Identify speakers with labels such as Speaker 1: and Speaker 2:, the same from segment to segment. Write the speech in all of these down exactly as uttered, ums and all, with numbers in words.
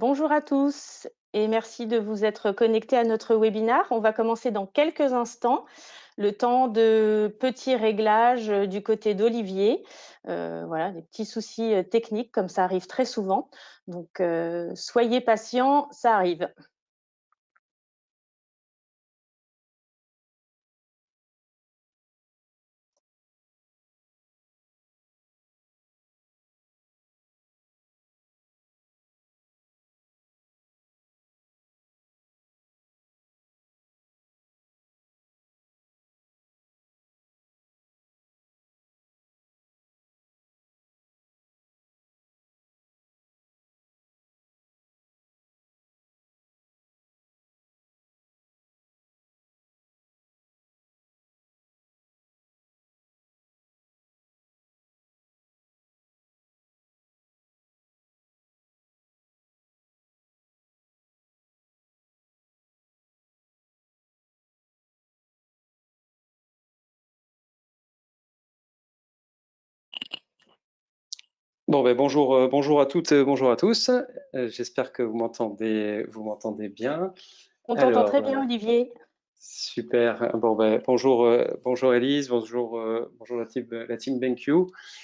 Speaker 1: Bonjour à tous et merci de vous être connectés à notre webinaire. On va commencer dans quelques instants, le temps de petits réglages du côté d'Olivier. Euh, voilà, des petits soucis techniques comme ça arrive très souvent. Donc, euh, soyez patients, ça arrive.
Speaker 2: Bon, ben bonjour, euh, bonjour à toutes, euh, bonjour à tous. Euh, J'espère que vous m'entendez, vous m'entendez bien.
Speaker 1: On t'entend
Speaker 2: Alors,
Speaker 1: très
Speaker 2: euh,
Speaker 1: bien, Olivier.
Speaker 2: super. Bon, ben bonjour, euh, bonjour Elise, bonjour, euh, bonjour la team, la team BenQ.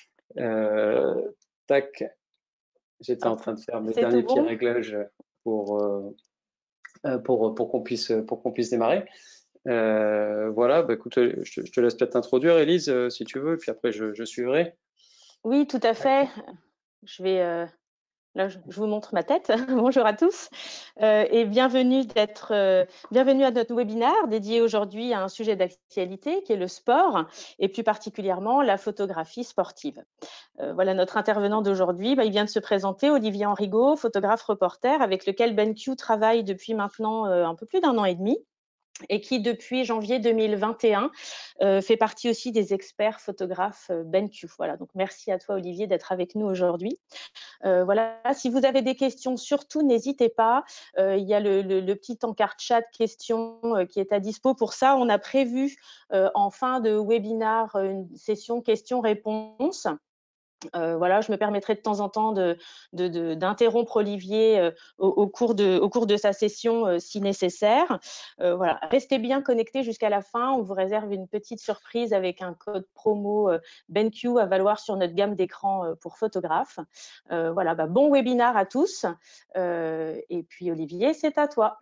Speaker 2: Euh, tac, j'étais en
Speaker 1: Hop,
Speaker 2: train de faire mes
Speaker 1: c'est tout
Speaker 2: derniers petits
Speaker 1: bon?
Speaker 2: réglages pour euh, euh, pour pour qu'on puisse pour qu'on puisse démarrer. Euh, voilà, ben écoute, je te, je te laisse peut-être t'introduire, Elise, euh, si tu veux, puis après je, je suivrai.
Speaker 1: Oui, tout à fait. Je vais euh, Là, je, je vous montre ma tête. Bonjour à tous euh, et bienvenue, d'être, euh, bienvenue à notre webinaire dédié aujourd'hui à un sujet d'actualité qui est le sport et plus particulièrement la photographie sportive. Euh, voilà notre intervenant d'aujourd'hui. Bah, il vient de se présenter, Olivier Henrigaud, photographe reporter avec lequel BenQ travaille depuis maintenant euh, un peu plus d'un an et demi, et qui, depuis janvier deux mille vingt et un, euh, fait partie aussi des experts photographes euh, BenQ. Voilà, donc merci à toi, Olivier, d'être avec nous aujourd'hui. Euh, voilà, si vous avez des questions, surtout n'hésitez pas. Euh, il y a le, le, le petit encart chat questions euh, qui est à dispo. Pour ça, on a prévu euh, en fin de webinaire une session questions-réponses. Euh, voilà, je me permettrai de temps en temps de, de, de, d'interrompre Olivier euh, au, au, cours de, au cours de sa session euh, si nécessaire. Euh, voilà, restez bien connectés jusqu'à la fin. On vous réserve une petite surprise avec un code promo euh, BenQ à valoir sur notre gamme d'écran euh, pour photographes. Euh, voilà, bah, bon webinaire à tous. Euh, et puis Olivier, c'est à toi.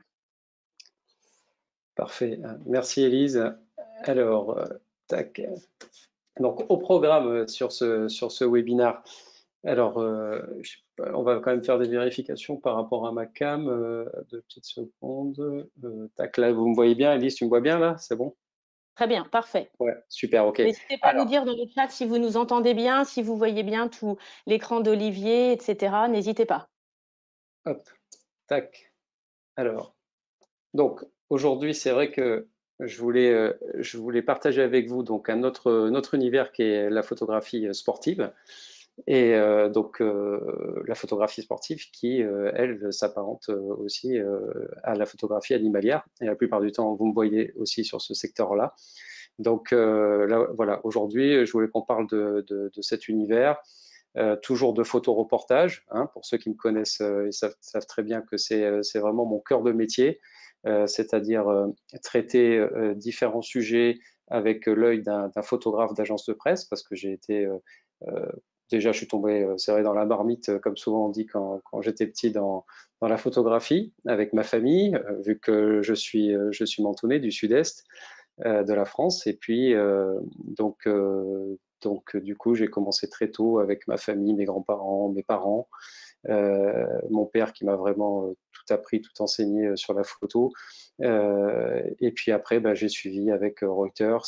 Speaker 2: Parfait. Merci Elise. Alors, euh, tac. Donc, au programme sur ce, sur ce webinaire, alors, euh, je, on va quand même faire des vérifications par rapport à ma cam. Euh, deux petites secondes. Euh, tac, là, vous me voyez bien, Elise, tu me vois bien là? C'est bon?
Speaker 1: Très bien, parfait.
Speaker 2: Ouais, super, ok.
Speaker 1: N'hésitez pas à nous
Speaker 2: Alors,
Speaker 1: dire dans le chat si vous nous entendez bien, si vous voyez bien tout l'écran d'Olivier, et cetera. N'hésitez pas.
Speaker 2: hop, tac. Alors, donc, aujourd'hui, c'est vrai que je voulais, euh, je voulais partager avec vous donc un autre, notre univers qui est la photographie sportive. Et euh, donc euh, la photographie sportive qui, euh, elle, s'apparente euh, aussi euh, à la photographie animalière. Et la plupart du temps, vous me voyez aussi sur ce secteur-là. Donc euh, là, voilà, aujourd'hui, je voulais qu'on parle de, de, de cet univers, euh, toujours de photoreportage. Hein, pour ceux qui me connaissent, euh, ils savent, savent très bien que c'est vraiment mon cœur de métier, euh, c'est-à-dire euh, traiter euh, différents sujets avec l'œil d'un photographe d'agence de presse, parce que j'ai été euh, euh, déjà, je suis tombé, euh, c'est vrai, dans la marmite, euh, comme souvent on dit quand, quand j'étais petit, dans, dans la photographie, avec ma famille, euh, vu que je suis, euh, je suis mentonné du sud-est euh, de la France. Et puis, euh, donc, euh, donc, du coup, j'ai commencé très tôt avec ma famille, mes grands-parents, mes parents, euh, mon père qui m'a vraiment euh, tout appris, tout enseigné euh, sur la photo. Euh, et puis après, bah, j'ai suivi avec Reuters,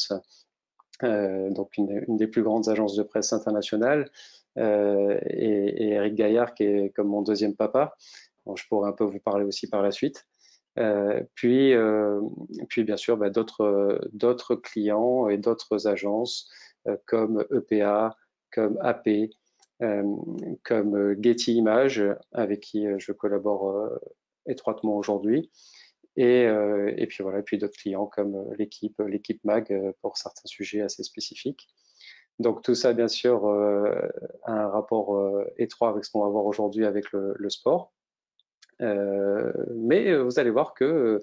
Speaker 2: euh, donc une, une, des plus grandes agences de presse internationales, euh, et, et Eric Gaillard qui est comme mon deuxième papa. Bon, je pourrais un peu vous parler aussi par la suite. Euh, puis, euh, puis bien sûr, bah, d'autres d'autres clients et d'autres agences euh, comme E P A, comme A P, euh, comme Getty Images, avec qui je collabore euh, étroitement aujourd'hui. Et, euh, et puis voilà, et puis d'autres clients comme l'équipe, l'équipe Mag pour certains sujets assez spécifiques. Donc tout ça, bien sûr, euh, a un rapport euh, étroit avec ce qu'on va voir aujourd'hui avec le, le sport. Euh, mais vous allez voir que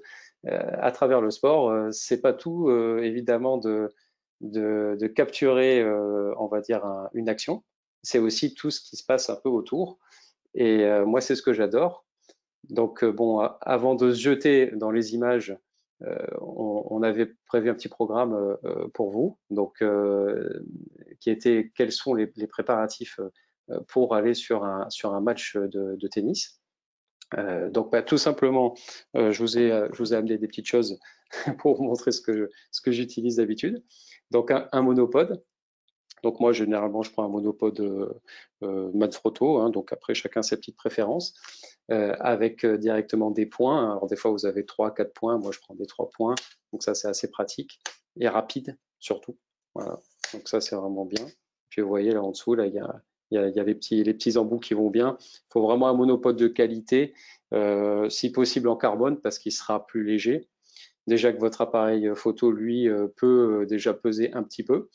Speaker 2: à travers le sport, euh, c'est pas tout euh, évidemment de, de, de capturer, euh, on va dire, un- une action. C'est aussi tout ce qui se passe un peu autour. Et euh, moi, c'est ce que j'adore. Donc, euh, bon, a- avant de se jeter dans les images, euh, on, on avait prévu un petit programme euh, euh, pour vous, donc euh, qui était quels sont les, les préparatifs euh, pour aller sur un, sur un match de, de tennis. Euh, donc, bah, tout simplement, euh, je vous ai, euh, je vous ai amené des petites choses pour vous montrer ce que, je- ce que j'utilise d'habitude. Donc, un, un monopode. Donc, moi, généralement, je prends un monopode euh, euh, Manfrotto. Hein, donc, après, chacun ses petites préférences. Euh, avec euh, directement des points. Alors, des fois, vous avez trois, quatre points. Moi, je prends des trois points. Donc, ça, c'est assez pratique et rapide, surtout. Voilà. Donc, ça, c'est vraiment bien. Puis, vous voyez, là en dessous, là, il y a, il y a, il y a les petits, les petits embouts qui vont bien. Il faut vraiment un monopode de qualité, euh, si possible en carbone, parce qu'il sera plus léger. Déjà que votre appareil photo, lui, euh, peut euh, déjà peser un petit peu.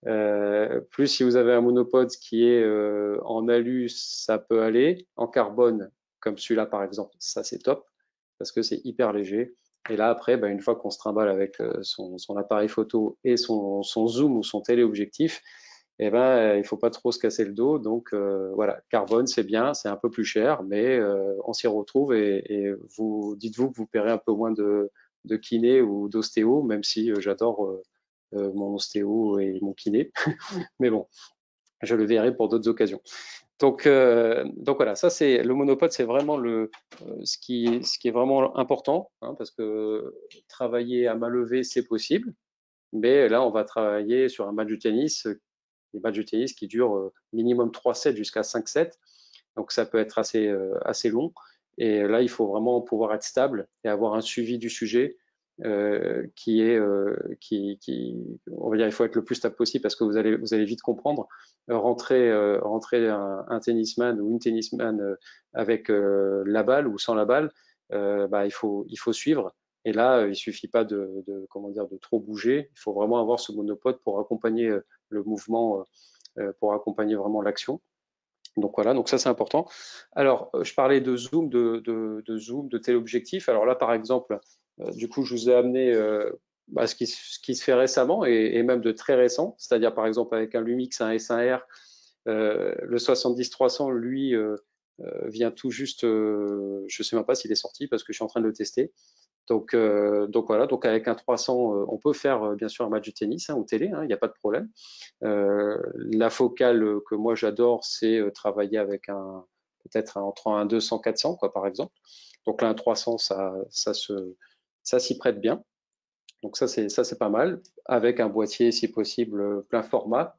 Speaker 2: Euh, plus si vous avez un monopode qui est euh, en alu, ça peut aller. En carbone, comme celui-là par exemple, ça c'est top parce que c'est hyper léger. Et là après, bah, une fois qu'on se trimballe avec euh, son, son appareil photo et son, son zoom ou son téléobjectif, eh ben, euh, il faut pas trop se casser le dos. Donc euh, voilà, carbone c'est bien, c'est un peu plus cher, mais euh, on s'y retrouve et, et vous dites-vous que vous paierez un peu moins de, de kiné ou d'ostéo, même si euh, j'adore euh, euh, mon ostéo et mon kiné. Mais bon, je le verrai pour d'autres occasions. Donc, euh, donc voilà, ça c'est le monopode, c'est vraiment le euh, ce qui ce qui est vraiment important, hein, parce que travailler à main levée c'est possible, mais là on va travailler sur un match de tennis, des matchs de tennis qui durent euh, minimum trois sets jusqu'à cinq sets, donc ça peut être assez euh, assez long. Et là il faut vraiment pouvoir être stable et avoir un suivi du sujet euh, qui est euh, qui, qui on va dire il faut être le plus stable possible parce que vous allez vous allez vite comprendre euh, rentrer euh, rentrer un, un tennisman ou une tennisman euh, avec euh, la balle ou sans la balle euh, bah, il faut il faut suivre et là euh, il suffit pas de, de comment dire de trop bouger, il faut vraiment avoir ce monopode pour accompagner euh, le mouvement euh, pour accompagner vraiment l'action. Donc voilà, donc ça c'est important. Alors, euh, je parlais de zoom, de, de, de zoom, de téléobjectif. Alors là, par exemple, euh, du coup, je vous ai amené euh, bah, ce, qui, ce, qui, se fait récemment et, et, même de très récent, c'est-à-dire par exemple avec un Lumix, un S un R, euh, le soixante-dix trois cents, lui, euh, euh, vient tout juste, euh, je ne sais même pas s'il est sorti parce que je suis en train de le tester. Donc, euh, donc voilà, donc avec un trois cents, euh, on peut faire euh, bien sûr un match de tennis hein, ou télé, il hein, n'y a pas de problème. Euh, la focale que moi j'adore, c'est euh, travailler avec un peut-être entre un deux cents quatre cents quoi par exemple. Donc là un trois cents ça ça se ça s'y prête bien. Donc ça c'est ça c'est pas mal avec un boîtier si possible plein format.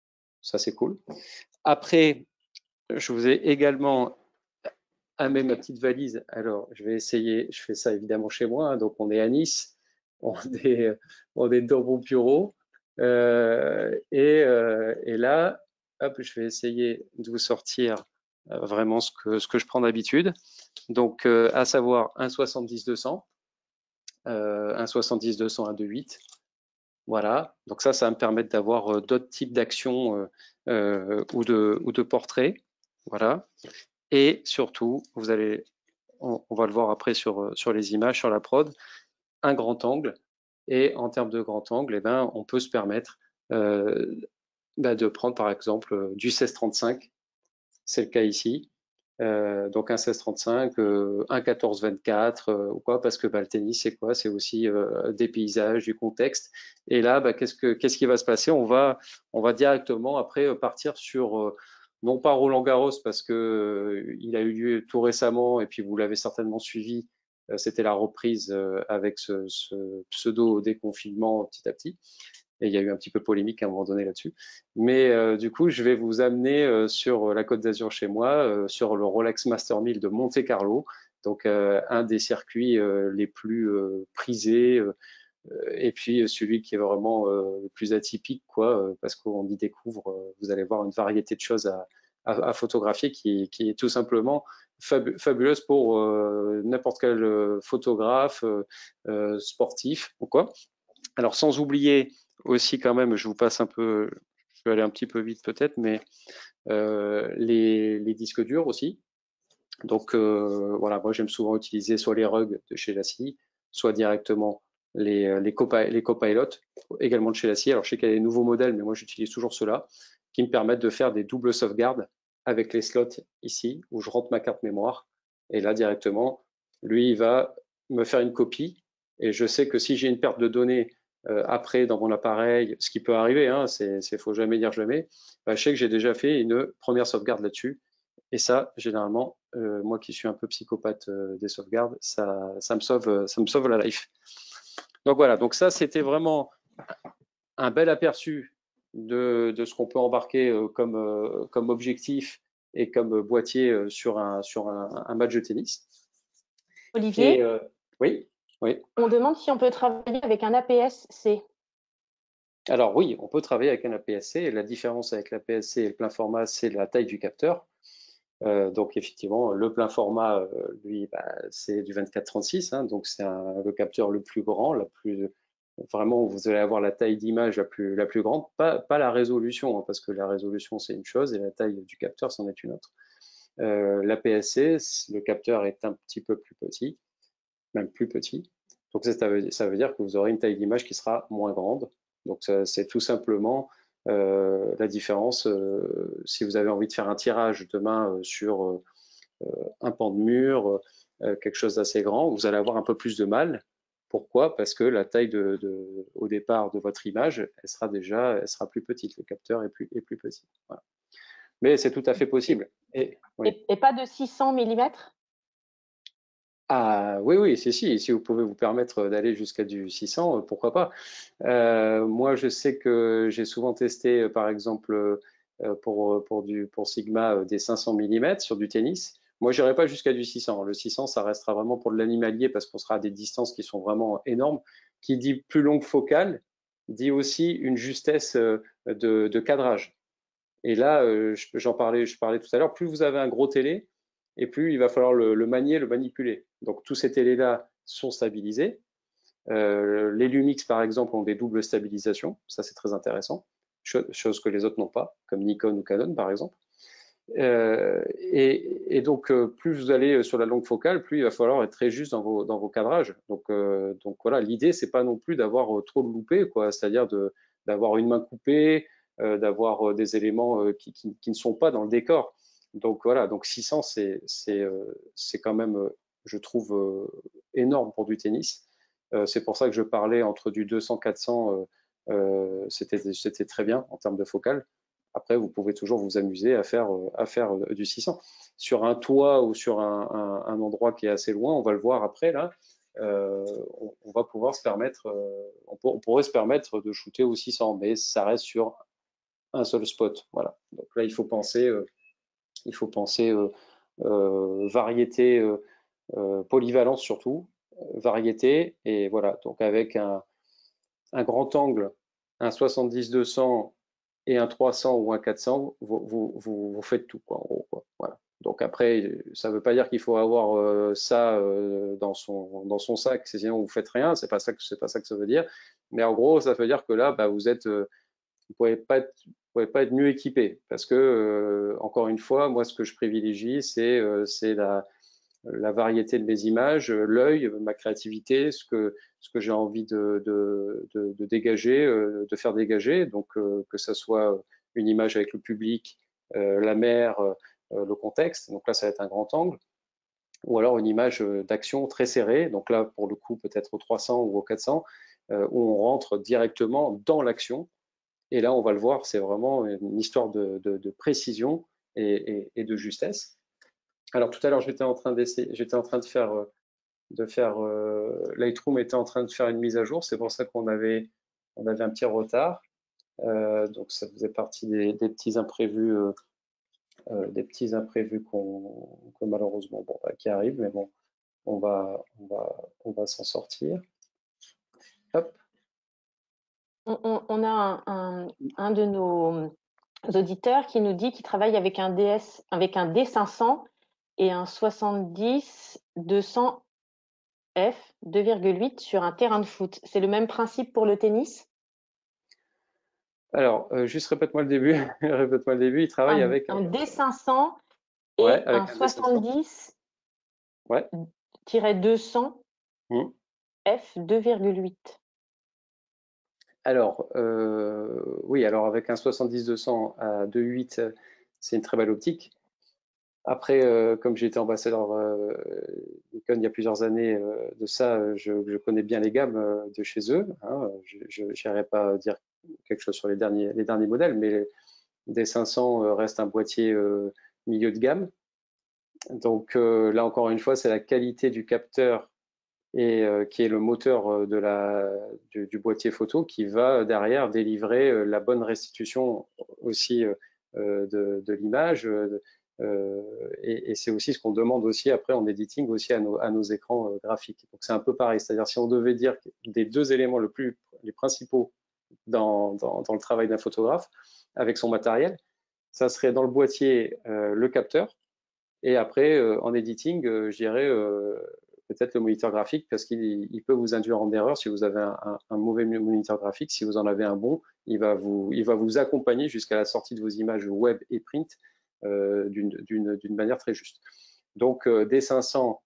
Speaker 2: Ça c'est cool. Après je vous ai également amené ma petite valise. Alors je vais essayer, je fais ça évidemment chez moi hein, donc on est à Nice, on est on est dans mon bureau. Euh, et, euh, et, là, hop, je vais essayer de vous sortir euh, vraiment ce que, ce que je prends d'habitude. Donc, euh, à savoir un soixante-dix deux cents, euh, un soixante-dix deux cents, un deux huit. Voilà. Donc ça, ça va me permettre d'avoir euh, d'autres types d'actions euh, euh, ou, de, ou de portraits. Voilà. Et surtout, vous allez, on, on va le voir après sur, sur les images, sur la prod, un grand angle. Et en termes de grand angle, eh ben, on peut se permettre euh, bah, de prendre par exemple du seize trente-cinq, c'est le cas ici. Euh, donc un seize trente-cinq, euh, un quatorze vingt-quatre euh, ou quoi, parce que bah, le tennis c'est quoi? C'est aussi euh, des paysages, du contexte. Et là, bah, qu'est-ce que qu'est-ce qui va se passer? On va on va directement après euh, partir sur euh, non pas Roland Garros parce que euh, il a eu lieu tout récemment et puis vous l'avez certainement suivi. Euh, C'était la reprise euh, avec ce, ce pseudo déconfinement petit à petit. Et il y a eu un petit peu polémique à un moment donné là-dessus. Mais euh, du coup, je vais vous amener euh, sur la Côte d'Azur chez moi, euh, sur le Rolex Master mille de Monte-Carlo, donc euh, un des circuits euh, les plus euh, prisés, euh, et puis celui qui est vraiment euh, le plus atypique, quoi, euh, parce qu'on y découvre, euh, vous allez voir une variété de choses à, à, à photographier qui, qui, est tout simplement fab fabuleuse pour euh, n'importe quel euh, photographe euh, euh, sportif ou quoi. Alors sans oublier aussi quand même, je vous passe un peu, je vais aller un petit peu vite peut-être, mais euh, les, les disques durs aussi. Donc euh, voilà, moi j'aime souvent utiliser soit les rugs de chez Lassie, soit directement les, les, copi les copilotes, également de chez Lassie. Alors je sais qu'il y a des nouveaux modèles, mais moi j'utilise toujours ceux-là, qui me permettent de faire des doubles sauvegardes avec les slots ici, où je rentre ma carte mémoire. Et là directement, lui, il va me faire une copie. Et je sais que si j'ai une perte de données euh, après dans mon appareil, ce qui peut arriver, hein, c'est, c'est faut jamais dire jamais, bah, je sais que j'ai déjà fait une première sauvegarde là-dessus. Et ça, généralement, euh, moi qui suis un peu psychopathe euh, des sauvegardes, ça, ça me sauve, euh, ça me sauve la life. Donc voilà, donc ça, c'était vraiment un bel aperçu de, de ce qu'on peut embarquer euh, comme, euh, comme objectif et comme boîtier euh, sur un, sur un, un match de tennis. Et
Speaker 1: Olivier,
Speaker 2: euh, oui, oui.
Speaker 1: on demande si on peut travailler avec un A P S C.
Speaker 2: Alors oui, on peut travailler avec un A P S C. Et la différence avec l'A P S C et le plein format, c'est la taille du capteur. Euh, donc effectivement, le plein format, euh, lui, bah, c'est du vingt-quatre trente-six, hein, donc c'est le capteur le plus grand, la plus, vraiment vous allez avoir la taille d'image la plus, la plus grande, pas, pas la résolution, hein, parce que la résolution c'est une chose et la taille du capteur c'en est une autre. Euh, L'A P S C, le capteur est un petit peu plus petit, même plus petit, donc ça veut, ça veut dire que vous aurez une taille d'image qui sera moins grande. Donc c'est tout simplement euh, la différence. Euh, si vous avez envie de faire un tirage demain euh, sur euh, un pan de mur, euh, quelque chose d'assez grand, vous allez avoir un peu plus de mal. Pourquoi? Parce que la taille de, de, au départ de votre image, elle sera déjà, elle sera plus petite. Le capteur est plus, est plus petit. Voilà. Mais c'est tout à fait
Speaker 1: Et,
Speaker 2: possible. Et, oui.
Speaker 1: et, et pas de six cents millimètres?
Speaker 2: Ah oui, oui, si, si, si vous pouvez vous permettre d'aller jusqu'à du six cents, pourquoi pas. Euh, moi, je sais que j'ai souvent testé, euh, par exemple, euh, pour, pour, du, pour Sigma, euh, des cinq cents millimètres sur du tennis. Moi, je n'irai pas jusqu'à du six cents. Le six cents, ça restera vraiment pour de l'animalier parce qu'on sera à des distances qui sont vraiment énormes. Qui dit plus longue focale, dit aussi une justesse euh, de, de cadrage. Et là, euh, j'en parlais, je parlais tout à l'heure, plus vous avez un gros télé, et plus il va falloir le, le manier, le manipuler. Donc tous ces télés-là sont stabilisés. Euh, les Lumix, par exemple, ont des doubles stabilisations. Ça, c'est très intéressant. Chose que les autres n'ont pas, comme Nikon ou Canon, par exemple. Euh, et, et, donc, euh, plus vous allez sur la longue focale, plus il va falloir être très juste dans vos, dans vos cadrages. Donc, euh, donc voilà, l'idée, c'est pas non plus d'avoir euh, trop de loupés, quoi. C'est-à-dire d'avoir une main coupée, euh, d'avoir euh, des éléments euh, qui, qui, qui, ne sont pas dans le décor. Donc voilà, donc six cents, c'est euh, quand même, euh, je trouve, euh, énorme pour du tennis. Euh, c'est pour ça que je parlais entre du deux cents quatre cents, euh, euh, c'était très bien en termes de focale. Après, vous pouvez toujours vous amuser à faire, à faire du six cents. Sur un toit ou sur un, un, un endroit qui est assez loin, on va le voir après là, euh, on, on, va pouvoir se permettre, euh, on, pour, on, pourrait se permettre de shooter au six cents, mais ça reste sur un seul spot. Voilà. Donc là, il faut penser, euh, il faut penser euh, euh, variété, euh, euh, polyvalence surtout, euh, variété, et voilà. Donc avec un, un grand angle, un soixante-dix deux cents et un trois cents ou un quatre cents, vous, vous, vous, vous faites tout, quoi, en gros, quoi. Voilà. Donc après, ça ne veut pas dire qu'il faut avoir euh, ça euh, dans, son, dans son sac, sinon vous faites rien, c'est pas ça que c'est pas ça que ça veut dire. Mais en gros, ça veut dire que là, bah, vous êtes, euh, vous pouvez pas être, vous pouvez pas être mieux équipé, parce que euh, encore une fois, moi, ce que je privilégie, c'est euh, c'est la la variété de mes images, l'œil, ma créativité, ce que, ce que j'ai envie de, de, de, de dégager, euh, de faire dégager. Donc, euh, que ce soit une image avec le public, euh, la mer, euh, le contexte. Donc là, ça va être un grand angle. Ou alors une image d'action très serrée. Donc là, pour le coup, peut-être au trois cents ou au quatre cents, euh, où on rentre directement dans l'action. Et là, on va le voir, c'est vraiment une histoire de, de, de précision et, et, et de justesse. Alors tout à l'heure, j'étais en train d'essayer, j'étais en train de faire, euh, de faire euh, Lightroom était en train de faire une mise à jour. C'est pour ça qu'on avait, on avait un petit retard. Euh, donc ça faisait partie des, des petits imprévus, euh, euh, des petits imprévus qu'on, que malheureusement, bon, bah, qui arrivent, mais bon, on va, on va, on va s'en sortir. Hop.
Speaker 1: On, on, on a un, un, un de nos auditeurs qui nous dit qu'il travaille avec un D S, avec un D cinq cents et un soixante-dix deux cents F deux virgule huit sur un terrain de foot. C'est le même principe pour le tennis?
Speaker 2: Alors, euh, juste répète-moi le début. Répète-moi le début. Il travaille
Speaker 1: Un,
Speaker 2: avec.
Speaker 1: un D cinq cents et
Speaker 2: ouais, avec
Speaker 1: un
Speaker 2: un D cinq cents.
Speaker 1: soixante-dix
Speaker 2: Ouais.
Speaker 1: deux cents
Speaker 2: Mmh.
Speaker 1: f deux virgule huit.
Speaker 2: Alors, euh, oui, alors avec un soixante-dix deux cents à deux virgule huit, c'est une très belle optique. Après, euh, comme j'ai été ambassadeur euh, Nikon il y a plusieurs années euh, de ça, je, je connais bien les gammes euh, de chez eux. Hein. Je n'irai pas dire quelque chose sur les derniers, les derniers modèles, mais D cinq cents euh, reste un boîtier euh, milieu de gamme. Donc euh, là, encore une fois, c'est la qualité du capteur et euh, qui est le moteur euh, de la, du, du boîtier photo qui va derrière délivrer euh, la bonne restitution aussi euh, de, de l'image. Euh, et, et c'est aussi ce qu'on demande aussi après en editing aussi à nos, à nos écrans euh, graphiques. Donc c'est un peu pareil, c'est-à-dire si on devait dire des deux éléments le plus, les principaux dans, dans, dans le travail d'un photographe avec son matériel, ça serait dans le boîtier euh, le capteur et après euh, en editing, euh, je dirais euh, peut-être le moniteur graphique parce qu'il peut vous induire en erreur si vous avez un, un, un, mauvais moniteur graphique. Si vous en avez un bon, il va vous, il va vous accompagner jusqu'à la sortie de vos images web et print euh, d'une manière très juste. Donc euh, D cinq cents,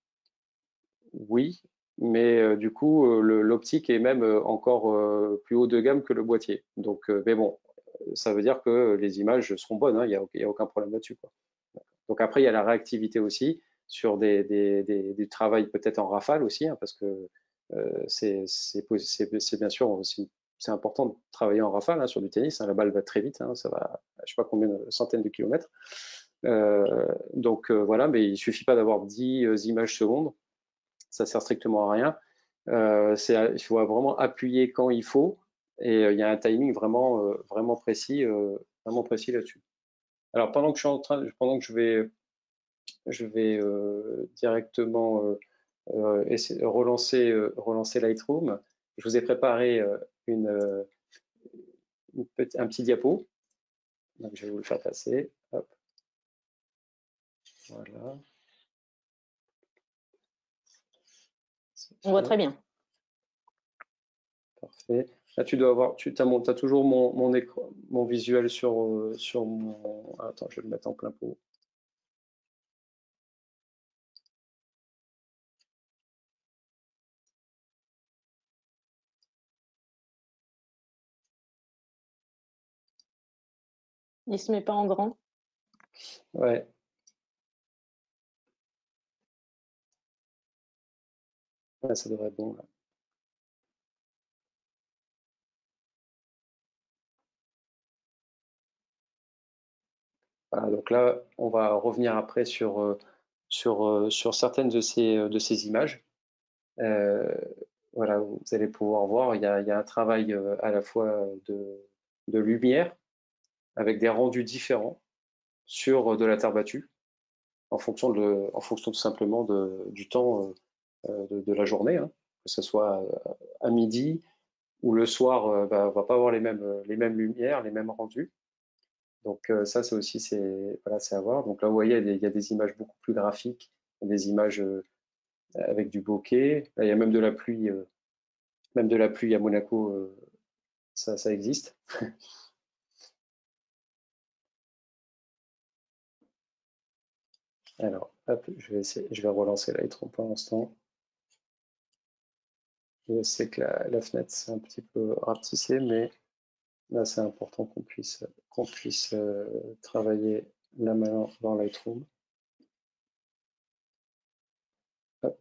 Speaker 2: oui, mais euh, du coup euh, l'optique est même euh, encore euh, plus haut de gamme que le boîtier. Donc, euh, mais bon, ça veut dire que les images seront bonnes, hein, il n'y a, a, aucun problème là-dessus. Donc après, il y a la réactivité aussi sur des, des, des, du travail peut-être en rafale aussi, hein, parce que euh, c'est bien sûr c'est important de travailler en rafale hein, sur du tennis. Hein, la balle va très vite, hein, ça va, je sais pas combien de centaines de kilomètres. Euh, donc euh, voilà, mais il suffit pas d'avoir dix euh, images secondes, ça sert strictement à rien. Euh, il faut vraiment appuyer quand il faut, et euh, il y a un timing vraiment, euh, vraiment précis, euh, vraiment précis là-dessus. Alors pendant que je suis en train, pendant que je vais je vais euh, directement euh, euh, essayer, relancer, euh, relancer Lightroom. Je vous ai préparé euh, une, euh, une petit, un petit diapo. Donc, je vais vous le faire passer. Hop. Voilà.
Speaker 1: On voit très bien.
Speaker 2: Parfait. Là, tu dois avoir, tu as, as toujours mon, mon, écran, mon visuel sur, euh, sur mon... Attends, je vais le mettre en plein pot.
Speaker 1: Il ne se met pas en grand.
Speaker 2: Ouais. Ouais, ça devrait être bon là. Voilà, donc là, on va revenir après sur, sur, sur certaines de ces, de ces images. Euh, voilà, vous allez pouvoir voir, il y a, il y a un travail à la fois de, de lumière avec des rendus différents sur de la terre battue en fonction, de, en fonction tout simplement de, du temps de, de la journée, hein, que ce soit à midi ou le soir, bah, on va pas avoir les mêmes, les mêmes lumières, les mêmes rendus. Donc ça, c'est aussi c'est voilà, c'est à voir. Donc là, vous voyez, il y, a des, il y a des images beaucoup plus graphiques, des images avec du bokeh. Là, il y a même de la pluie, euh, même de la pluie à Monaco, euh, ça, ça existe. Alors, hop, je vais essayer, je vais relancer Lightroom pour l'instant. Je sais que la, la fenêtre c'est un petit peu rapetissée, mais là c'est important qu'on puisse, qu'on puisse euh, travailler la main dans Lightroom. Hop.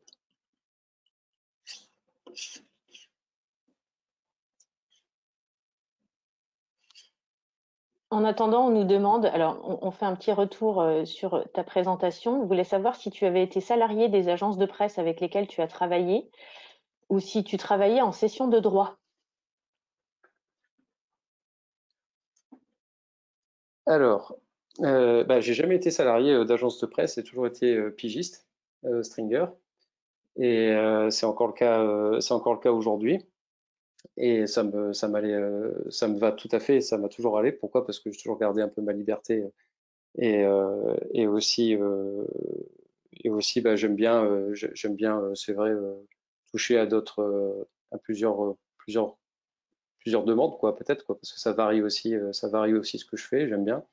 Speaker 1: En attendant, on nous demande, alors on, on fait un petit retour euh, sur ta présentation. On voulait savoir si tu avais été salarié des agences de presse avec lesquelles tu as travaillé ou si tu travaillais en session de droit.
Speaker 2: Alors, euh, bah, j'ai jamais été salarié euh, d'agence de presse, j'ai toujours été euh, pigiste, euh, stringer, et euh, c'est encore le cas, euh, c'est encore le cas aujourd'hui. Et ça me, ça m'allait, euh, ça me va tout à fait, ça m'a toujours allé. Pourquoi? Parce que j'ai toujours gardé un peu ma liberté et, euh, et aussi, euh, et aussi, bah, j'aime bien, euh, j'aime bien, euh, c'est vrai, euh, toucher à d'autres, euh, à plusieurs, euh, plusieurs, plusieurs demandes, quoi, peut-être, quoi, parce que ça varie aussi, euh, ça varie aussi ce que je fais, j'aime bien.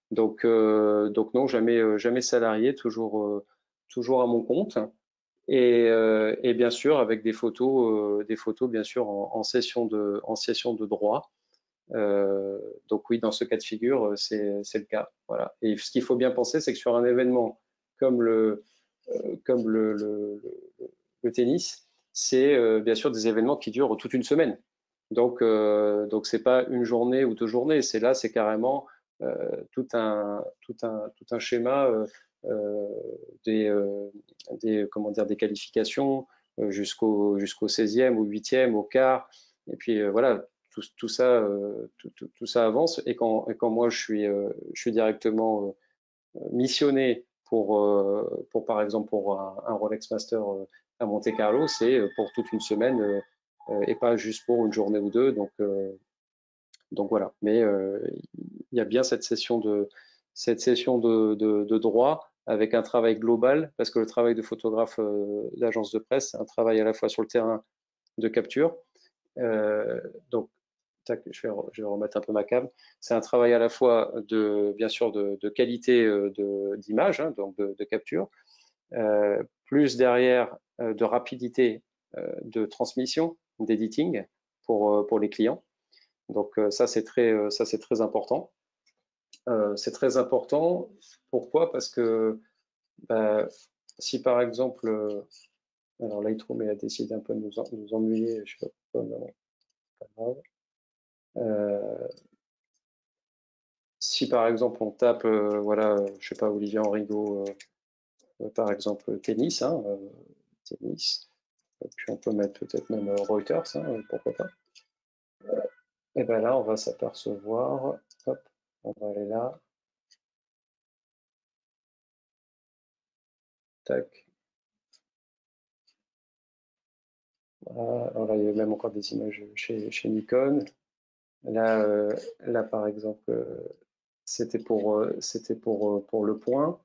Speaker 2: Donc, euh, donc non, jamais, jamais salarié, toujours, euh, toujours à mon compte. Et, euh, et bien sûr avec des photos, euh, des photos bien sûr en, en session de, en session de droit. Euh, donc oui, dans ce cas de figure, c'est le cas. Voilà. Et ce qu'il faut bien penser, c'est que sur un événement comme le, euh, comme le, le, le, le tennis, c'est euh, bien sûr des événements qui durent toute une semaine. Donc, euh, donc c'est pas une journée ou deux journées. C'est là, c'est carrément euh, tout un, tout un, tout un schéma euh, euh, des, euh, des, comment dire, des qualifications euh, jusqu'au jusqu'au seizième ou huitième, au quart. Et puis euh, voilà, tout, tout ça, euh, tout, tout, tout, ça avance. Et quand, et quand moi je suis, euh, je suis directement euh, missionné pour, euh, pour, par exemple, pour un, un Rolex Master euh, à Monte Carlo, c'est pour toute une semaine euh, et pas juste pour une journée ou deux. Donc, euh, donc voilà. Mais euh, il y a bien cette session de, cette session de, de, de droit avec un travail global, parce que le travail de photographe euh, d'agence de presse, c'est un travail à la fois sur le terrain de capture. Euh, donc, tac, je vais, je vais remettre un peu ma cam. C'est un travail à la fois de, bien sûr, de, de qualité euh, d'image, hein, donc de, de capture, euh, plus derrière euh, de rapidité euh, de transmission, d'editing pour, euh, pour les clients. Donc euh, ça, c'est très, euh, ça, c'est très important. Euh, c'est très important. Pourquoi? Parce que bah, si par exemple, euh, alors Lightroom a décidé un peu de nous, en, nous ennuyer, je sais pas pourquoi, mais bon, c'est pas grave. Euh, si par exemple on tape, euh, voilà, je sais pas, Olivier Henrigot, euh, euh, par exemple tennis, hein, euh, tennis, puis on peut mettre peut-être même Reuters, hein, pourquoi pas. Et ben là, on va s'apercevoir, hop, on va aller là, tac. Voilà. Alors là, il y a même encore des images chez, chez Nikon. Là, euh, là, par exemple, euh, c'était pour, euh, c'était pour, euh, pour le point.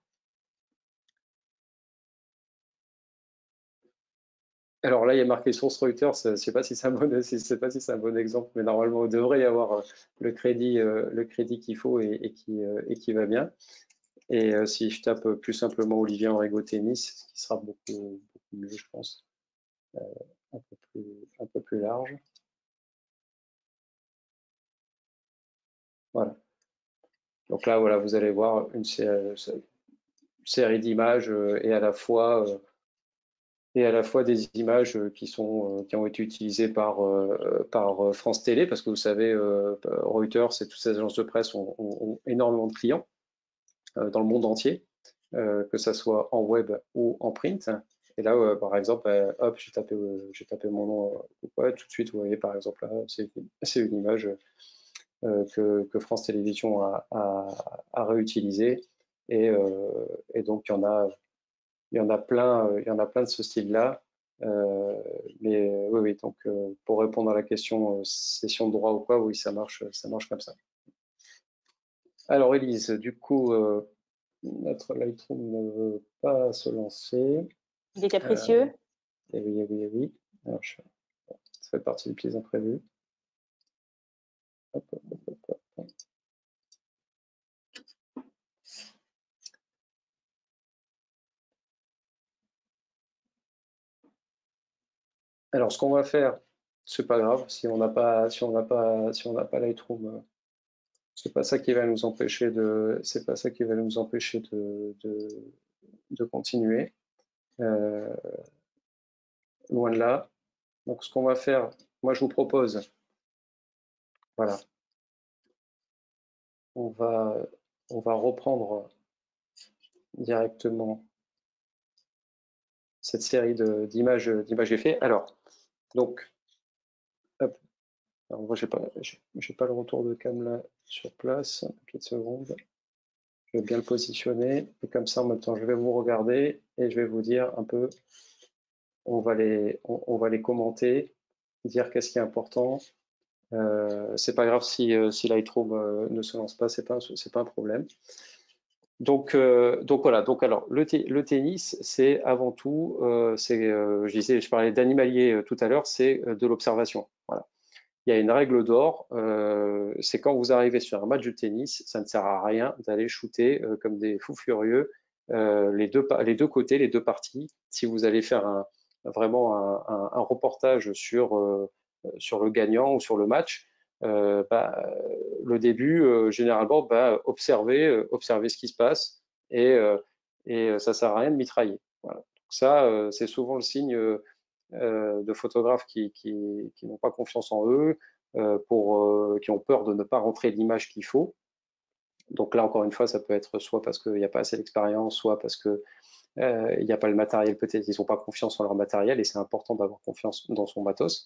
Speaker 2: Alors là, il y a marqué source Reuters. Je ne sais pas si c'est un bon, si, je sais pas si c'est un bon exemple, mais normalement, il devrait y avoir euh, le crédit, euh, le crédit qu'il faut et, et, qui, euh, et qui va bien. Et euh, si je tape plus simplement Olivier Henrigot tennis, ce qui sera beaucoup, beaucoup mieux, je pense, euh, un peu plus, un peu plus large. Voilà. Donc là, voilà, vous allez voir une série, série d'images euh, et à la fois euh, et à la fois des images qui sont euh, qui ont été utilisées par euh, par France Télé, parce que vous savez, euh, Reuters et toutes ces agences de presse ont, ont, ont énormément de clients euh, dans le monde entier, euh, que ça soit en web ou en print. Et là, euh, par exemple, euh, hop, j'ai tapé, euh, j'ai tapé mon nom, euh, ouais, tout de suite, vous voyez, par exemple, là, c'est une image euh, que, que, France Télévisions a, a, a réutilisée. Et, euh, et donc, il y en a, il y en a plein, il y en a plein de ce style-là. Euh, mais oui, oui, donc euh, pour répondre à la question euh, session de droit ou quoi, oui, ça marche, ça marche comme ça. Alors, Élise, du coup, euh, notre Lightroom ne veut pas se lancer.
Speaker 1: Il est capricieux.
Speaker 2: Euh, et oui, et oui, et oui. Alors, je, ça fait partie des petits imprévus. Hop, hop, hop, hop, hop. Alors, ce qu'on va faire, c'est pas grave, si on n'a pas, si on n'a pas, si on n'a pas Lightroom, c'est pas ça qui va nous empêcher de, c'est pas ça qui va nous empêcher de, de, de continuer. Euh, loin de là. Donc, ce qu'on va faire, moi, je vous propose, voilà, on va, on va reprendre directement cette série d'images d'images effets. Alors, donc, hop. Alors moi, j'ai pas, j'ai pas le retour de cam là sur place. Une petite seconde. Je vais bien le positionner. Et comme ça, en même temps, je vais vous regarder et je vais vous dire un peu. On va les, on, on va les commenter, dire qu'est-ce qui est important. Euh, c'est pas grave si, euh, si Lightroom euh, ne se lance pas, c'est pas, c'est pas un problème. Donc, euh, donc voilà. Donc alors, le, le tennis, c'est avant tout, euh, c'est, euh, je disais, je parlais d'animalier euh, tout à l'heure, c'est euh, de l'observation. Voilà. il y a une règle d'or, euh, c'est quand vous arrivez sur un match de tennis, ça ne sert à rien d'aller shooter euh, comme des fous furieux euh, les deux, les deux côtés, les deux parties. Si vous allez faire un, vraiment un, un, un reportage sur, euh, sur le gagnant ou sur le match, euh, bah, le début, euh, généralement, bah, observez, euh, observez ce qui se passe et, euh, et ça sert à rien de mitrailler. Voilà. Donc ça, euh, c'est souvent le signe euh, de photographes qui, qui, qui n'ont pas confiance en eux, euh, pour, euh, qui ont peur de ne pas rentrer l'image qu'il faut. Donc là, encore une fois, ça peut être soit parce qu'il n'y a pas assez d'expérience, soit parce que euh, il n'y a pas le matériel, peut-être ils n'ont pas confiance en leur matériel et c'est important d'avoir confiance dans son matos.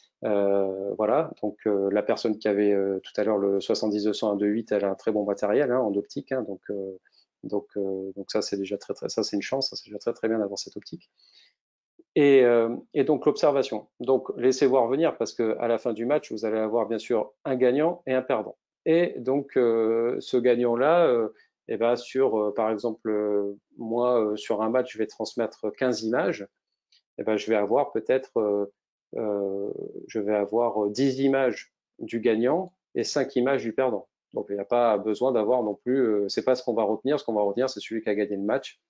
Speaker 2: Euh, voilà, donc euh, la personne qui avait euh, tout à l'heure le soixante-dix deux cent un deux huit, elle a un très bon matériel hein, en optique, hein, donc, euh, donc, euh, donc ça c'est déjà très, très ça c'est une chance, ça c'est déjà très très bien d'avoir cette optique. Et, euh, et donc l'observation. Donc laissez voir venir parce que à la fin du match, vous allez avoir bien sûr un gagnant et un perdant. Et donc euh, ce gagnant-là, euh, eh ben, sur euh, par exemple euh, moi euh, sur un match, je vais transmettre quinze images. Eh ben, je vais avoir peut-être euh, euh, je vais avoir dix images du gagnant et cinq images du perdant. Donc il n'y a pas besoin d'avoir non plus, euh, c'est pas ce qu'on va retenir. Ce qu'on va retenir, c'est celui qui a gagné le match.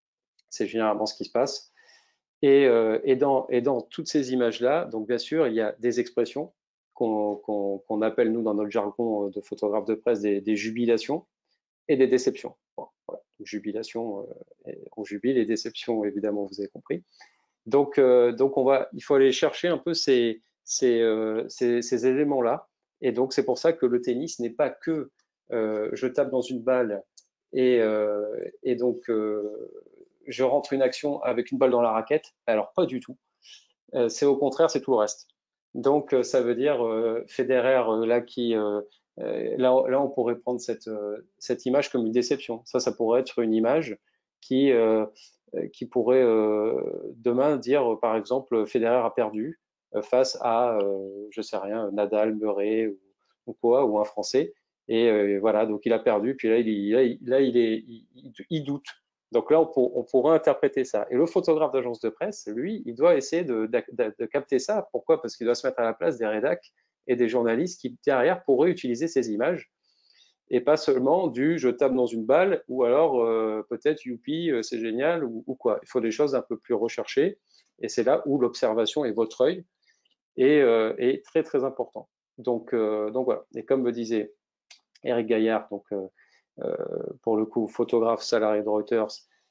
Speaker 2: C'est généralement ce qui se passe. Et, euh, et, dans, et dans toutes ces images-là, donc bien sûr, il y a des expressions qu'on qu'on, qu'on appelle, nous, dans notre jargon de photographe de presse, des, des jubilations et des déceptions. Bon, voilà. Jubilation, euh, on jubile, et déception, évidemment, vous avez compris. Donc, euh, donc on va, il faut aller chercher un peu ces, ces, euh, ces, ces éléments-là. Et donc, c'est pour ça que le tennis n'est pas que euh, je tape dans une balle et, euh, et donc euh, je rentre une action avec une balle dans la raquette. Alors, pas du tout. Euh, c'est au contraire, c'est tout le reste. Donc, euh, ça veut dire euh, Federer, euh, là, qui, euh, euh, là, là, on pourrait prendre cette, euh, cette image comme une déception. Ça, ça pourrait être une image qui, euh, qui pourrait euh, demain dire, par exemple, Federer a perdu euh, face à, euh, je sais rien, Nadal, Murray ou, ou quoi, ou un Français. Et euh, voilà, donc il a perdu. Puis là, il, là, il, là, il, est, il, il doute. Donc là, on, pour, on, pourrait interpréter ça. Et le photographe d'agence de presse, lui, il doit essayer de, de, de, de capter ça. Pourquoi? Parce qu'il doit se mettre à la place des rédacs et des journalistes qui, derrière, pourraient utiliser ces images et pas seulement du je tape dans une balle ou alors euh, peut-être youpi, euh, c'est génial ou, ou, quoi. Il faut des choses un peu plus recherchées et c'est là où l'observation et votre œil est, euh, est très très important. Donc, euh, donc voilà. Et comme me disait Eric Gaillard, donc euh, euh, pour le coup photographe salarié de Reuters,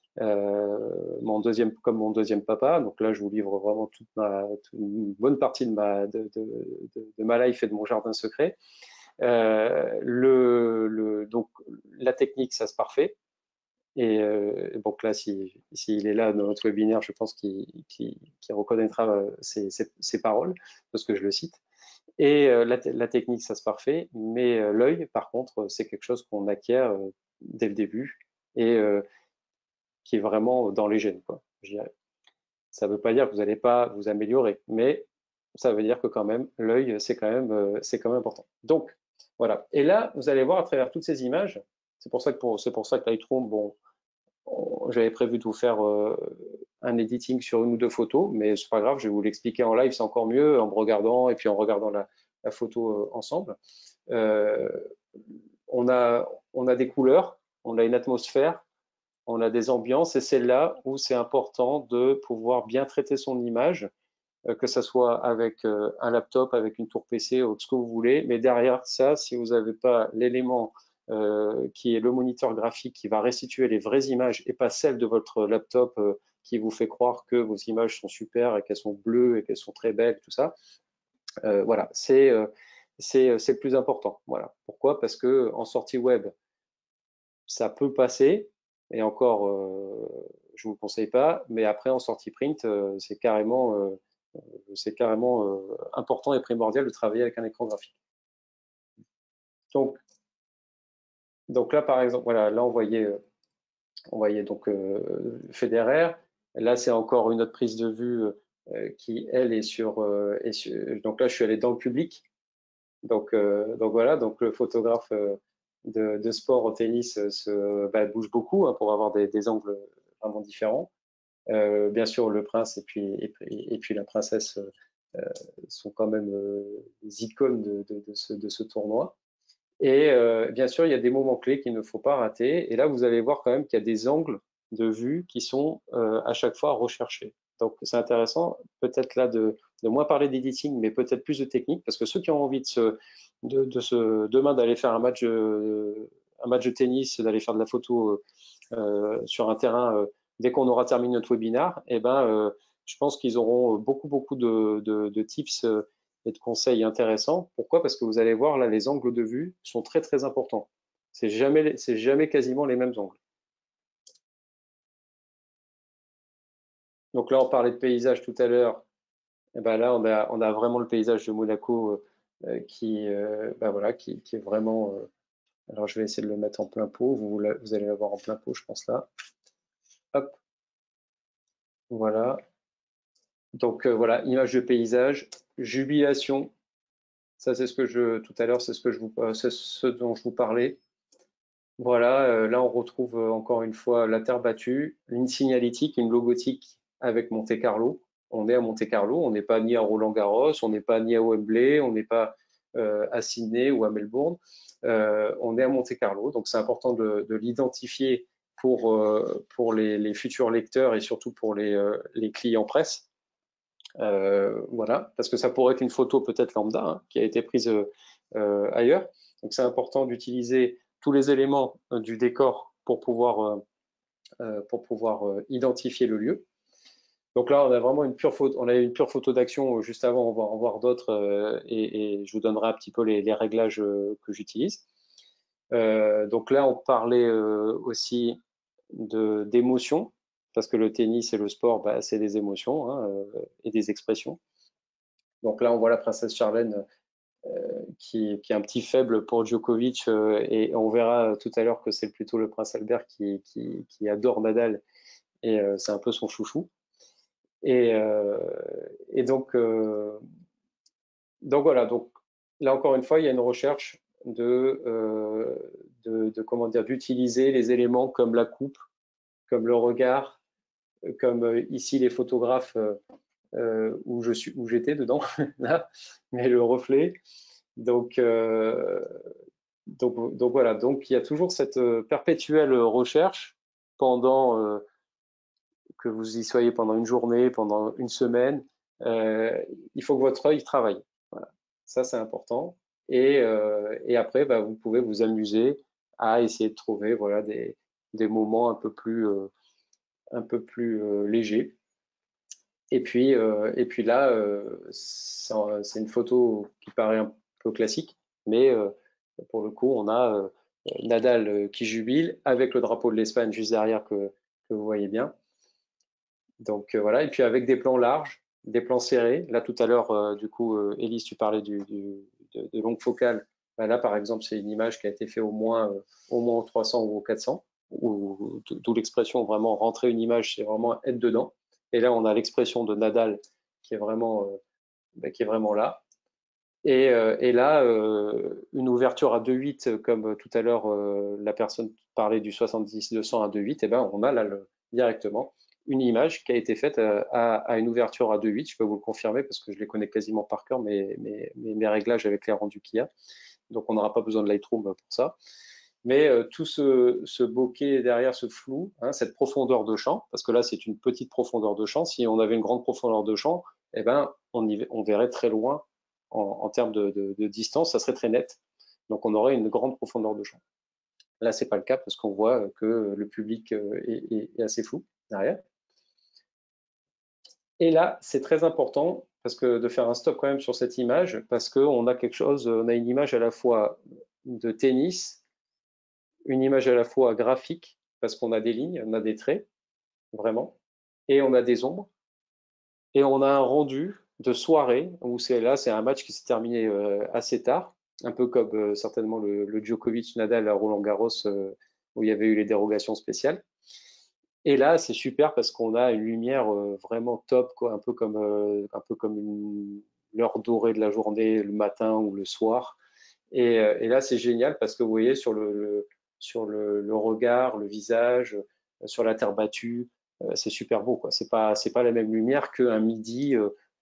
Speaker 2: euh, mon deuxième, comme mon deuxième papa. Donc là, je vous livre vraiment toute ma, toute une bonne partie de ma, de, de, de, de ma life et de mon jardin secret. Euh, le, le, donc la technique, ça se parfait. Et euh, donc là, s'il si, si est là dans notre webinaire, je pense qu'il qu qu reconnaîtra ces, ces, ces paroles, parce que je le cite. Et euh, la, la, technique, ça se parfait, mais euh, l'œil, par contre, c'est quelque chose qu'on acquiert euh, dès le début et euh, qui est vraiment dans les gènes, quoi, je dirais. Ça ne veut pas dire que vous n'allez pas vous améliorer, mais ça veut dire que quand même, l'œil, c'est quand même, euh, c'est quand même important. Donc, voilà. Et là, vous allez voir à travers toutes ces images, c'est pour ça que pour, c'est pour ça que Lightroom, bon, j'avais prévu de vous faire euh, un editing sur une ou deux photos, mais c'est pas grave, je vais vous l'expliquer en live, c'est encore mieux en me regardant et puis en regardant la, la photo euh, ensemble. Euh, on a, on a des couleurs, on a une atmosphère, on a des ambiances et c'est là où c'est important de pouvoir bien traiter son image, euh, que ce soit avec euh, un laptop, avec une tour P C ou ce que vous voulez. Mais derrière ça, si vous n'avez pas l'élément euh, qui est le moniteur graphique qui va restituer les vraies images et pas celles de votre laptop euh, qui vous fait croire que vos images sont super et qu'elles sont bleues et qu'elles sont très belles, tout ça, euh, voilà, c'est euh, c'est le plus important. Voilà. Pourquoi? Parce que en sortie web, ça peut passer, et encore, euh, je ne vous le conseille pas, mais après en sortie print, euh, c'est carrément, euh, c'est carrément euh, important et primordial de travailler avec un écran graphique. Donc, donc là, par exemple, voilà, là on voyait, on voyait donc euh, Federer. Là, c'est encore une autre prise de vue euh, qui, elle, est sur, euh, est sur, donc là, je suis allé dans le public. Donc, euh, donc voilà, donc le photographe euh, de, de, sport au tennis euh, se, bah, bouge beaucoup hein, pour avoir des, des angles vraiment différents. Euh, bien sûr, le prince et puis, et puis, et puis la princesse sont quand même des icônes de, de, de, ce, de ce tournoi. Et euh, bien sûr, il y a des moments clés qu'il ne faut pas rater. Et là, vous allez voir quand même qu'il y a des angles de vue qui sont euh, à chaque fois recherchés. Donc, c'est intéressant, peut-être là, de, de moins parler d'editing, mais peut-être plus de technique, parce que ceux qui ont envie de se, de, de se, demain d'aller faire un match, de, un match de tennis, d'aller faire de la photo euh, sur un terrain, euh, dès qu'on aura terminé notre webinaire, eh ben, euh, je pense qu'ils auront beaucoup, beaucoup de, de, de tips euh, et de conseils intéressants. Pourquoi? Parce que vous allez voir, là, les angles de vue sont très, très importants. C'est jamais, c'est jamais quasiment les mêmes angles. Donc là, on parlait de paysage tout à l'heure. Et ben là, on a, on a vraiment le paysage de Monaco euh, qui, euh, ben voilà, qui, qui est vraiment. Euh, alors, je vais essayer de le mettre en plein pot. Vous, vous allez l'avoir en plein pot, je pense là. Hop, voilà. Donc euh, voilà, image de paysage, jubilation. Ça, c'est ce que je tout à l'heure, c'est ce que je vous, euh, c'est ce dont je vous parlais. Voilà, euh, là on retrouve euh, encore une fois la terre battue, une signalétique, une logotique avec Monte Carlo. On est à Monte Carlo, on n'est pas ni à Roland-Garros, on n'est pas ni à Wembley, on n'est pas euh, à Sydney ou à Melbourne. Euh, on est à Monte Carlo, donc c'est important de, de l'identifier pour, euh, pour les, les, futurs lecteurs et surtout pour les, euh, les clients presse. Euh, voilà, parce que ça pourrait être une photo peut-être lambda hein, qui a été prise euh, ailleurs. Donc c'est important d'utiliser tous les éléments euh, du décor pour pouvoir, euh, pour pouvoir euh, identifier le lieu. Donc là, on a vraiment une pure photo, on a une pure photo d'action juste avant, on va en voir d'autres euh, et, et je vous donnerai un petit peu les, les réglages euh, que j'utilise. Euh, donc là, on parlait euh, aussi de d'émotions, parce que le tennis et le sport, bah, c'est des émotions hein, euh, et des expressions. Donc là, on voit la princesse Charlène euh, qui, qui est un petit faible pour Djokovic euh, et on verra tout à l'heure que c'est plutôt le prince Albert qui, qui, qui adore Nadal et euh, c'est un peu son chouchou. Et, euh, et donc, euh, donc voilà, donc là encore une fois, il y a une recherche de, euh, de, de comment dire, d'utiliser les éléments comme la coupe, comme le regard, comme euh, ici les photographes euh, où je suis, où j'étais dedans, là, mais le reflet. Donc, euh, donc, donc voilà, donc il y a toujours cette euh, perpétuelle recherche pendant euh, que vous y soyez pendant une journée, pendant une semaine. Euh, il faut que votre œil travaille. Voilà. Ça, c'est important. Et, euh, et après, bah, vous pouvez vous amuser à essayer de trouver voilà, des, des moments un peu plus, euh, un peu plus euh, légers. Et puis, euh, et puis là, euh, c'est une photo qui paraît un peu classique, mais euh, pour le coup, on a euh, Nadal qui jubile avec le drapeau de l'Espagne juste derrière que, que vous voyez bien. Donc euh, voilà, et puis avec des plans larges, des plans serrés. Là, tout à l'heure, euh, du coup, euh, Élise, tu parlais du, du, de, de longue focale. Ben là, par exemple, c'est une image qui a été faite au moins, euh, au moins au trois cents ou au quatre cents, d'où l'expression vraiment rentrer une image, c'est vraiment être dedans. Et là, on a l'expression de Nadal qui est vraiment, euh, ben, qui est vraiment là. Et, euh, et là, euh, une ouverture à deux virgule huit, comme tout à l'heure, euh, la personne parlait du soixante-dix deux cents à deux virgule huit, et ben, on a là le, directement une image qui a été faite à, à une ouverture à deux virgule huit. Je peux vous le confirmer parce que je les connais quasiment par cœur, mes, mes, mes réglages avec les rendus qu'il y a. Donc, on n'aura pas besoin de Lightroom pour ça. Mais euh, tout ce, ce bokeh derrière, ce flou, hein, cette profondeur de champ, parce que là, c'est une petite profondeur de champ. Si on avait une grande profondeur de champ, eh ben, on, y, on verrait très loin en, en termes de, de, de distance, ça serait très net. Donc, on aurait une grande profondeur de champ. Là, c'est pas le cas parce qu'on voit que le public est, est, est assez flou derrière. Et là, c'est très important parce que de faire un stop quand même sur cette image, parce qu'on a quelque chose, on a une image à la fois de tennis, une image à la fois graphique, parce qu'on a des lignes, on a des traits, vraiment, et on a des ombres, et on a un rendu de soirée, où c'est là, c'est un match qui s'est terminé euh, assez tard, un peu comme euh, certainement le, le Djokovic-Nadal à Roland-Garros, euh, où il y avait eu les dérogations spéciales. Et là, c'est super parce qu'on a une lumière euh, vraiment top, quoi, un peu comme, euh, un peu comme une l'heure dorée de la journée, le matin ou le soir. Et, euh, et là, c'est génial parce que vous voyez sur le, le sur le, le, regard, le visage, euh, sur la terre battue, euh, c'est super beau, quoi. C'est pas c'est pas la même lumière qu'un midi euh,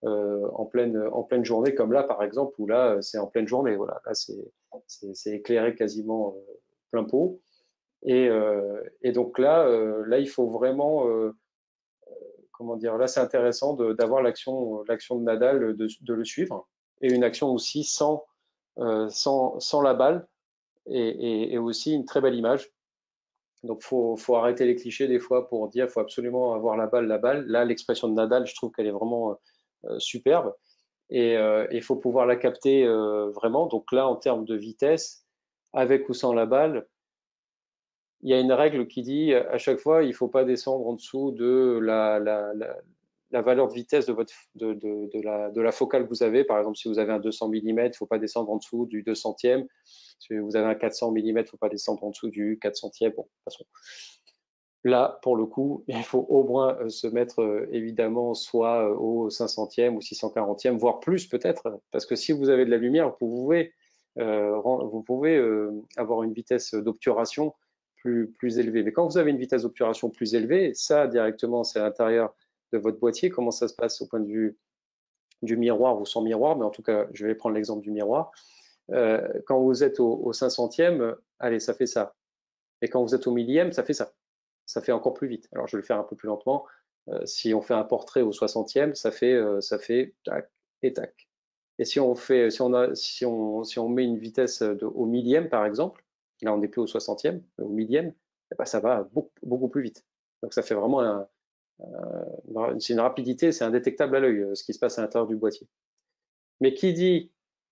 Speaker 2: euh, en, pleine, en pleine journée, comme là par exemple, où là c'est en pleine journée. Voilà, là c'est éclairé quasiment euh, plein pot. Et, euh, et donc là, euh, là, il faut vraiment, euh, comment dire, là c'est intéressant d'avoir l'action l'action de Nadal, de, de, le suivre, et une action aussi sans, euh, sans, sans la balle, et, et, et aussi une très belle image. Donc, il faut, faut, arrêter les clichés des fois pour dire qu'il faut absolument avoir la balle, la balle. Là, l'expression de Nadal, je trouve qu'elle est vraiment euh, superbe. Et il euh, faut pouvoir la capter euh, vraiment. Donc là, en termes de vitesse, avec ou sans la balle, il y a une règle qui dit à chaque fois, il ne faut pas descendre en dessous de la, la, la, la valeur de vitesse de, votre, de, de, de, la, de la focale que vous avez. Par exemple, si vous avez un deux cents millimètres, il ne faut pas descendre en dessous du deux centième. Si vous avez un quatre cents millimètres, il ne faut pas descendre en dessous du quatre centième. Bon, de toute façon. Là, pour le coup, il faut au moins euh, se mettre euh, évidemment soit euh, au cinq centième ou six cent quarantième, voire plus peut-être, parce que si vous avez de la lumière, vous pouvez, euh, vous pouvez euh, avoir une vitesse d'obturation plus, plus élevée. Mais quand vous avez une vitesse d'obturation plus élevée, ça directement, c'est à l'intérieur de votre boîtier. Comment ça se passe au point de vue du miroir ou sans miroir? Mais en tout cas, je vais prendre l'exemple du miroir. Euh, quand vous êtes au, au cinq centième, allez, ça fait ça. Et quand vous êtes au millième, ça fait ça. Ça fait encore plus vite. Alors, je vais le faire un peu plus lentement. Euh, si on fait un portrait au soixantième, ça fait, euh, ça fait tac et tac. Et si on fait, si on a, si on, si on met une vitesse de, au millième, par exemple, là on n'est plus au soixantième, au millième, eh ben, ça va beaucoup, beaucoup plus vite. Donc ça fait vraiment un, un, c'est une rapidité, c'est indétectable à l'œil ce qui se passe à l'intérieur du boîtier. Mais qui dit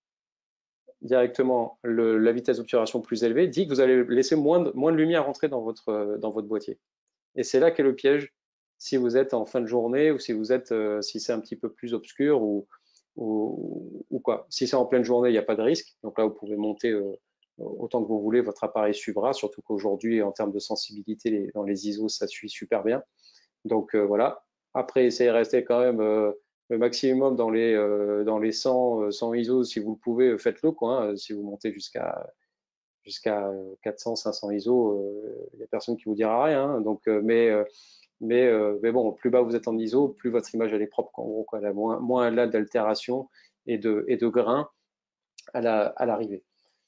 Speaker 2: directement le, la vitesse d'obturation plus élevée dit que vous allez laisser moins de, moins de lumière rentrer dans votre, dans votre boîtier. Et c'est là qu'est le piège si vous êtes en fin de journée ou si vous êtes, euh, si c'est un petit peu plus obscur ou, ou, ou quoi. Si c'est en pleine journée, il n'y a pas de risque. Donc là, vous pouvez monter euh, autant que vous voulez, votre appareil suivra, surtout qu'aujourd'hui, en termes de sensibilité, les, dans les I S O, ça suit super bien. Donc euh, voilà. Après, essayez de rester quand même euh, le maximum dans les, euh, dans les cent, cent I S O. Si vous le pouvez, faites-le, quoi. Hein. Si vous montez jusqu'à jusqu'à quatre cents, cinq cents I S O, il euh, n'y a personne qui vous dira rien. Hein. Donc, euh, mais, euh, mais, euh, mais bon, plus bas vous êtes en I S O, plus votre image elle est propre. En gros, quoi. Elle a moins, moins elle a d'altération et de, et de grains à l'arrivée.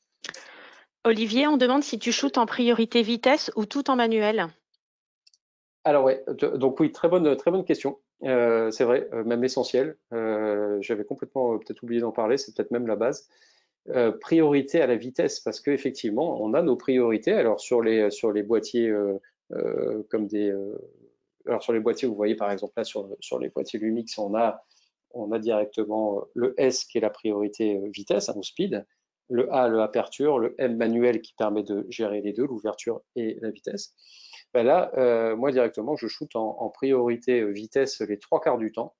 Speaker 1: À Olivier, on demande si tu shootes en priorité vitesse ou tout en manuel.
Speaker 2: Alors ouais, donc oui, très bonne, très bonne question. Euh, c'est vrai, euh, même essentiel. Euh, J'avais complètement euh, peut-être oublié d'en parler, c'est peut-être même la base. Euh, priorité à la vitesse, parce qu'effectivement, on a nos priorités. Alors sur les, sur les boîtiers euh, euh, comme des... Euh, alors sur les boîtiers, vous voyez par exemple là, sur, sur les boîtiers Lumix, on a, on a directement le S qui est la priorité vitesse, hein, ou speed, le A, le aperture, le M manuel qui permet de gérer les deux, l'ouverture et la vitesse. Ben là, euh, moi directement, je shoot en, en priorité vitesse les trois quarts du temps.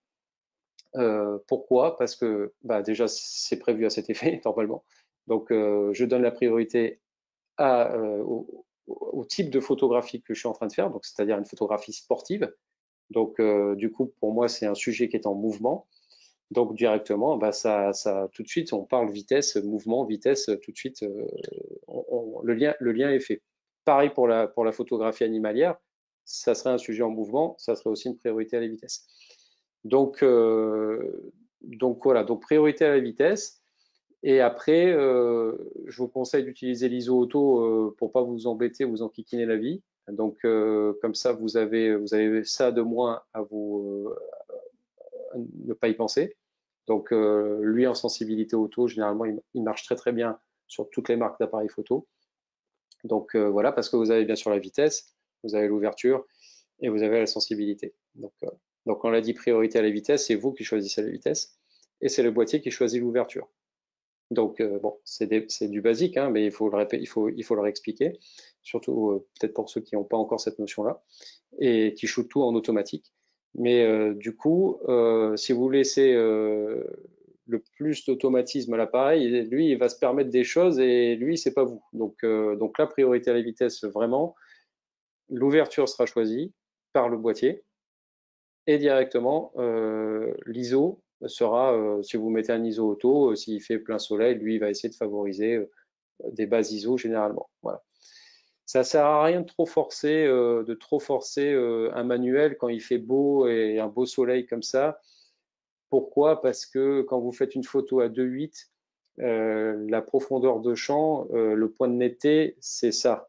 Speaker 2: Euh, pourquoi? Parce que bah, déjà, c'est prévu à cet effet, normalement. Donc, euh, je donne la priorité à, euh, au, au, type de photographie que je suis en train de faire, donc c'est-à-dire une photographie sportive. Donc, euh, du coup, pour moi, c'est un sujet qui est en mouvement. Donc, directement, bah, ça, ça, tout de suite, on parle vitesse, mouvement, vitesse, tout de suite, euh, on, on, le, lien, le lien est fait. Pareil pour la, pour la photographie animalière, ça serait un sujet en mouvement, ça serait aussi une priorité à la vitesse. Donc, euh, donc voilà, donc priorité à la vitesse. Et après, euh, je vous conseille d'utiliser l'I S O auto euh, pour pas vous embêter, vous enquiquiner la vie. Donc, euh, comme ça, vous avez, vous avez ça de moins à vous euh, ne pas y penser. Donc, euh, lui en sensibilité auto, généralement, il, il, marche très très bien sur toutes les marques d'appareils photo. Donc euh, voilà, parce que vous avez bien sûr la vitesse, vous avez l'ouverture et vous avez la sensibilité. Donc, euh, donc on l'a dit, priorité à la vitesse, c'est vous qui choisissez la vitesse et c'est le boîtier qui choisit l'ouverture. Donc euh, bon, c'est du basique, hein, mais il faut, le il, faut, il faut le réexpliquer, surtout euh, peut-être pour ceux qui n'ont pas encore cette notion-là et qui shootent tout en automatique. Mais euh, du coup, euh, si vous laissez euh, le plus d'automatisme à l'appareil, lui, il va se permettre des choses et lui, c'est pas vous. Donc, euh, donc la priorité à la vitesse, vraiment, l'ouverture sera choisie par le boîtier et directement euh, l'I S O sera, euh, si vous mettez un I S O auto, euh, s'il fait plein soleil, lui, il va essayer de favoriser euh, des bases I S O généralement. Voilà. Ça sert à rien de trop forcer, euh, de trop forcer euh, un manuel quand il fait beau et un beau soleil comme ça. Pourquoi? Parce que quand vous faites une photo à deux huit, euh, la profondeur de champ, euh, le point de netteté, c'est ça.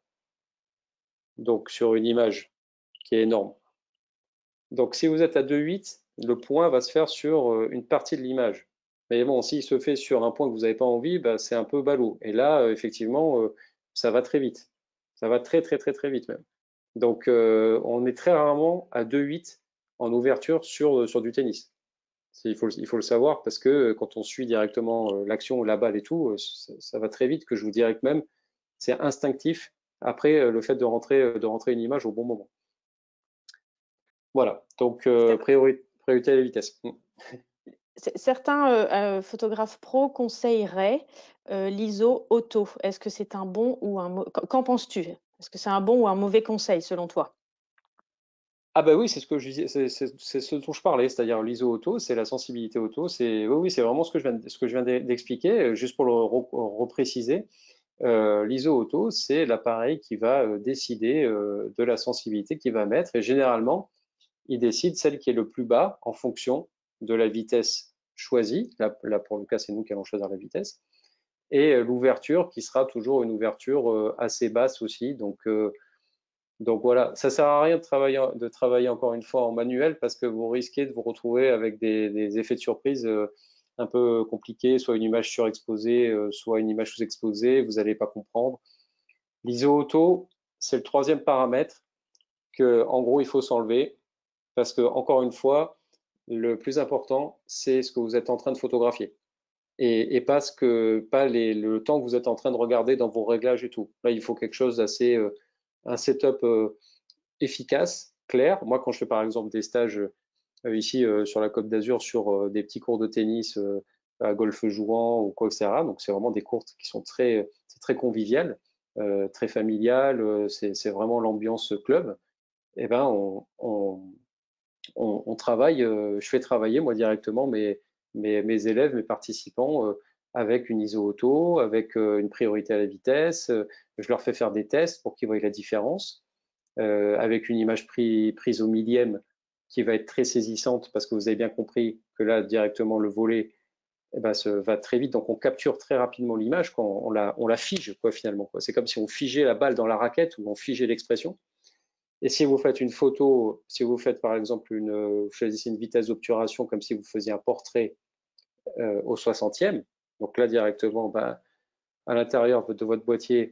Speaker 2: Donc sur une image qui est énorme. Donc si vous êtes à deux huit, le point va se faire sur euh, une partie de l'image. Mais bon, s'il se fait sur un point que vous n'avez pas envie, bah, c'est un peu ballot. Et là, euh, effectivement, euh, ça va très vite. Ça va très très très très vite même. Donc euh, on est très rarement à deux huit en ouverture sur, sur du tennis. Il faut, il faut le savoir parce que quand on suit directement euh, l'action, la balle et tout, euh, ça, ça va très vite que je vous dirais que même c'est instinctif après euh, le fait de rentrer, euh, de rentrer une image au bon moment. Voilà, donc euh, priori- priorité à la vitesse. Mm.
Speaker 1: Certains euh, euh, photographes pro conseilleraient euh, l'I S O auto. Est-ce que c'est un bon ou un mauvais? Qu'en penses-tu? Est-ce que c'est un bon ou un mauvais conseil selon toi?
Speaker 2: Ah bah oui, c'est ce que je disais, c'est c'est- c'est ce dont je parlais, c'est-à-dire l'I S O auto, c'est la sensibilité auto, c'est oui, oui, c'est vraiment ce que je viens, de- ce que je viens d'e- d'expliquer, euh, juste pour le re- repréciser. Euh, L'I S O auto, c'est l'appareil qui va euh, décider euh, de la sensibilité qu'il va mettre, et généralement, il décide celle qui est le plus bas en fonction de la vitesse choisie. Là, là pour le cas, c'est nous qui allons choisir la vitesse. Et euh, l'ouverture qui sera toujours une ouverture euh, assez basse aussi. Donc, euh, donc voilà, ça sert à rien de travailler, de travailler encore une fois en manuel parce que vous risquez de vous retrouver avec des, des effets de surprise euh, un peu compliqués, soit une image surexposée, euh, soit une image sous-exposée, vous n'allez pas comprendre. L'I S O auto, c'est le troisième paramètre que, en gros, il faut s'enlever parce que, encore une fois, le plus important, c'est ce que vous êtes en train de photographier et, et pas, ce que, pas les, le temps que vous êtes en train de regarder dans vos réglages et tout. Là, il faut quelque chose d'assez, euh, un setup euh, efficace, clair. Moi, quand je fais par exemple des stages euh, ici euh, sur la Côte d'Azur, sur euh, des petits cours de tennis euh, à golf jouant ou quoi, et cetera. Donc, c'est vraiment des cours qui sont très, c'est très convivial, euh, très familial. euh, C'est c'est vraiment l'ambiance club. Et ben, on, on, on, on travaille, euh, je fais travailler moi directement mes, mes, mes élèves, mes participants euh, avec une I S O auto, avec euh, une priorité à la vitesse. Euh, je leur fais faire des tests pour qu'ils voient la différence, euh, avec une image pris, prise au millième qui va être très saisissante parce que vous avez bien compris que là directement le volet eh ben, se, va très vite, donc on capture très rapidement l'image quand on la, on la fige quoi finalement quoi. C'est comme si on figeait la balle dans la raquette ou on figeait l'expression. Et si vous faites une photo, si vous faites par exemple une, vous choisissez une vitesse d'obturation comme si vous faisiez un portrait euh, au soixantième, donc là directement, ben, à l'intérieur de votre boîtier,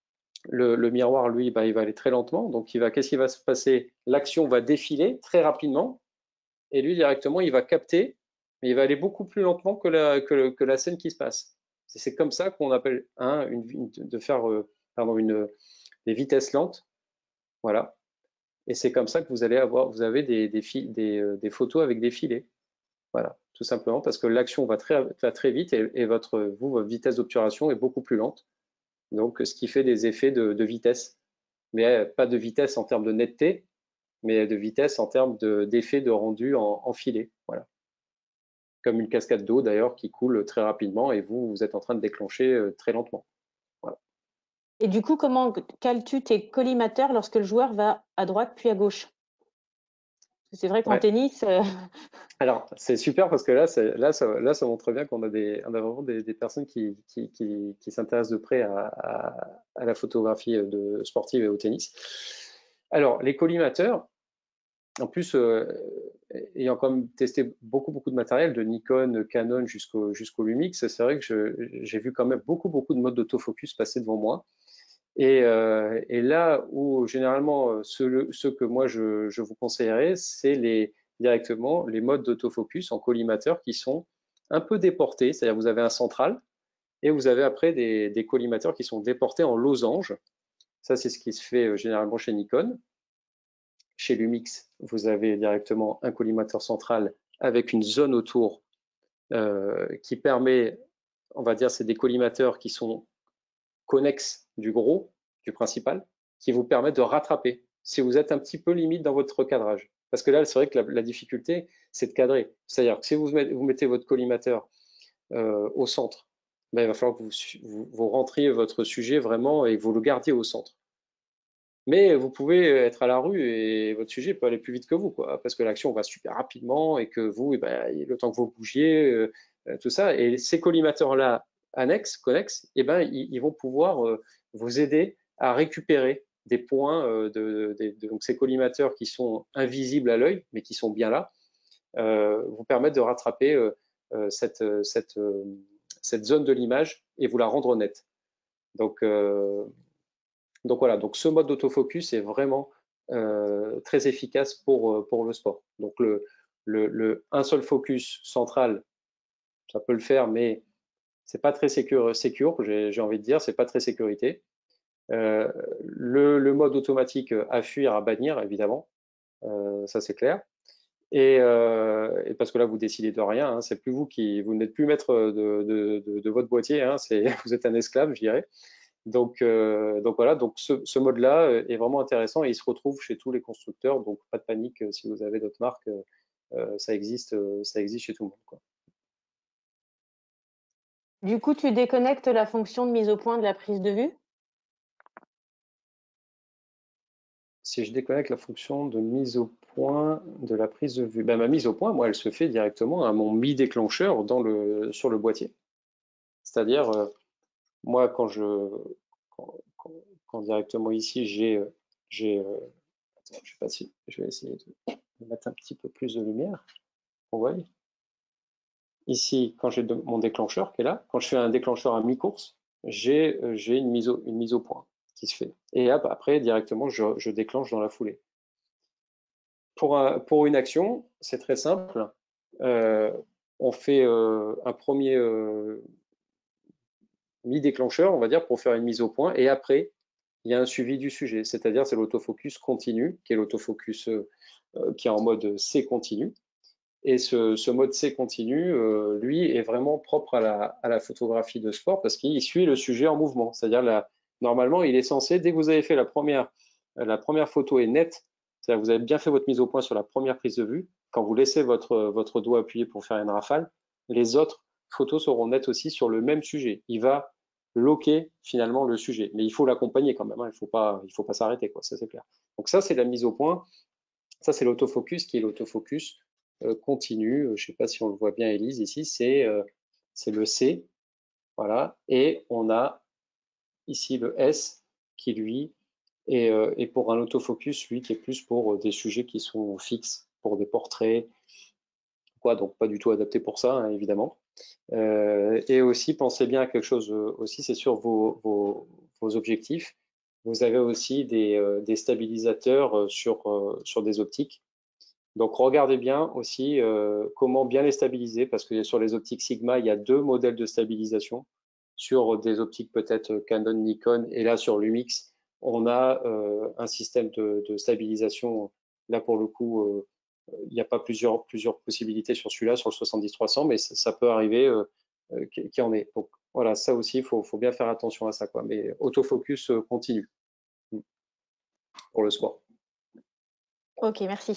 Speaker 2: le, le miroir, lui, ben, il va aller très lentement. Donc il va, qu'est-ce qui va se passer? L'action va défiler très rapidement, et lui directement, il va capter, mais il va aller beaucoup plus lentement que la, que, que la scène qui se passe. C'est comme ça qu'on appelle un, une, une, de faire euh, pardon, une, des vitesses lentes, voilà. Et c'est comme ça que vous allez avoir, vous avez des, des, des, euh, des photos avec des filets. Voilà, tout simplement parce que l'action va très, va très vite et, et votre, vous, votre vitesse d'obturation est beaucoup plus lente. Donc, ce qui fait des effets de, de vitesse. Mais pas de vitesse en termes de netteté, mais de vitesse en termes d'effet de, de rendu en, en filet. Voilà. Comme une cascade d'eau d'ailleurs qui coule très rapidement et vous, vous êtes en train de déclencher euh, très lentement. Voilà.
Speaker 1: Et du coup, comment cales-tu tes collimateurs lorsque le joueur va à droite puis à gauche? C'est vrai qu'en
Speaker 2: Ouais.
Speaker 1: tennis, euh...
Speaker 2: Alors, c'est super parce que là, là, ça, là, ça montre bien qu'on a, des, on a vraiment des, des personnes qui, qui, qui, qui s'intéressent de près à, à, à, la photographie de sportive et au tennis. Alors, les collimateurs, en plus, euh, ayant quand même testé beaucoup, beaucoup de matériel, de Nikon, Canon jusqu'au jusqu'au Lumix, c'est vrai que j'ai vu quand même beaucoup, beaucoup de modes d'autofocus passer devant moi. Et, euh, et là où généralement ceux, ceux que moi je, je vous conseillerais, c'est les, directement les modes d'autofocus en collimateur qui sont un peu déportés, c'est-à-dire vous avez un central et vous avez après des, des collimateurs qui sont déportés en losange. Ça, c'est ce qui se fait généralement chez Nikon. Chez Lumix, vous avez directement un collimateur central avec une zone autour euh, qui permet, on va dire, c'est des collimateurs qui sont connexes du gros, du principal, qui vous permettent de rattraper si vous êtes un petit peu limite dans votre cadrage. Parce que là, c'est vrai que la, la difficulté, c'est de cadrer. C'est-à-dire que si vous mettez, vous mettez votre collimateur euh, au centre, ben, il va falloir que vous, vous, vous rentriez votre sujet vraiment et que vous le gardiez au centre. mais vous pouvez être à la rue et votre sujet peut aller plus vite que vous, quoi, parce que l'action va super rapidement et que vous, eh ben, le temps que vous bougiez, euh, euh, tout ça. Et ces collimateurs-là, annexes, connexes, eh ben, ils, ils vont pouvoir euh, vous aider à récupérer des points, euh, de, de, de, donc ces collimateurs qui sont invisibles à l'œil, mais qui sont bien là, euh, vous permettent de rattraper euh, euh, cette, cette, euh, cette zone de l'image et vous la rendre nette. Donc, euh, donc voilà, donc ce mode d'autofocus est vraiment euh, très efficace pour, pour le sport. Donc le, le, le un seul focus central, ça peut le faire, mais c'est pas très sécure, sécure j'ai envie de dire, c'est pas très sécurité. Euh, le, le, mode automatique à fuir, à bannir, évidemment, euh, ça c'est clair. Et, euh, et, parce que là, vous décidez de rien, hein, c'est plus vous qui, vous n'êtes plus maître de, de, de, de votre boîtier, hein, vous êtes un esclave, je dirais. Donc, euh, donc voilà, donc ce, ce mode-là est vraiment intéressant et il se retrouve chez tous les constructeurs, donc pas de panique si vous avez d'autres marques, euh, ça existe, ça existe chez tout le monde, quoi.
Speaker 1: Du coup, tu déconnectes la fonction de mise au point de la prise de vue?
Speaker 2: Si je déconnecte la fonction de mise au point de la prise de vue, ben, ma mise au point, moi, elle se fait directement à mon mi déclencheur dans le, sur le boîtier. C'est-à-dire, euh, moi, quand je, quand, quand, quand directement ici, j'ai, j'ai, euh, attends, je sais pas si, je vais essayer de mettre un petit peu plus de lumière, on voit. Ici, quand j'ai mon déclencheur qui est là, quand je fais un déclencheur à mi-course, j'ai une mise, au, une mise au point qui se fait. Et hop, après, directement, je, je déclenche dans la foulée. Pour, un, pour une action, c'est très simple. Euh, on fait euh, un premier euh, mi-déclencheur, on va dire, pour faire une mise au point. Et après, il y a un suivi du sujet. C'est-à-dire, c'est l'autofocus continu, qui est l'autofocus euh, qui est en mode C continu. Et ce, ce mode C continu, euh, lui, est vraiment propre à la, à la photographie de sport parce qu'il suit le sujet en mouvement. C'est-à-dire, normalement, il est censé, dès que vous avez fait la première, la première photo est nette, c'est-à-dire que vous avez bien fait votre mise au point sur la première prise de vue, quand vous laissez votre, votre doigt appuyé pour faire une rafale, les autres photos seront nettes aussi sur le même sujet. Il va loquer finalement le sujet. Mais il faut l'accompagner quand même, hein. Il ne faut pas, il faut pas s'arrêter, quoi, ça c'est clair. Donc ça, c'est la mise au point. Ça, c'est l'autofocus qui est l'autofocus euh, continu. Je ne sais pas si on le voit bien, Élise, ici, c'est euh, le C. Voilà. Et on a ici le S qui, lui, est, euh, est pour un autofocus, lui, qui est plus pour des sujets qui sont fixes, pour des portraits, quoi, donc pas du tout adapté pour ça, hein, évidemment. Euh, et aussi, pensez bien à quelque chose aussi, c'est sur vos, vos, vos, objectifs. Vous avez aussi des, euh, des stabilisateurs sur, euh, sur des optiques. Donc regardez bien aussi euh, comment bien les stabiliser, parce que sur les optiques Sigma, il y a deux modèles de stabilisation. Sur des optiques peut-être Canon, Nikon, et là sur Lumix, on a euh, un système de, de, stabilisation. Là pour le coup, euh, il n'y a pas plusieurs, plusieurs possibilités sur celui-là, sur le soixante-dix trois cents, mais ça, ça peut arriver euh, euh, qui en est. Donc voilà, ça aussi, il faut, faut, bien faire attention à ça, quoi. Mais autofocus euh, continue pour le sport.
Speaker 1: Ok, merci.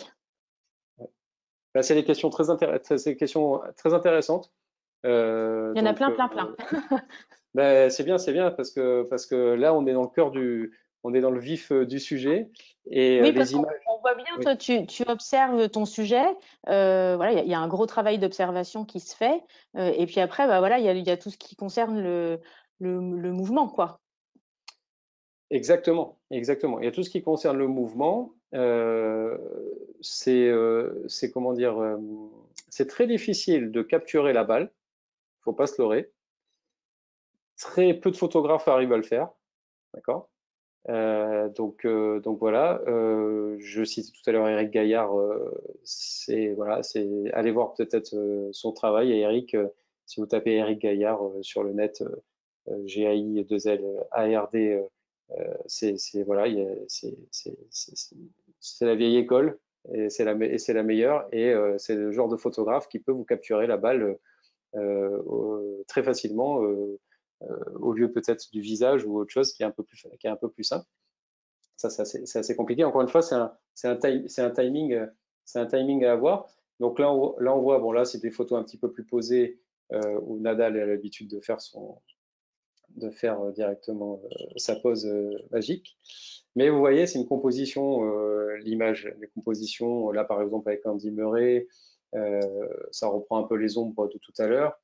Speaker 2: Là, c'est des questions très, des questions très intéressantes.
Speaker 1: Euh, Il y en donc, a plein, plein, plein.
Speaker 2: Euh, ben, c'est bien, c'est bien, parce que, parce que là, on est dans le cœur du, on est dans le vif du sujet. Et
Speaker 1: oui,
Speaker 2: les
Speaker 1: parce
Speaker 2: images.
Speaker 1: On voit bien, oui. Toi, tu, tu observes ton sujet. Euh, voilà, il y, y a un gros travail d'observation qui se fait. Euh, et puis après, bah, voilà, il y a, y a tout ce qui concerne le, le, le mouvement, quoi.
Speaker 2: Exactement, exactement. Il y a tout ce qui concerne le mouvement. Euh, c'est, euh, comment dire, euh, c'est très difficile de capturer la balle. Il faut pas se leurrer. Très peu de photographes arrivent à le faire, d'accord. Euh, donc, euh, donc voilà. Euh, je citais tout à l'heure Eric Gaillard. Euh, c'est voilà, c'est allez voir peut-être euh, son travail. Et Eric, euh, si vous tapez Eric Gaillard euh, sur le net, euh, G A I deux L A R D. Euh, c'est voilà, c'est la vieille école et c'est la, la meilleure, et euh, c'est le genre de photographe qui peut vous capturer la balle euh, au, très facilement euh, euh, au lieu peut-être du visage ou autre chose qui est un peu plus, qui est un peu plus simple. Ça, c'est assez, assez compliqué. Encore une fois, c'est un, un, time, un, timing, c'est un timing à avoir. Donc là, on, là, on voit, bon là, c'est des photos un petit peu plus posées euh, où Nadal a l'habitude de faire son, de faire euh, directement euh, sa pose euh, magique. Mais vous voyez, c'est une composition, euh, l'image, les compositions, là par exemple avec Andy Murray, euh, ça reprend un peu les ombres de tout à l'heure.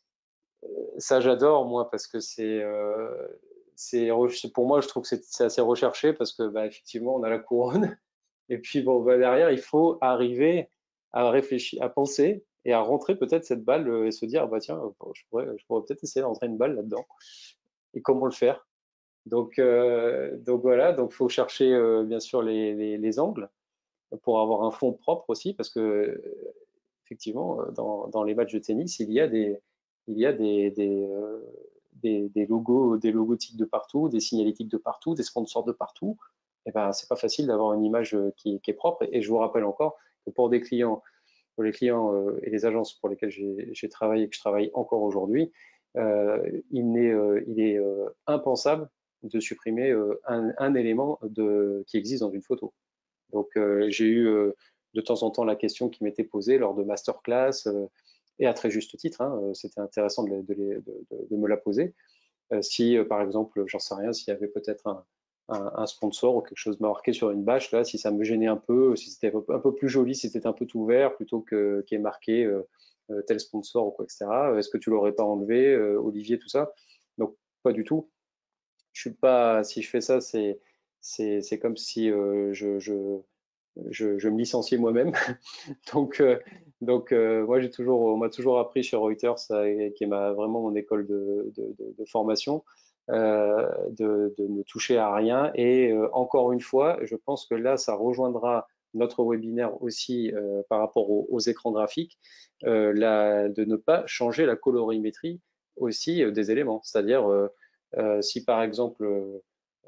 Speaker 2: Ça, j'adore, moi, parce que c'est, euh, c'est, pour moi, je trouve que c'est assez recherché parce que, bah, effectivement, on a la couronne. Et puis, bon, bah, derrière, il faut arriver à réfléchir, à penser et à rentrer peut-être cette balle euh, et se dire, bah, tiens, je pourrais, je pourrais peut-être essayer d'entrer une balle là-dedans. Et comment le faire? Donc, euh, donc voilà, donc faut chercher euh, bien sûr les, les, les angles pour avoir un fond propre aussi, parce que effectivement, dans, dans les matchs de tennis, il y a des, il y a des, des, euh, des, des logos, des logotypes de partout, des signalétiques de partout, des sponsors de partout. Et ben, c'est pas facile d'avoir une image qui, qui est propre. Et je vous rappelle encore que pour des clients, pour les clients euh, et les agences pour lesquelles j'ai travaillé et que je travaille encore aujourd'hui, euh, il, est, euh, il est euh, impensable de supprimer euh, un, un élément de, qui existe dans une photo. Donc, euh, j'ai eu euh, de temps en temps la question qui m'était posée lors de masterclass, euh, et à très juste titre, hein, euh, c'était intéressant de, de, de, de, me la poser. Euh, si, euh, par exemple, j'en sais rien, s'il y avait peut-être un, un, un, sponsor ou quelque chose marqué sur une bâche, là, si ça me gênait un peu, si c'était un peu plus joli, si c'était un peu tout vert, plutôt que qui est marqué euh, euh, tel sponsor ou quoi, et cetera. Est-ce que tu l'aurais pas enlevé, euh, Olivier, tout ça? Donc, pas du tout. Je suis pas, si je fais ça, c'est c'est comme si euh, je, je je, je me licenciais moi-même. donc, euh, donc euh, moi, j'ai toujours, on m'a toujours appris chez Reuters, euh, qui est ma, vraiment mon école de, de, de, de formation, euh, de, de ne toucher à rien. Et euh, encore une fois, je pense que là, ça rejoindra notre webinaire aussi euh, par rapport aux, aux écrans graphiques, euh, la, de ne pas changer la colorimétrie aussi euh, des éléments. C'est-à-dire, euh, euh, si par exemple, euh,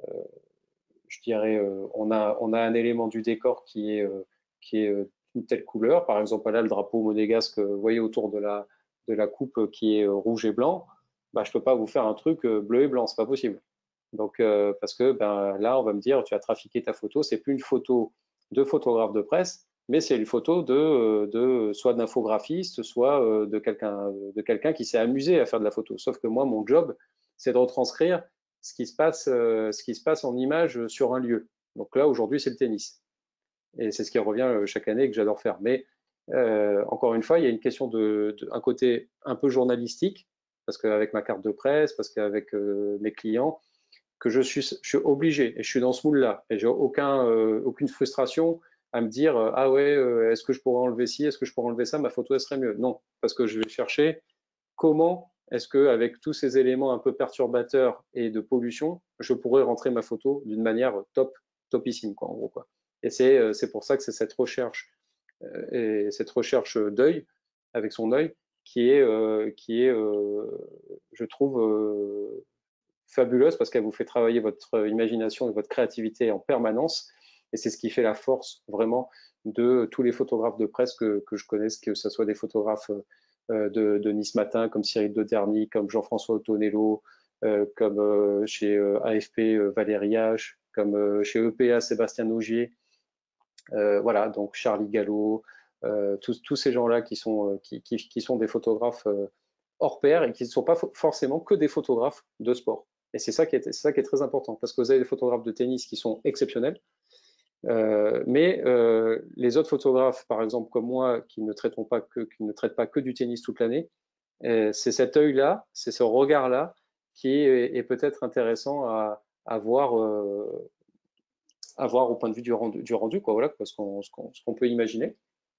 Speaker 2: je dirais, euh, on a, on a un élément du décor qui est, euh, qui est euh, une telle couleur. Par exemple, là, le drapeau monégasque, vous voyez autour de la, de la coupe qui est euh, rouge et blanc. Bah, je peux pas vous faire un truc euh, bleu et blanc, c'est pas possible. Donc, euh, parce que ben, là, on va me dire, tu as trafiqué ta photo. C'est plus une photo de photographe de presse, mais c'est une photo de, euh, de soit d'infographiste, soit euh, de quelqu'un, de quelqu'un qui s'est amusé à faire de la photo. Sauf que moi, mon job, c'est de retranscrire ce qui se passe, euh, ce qui se passe en image sur un lieu. Donc là, aujourd'hui, c'est le tennis. Et c'est ce qui revient euh, chaque année et que j'adore faire. Mais euh, encore une fois, il y a une question de, de un côté un peu journalistique, parce qu'avec ma carte de presse, parce qu'avec euh, mes clients, que je suis, je suis obligé, et je suis dans ce moule-là, et j'ai aucun, euh, aucune frustration à me dire, euh, ah ouais, euh, est-ce que je pourrais enlever ci, est-ce que je pourrais enlever ça, ma photo, elle serait mieux. Non, parce que je vais chercher comment est-ce que, avec tous ces éléments un peu perturbateurs et de pollution, je pourrais rentrer ma photo d'une manière top, topissime, quoi, en gros, quoi. Et c'est euh, c'est pour ça que c'est cette recherche euh, et cette recherche d'œil, avec son œil, qui est, euh, qui est euh, je trouve, euh, fabuleuse parce qu'elle vous fait travailler votre imagination et votre créativité en permanence. Et c'est ce qui fait la force vraiment de tous les photographes de presse que, que je connaisse, que ce soit des photographes euh, de, de Nice Matin, comme Cyril Doderny, comme Jean-François Autonello, euh, comme euh, chez euh, A F P euh, Valérie H, comme euh, chez E P A Sébastien Augier. Euh, voilà, donc Charlie Gallo, euh, tous, tous ces gens-là qui sont, euh, qui, qui, qui sont des photographes euh, hors pair et qui ne sont pas forcément que des photographes de sport. Et c'est ça, qui est, ça qui est très important, parce que vous avez des photographes de tennis qui sont exceptionnels, euh, mais euh, les autres photographes, par exemple comme moi, qui ne traitons pas que, qui ne traitent pas que du tennis toute l'année, euh, c'est cet œil-là, c'est ce regard-là qui est, est peut-être intéressant à, à voir, euh, à voir au point de vue du rendu, du rendu quoi, voilà, ce qu'on qu'on, qu'on peut imaginer.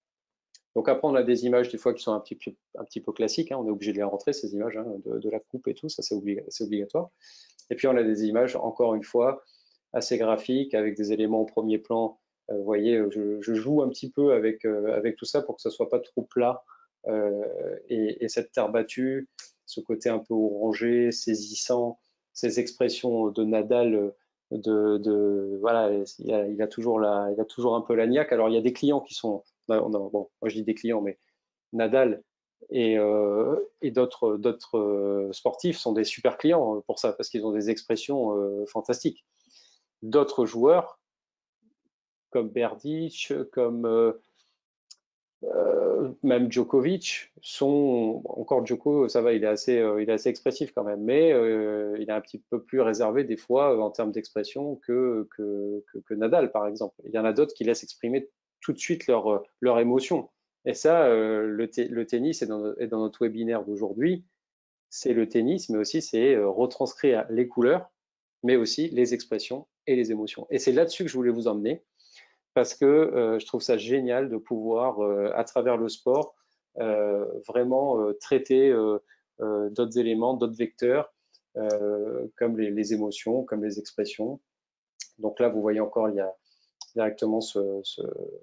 Speaker 2: Donc après, on a des images des fois qui sont un petit peu, un petit peu classiques, hein, on est obligé de les rentrer, ces images hein, de, de la coupe et tout, ça c'est obliga obligatoire. Et puis on a des images, encore une fois, assez graphiques, avec des éléments au premier plan. Euh, vous voyez, je, je, joue un petit peu avec, euh, avec tout ça pour que ce ne soit pas trop plat. Euh, et, et cette terre battue, ce côté un peu orangé, saisissant, ces expressions de Nadal, de, de voilà, il a, il a toujours la, il a toujours un peu la niaque. Alors il y a des clients qui sont, non, non, bon, moi je dis des clients, mais Nadal et, euh, et d'autres d'autres euh, sportifs sont des super clients pour ça parce qu'ils ont des expressions euh, fantastiques. D'autres joueurs comme Berdych, comme euh, Euh, même Djokovic, son, encore Djoko, ça va, il est assez, euh, il est assez expressif quand même, mais euh, il est un petit peu plus réservé des fois euh, en termes d'expression que, que, que, que Nadal, par exemple. Il y en a d'autres qui laissent exprimer tout de suite leur, euh, leur émotion. Et ça, euh, le, le, tennis est dans, est dans notre webinaire d'aujourd'hui, c'est le tennis, mais aussi c'est euh, retranscrire les couleurs, mais aussi les expressions et les émotions. Et c'est là-dessus que je voulais vous emmener parce que euh, je trouve ça génial de pouvoir, euh, à travers le sport, euh, vraiment euh, traiter euh, euh, d'autres éléments, d'autres vecteurs, euh, comme les, les, émotions, comme les expressions. Donc là, vous voyez encore, il y a directement ce, ce,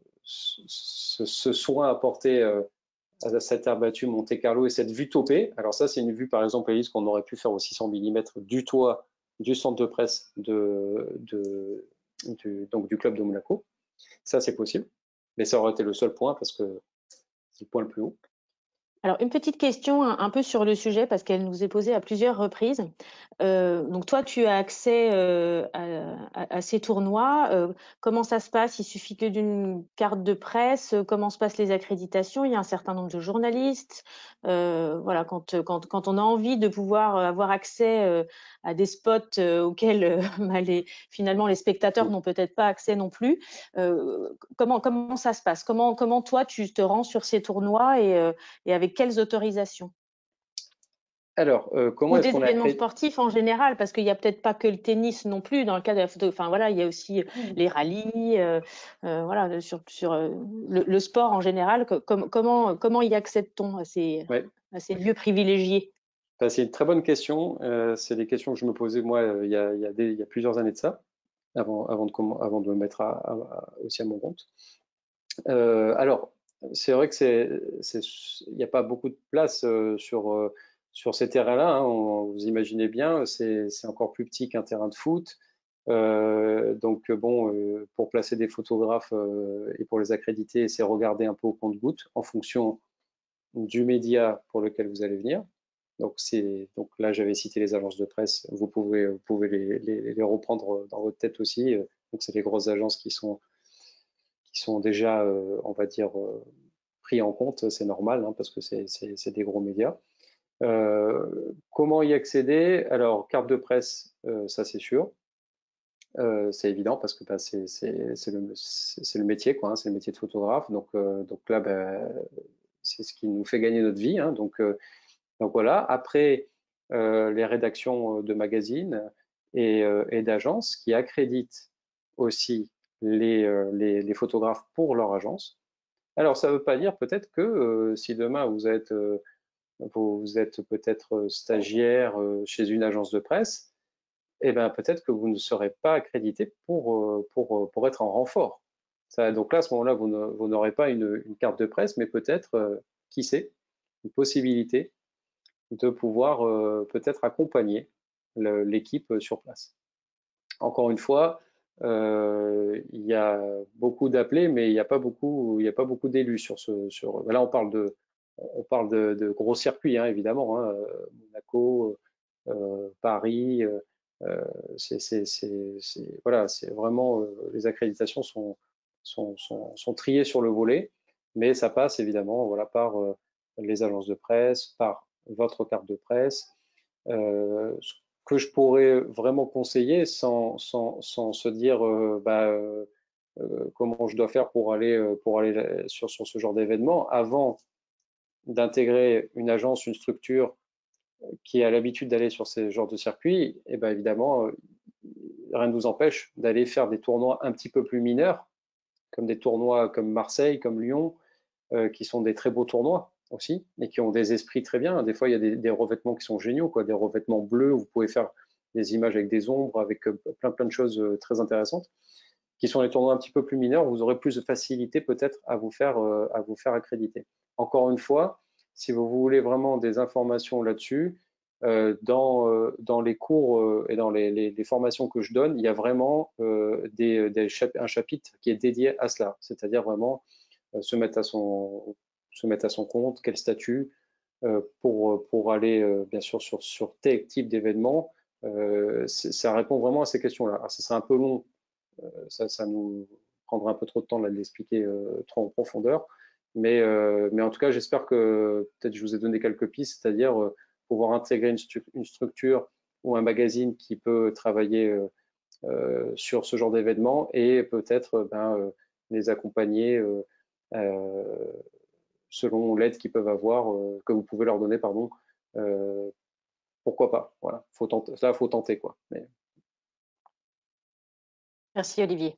Speaker 2: ce, ce soin apporté euh, à cette aire battue Monte Carlo et cette vue topée. Alors ça, c'est une vue, par exemple, Elise, qu'on aurait pu faire au six cents millimètres du toit du centre de presse de, de, du, donc du club de Monaco. Ça, c'est possible, mais ça aurait été le seul point parce que c'est le point le plus haut.
Speaker 1: Alors, une petite question un, un peu sur le sujet parce qu'elle nous est posée à plusieurs reprises. Euh, donc, toi, tu as accès euh, à, à, à ces tournois. Euh, comment ça se passe? Il suffit que d'une carte de presse. Comment se passent les accréditations? Il y a un certain nombre de journalistes. Euh, voilà, quand, quand, quand on a envie de pouvoir avoir accès euh, à des spots euh, auxquels euh, bah, les, finalement les spectateurs n'ont peut-être pas accès non plus. Euh, comment, comment ça se passe? Comment, comment toi, tu te rends sur ces tournois et, euh, et avec quelles autorisations?
Speaker 2: Alors, euh, comment
Speaker 1: Ou
Speaker 2: est-ce
Speaker 1: des
Speaker 2: qu'on a
Speaker 1: événements
Speaker 2: créé?
Speaker 1: sportifs en général, parce qu'il n'y a peut-être pas que le tennis non plus dans le cas de la photo. Enfin voilà, il y a aussi les rallyes, euh, euh, voilà, sur, sur euh, le, le sport en général. Co- com- comment, comment y accède-t-on à ces,
Speaker 2: Ouais.
Speaker 1: à ces lieux privilégiés?
Speaker 2: Ben, c'est une très bonne question. Euh, c'est des questions que je me posais moi euh, il y a, il y a des, il y a plusieurs années de ça, avant, avant, de, avant de me mettre à, à, à, aussi à mon compte. Euh, alors, c'est vrai que c'est, c'est, il n'y a pas beaucoup de place euh, sur, euh, sur ces terrains-là. Hein. On- vous imaginez bien, c'est, c'est encore plus petit qu'un terrain de foot. Euh, donc bon, euh, pour placer des photographes euh, et pour les accréditer, c'est regarder un peu au compte-gouttes en fonction du média pour lequel vous allez venir. Donc, c'est, donc là, j'avais cité les agences de presse. Vous pouvez, vous pouvez les, les, les reprendre dans votre tête aussi. Donc, c'est les grosses agences qui sont, qui sont déjà, euh, on va dire, euh, pris en compte. C'est normal hein, parce que c'est, c'est, c'est des gros médias. Euh, comment y accéder? Alors, carte de presse, euh, ça c'est sûr. Euh, c'est évident parce que bah, c'est, c'est, c'est, le, c'est le métier, quoi. Hein, c'est le métier de photographe. Donc, euh, donc là, bah, c'est ce qui nous fait gagner notre vie. Hein, donc, euh, donc voilà. Après, euh, les rédactions de magazines et, euh, et d'agences qui accréditent aussi les, euh, les, les, photographes pour leur agence. Alors, ça ne veut pas dire peut-être que euh, si demain vous êtes, euh, vous, vous êtes peut-être stagiaire euh, chez une agence de presse, eh ben, peut-être que vous ne serez pas accrédité pour, euh, pour, pour être en renfort. Ça, donc là, à ce moment-là, vous, ne, vous n'aurez pas une, une, carte de presse, mais peut-être, euh, qui sait, une possibilité de pouvoir euh, peut-être accompagner l'équipe sur place. Encore une fois, euh, il y a beaucoup d'appelés, mais il n'y a pas beaucoup, il n'y a pas beaucoup d'élus sur ce. Sur, là, on parle de, on parle de, de gros circuits, hein, évidemment, hein, Monaco, euh, Paris. Euh, c'est, c'est, c'est, c'est, voilà, c'est vraiment euh, les accréditations sont, sont, sont, sont triées sur le volet, mais ça passe évidemment, voilà, par euh, les agences de presse, par votre carte de presse. Euh, ce que je pourrais vraiment conseiller sans, sans, sans se dire euh, bah, euh, euh, comment je dois faire pour aller, euh, pour aller sur, sur ce genre d'événement, avant d'intégrer une agence, une structure qui a l'habitude d'aller sur ces genres de circuits, et ben évidemment, euh, rien ne vous empêche d'aller faire des tournois un petit peu plus mineurs, comme des tournois comme Marseille, comme Lyon, euh, qui sont des très beaux tournois aussi, et qui ont des esprits très bien. Des fois, il y a des, des revêtements qui sont géniaux, quoi, des revêtements bleus, où vous pouvez faire des images avec des ombres, avec euh, plein plein de choses euh, très intéressantes, qui sont les tournois un petit peu plus mineurs, où vous aurez plus de facilité peut-être à vous faire euh, à vous faire accréditer. Encore une fois, si vous voulez vraiment des informations là-dessus, euh, dans, euh, dans les cours euh, et dans les, les, les, formations que je donne, il y a vraiment euh, des, des chap un chapitre qui est dédié à cela, c'est-à-dire vraiment euh, se mettre à son se mettre à son compte, quel statut euh, pour pour aller euh, bien sûr sur sur tel type d'événement. Euh, ça répond vraiment à ces questions-là. Alors, ça sera un peu long, euh, ça, ça nous prendra un peu trop de temps là, de l'expliquer euh, trop en profondeur, Mais, euh, mais en tout cas, j'espère que peut-être je vous ai donné quelques pistes, c'est-à-dire euh, pouvoir intégrer une, stru une, structure ou un magazine qui peut travailler euh, euh, sur ce genre d'événement et peut-être ben, euh, les accompagner euh, euh, selon l'aide qu'ils peuvent avoir, euh, que vous pouvez leur donner, pardon. Euh, pourquoi pas, voilà. Faut tenter, là, faut tenter quoi. Mais...
Speaker 1: Merci Olivier.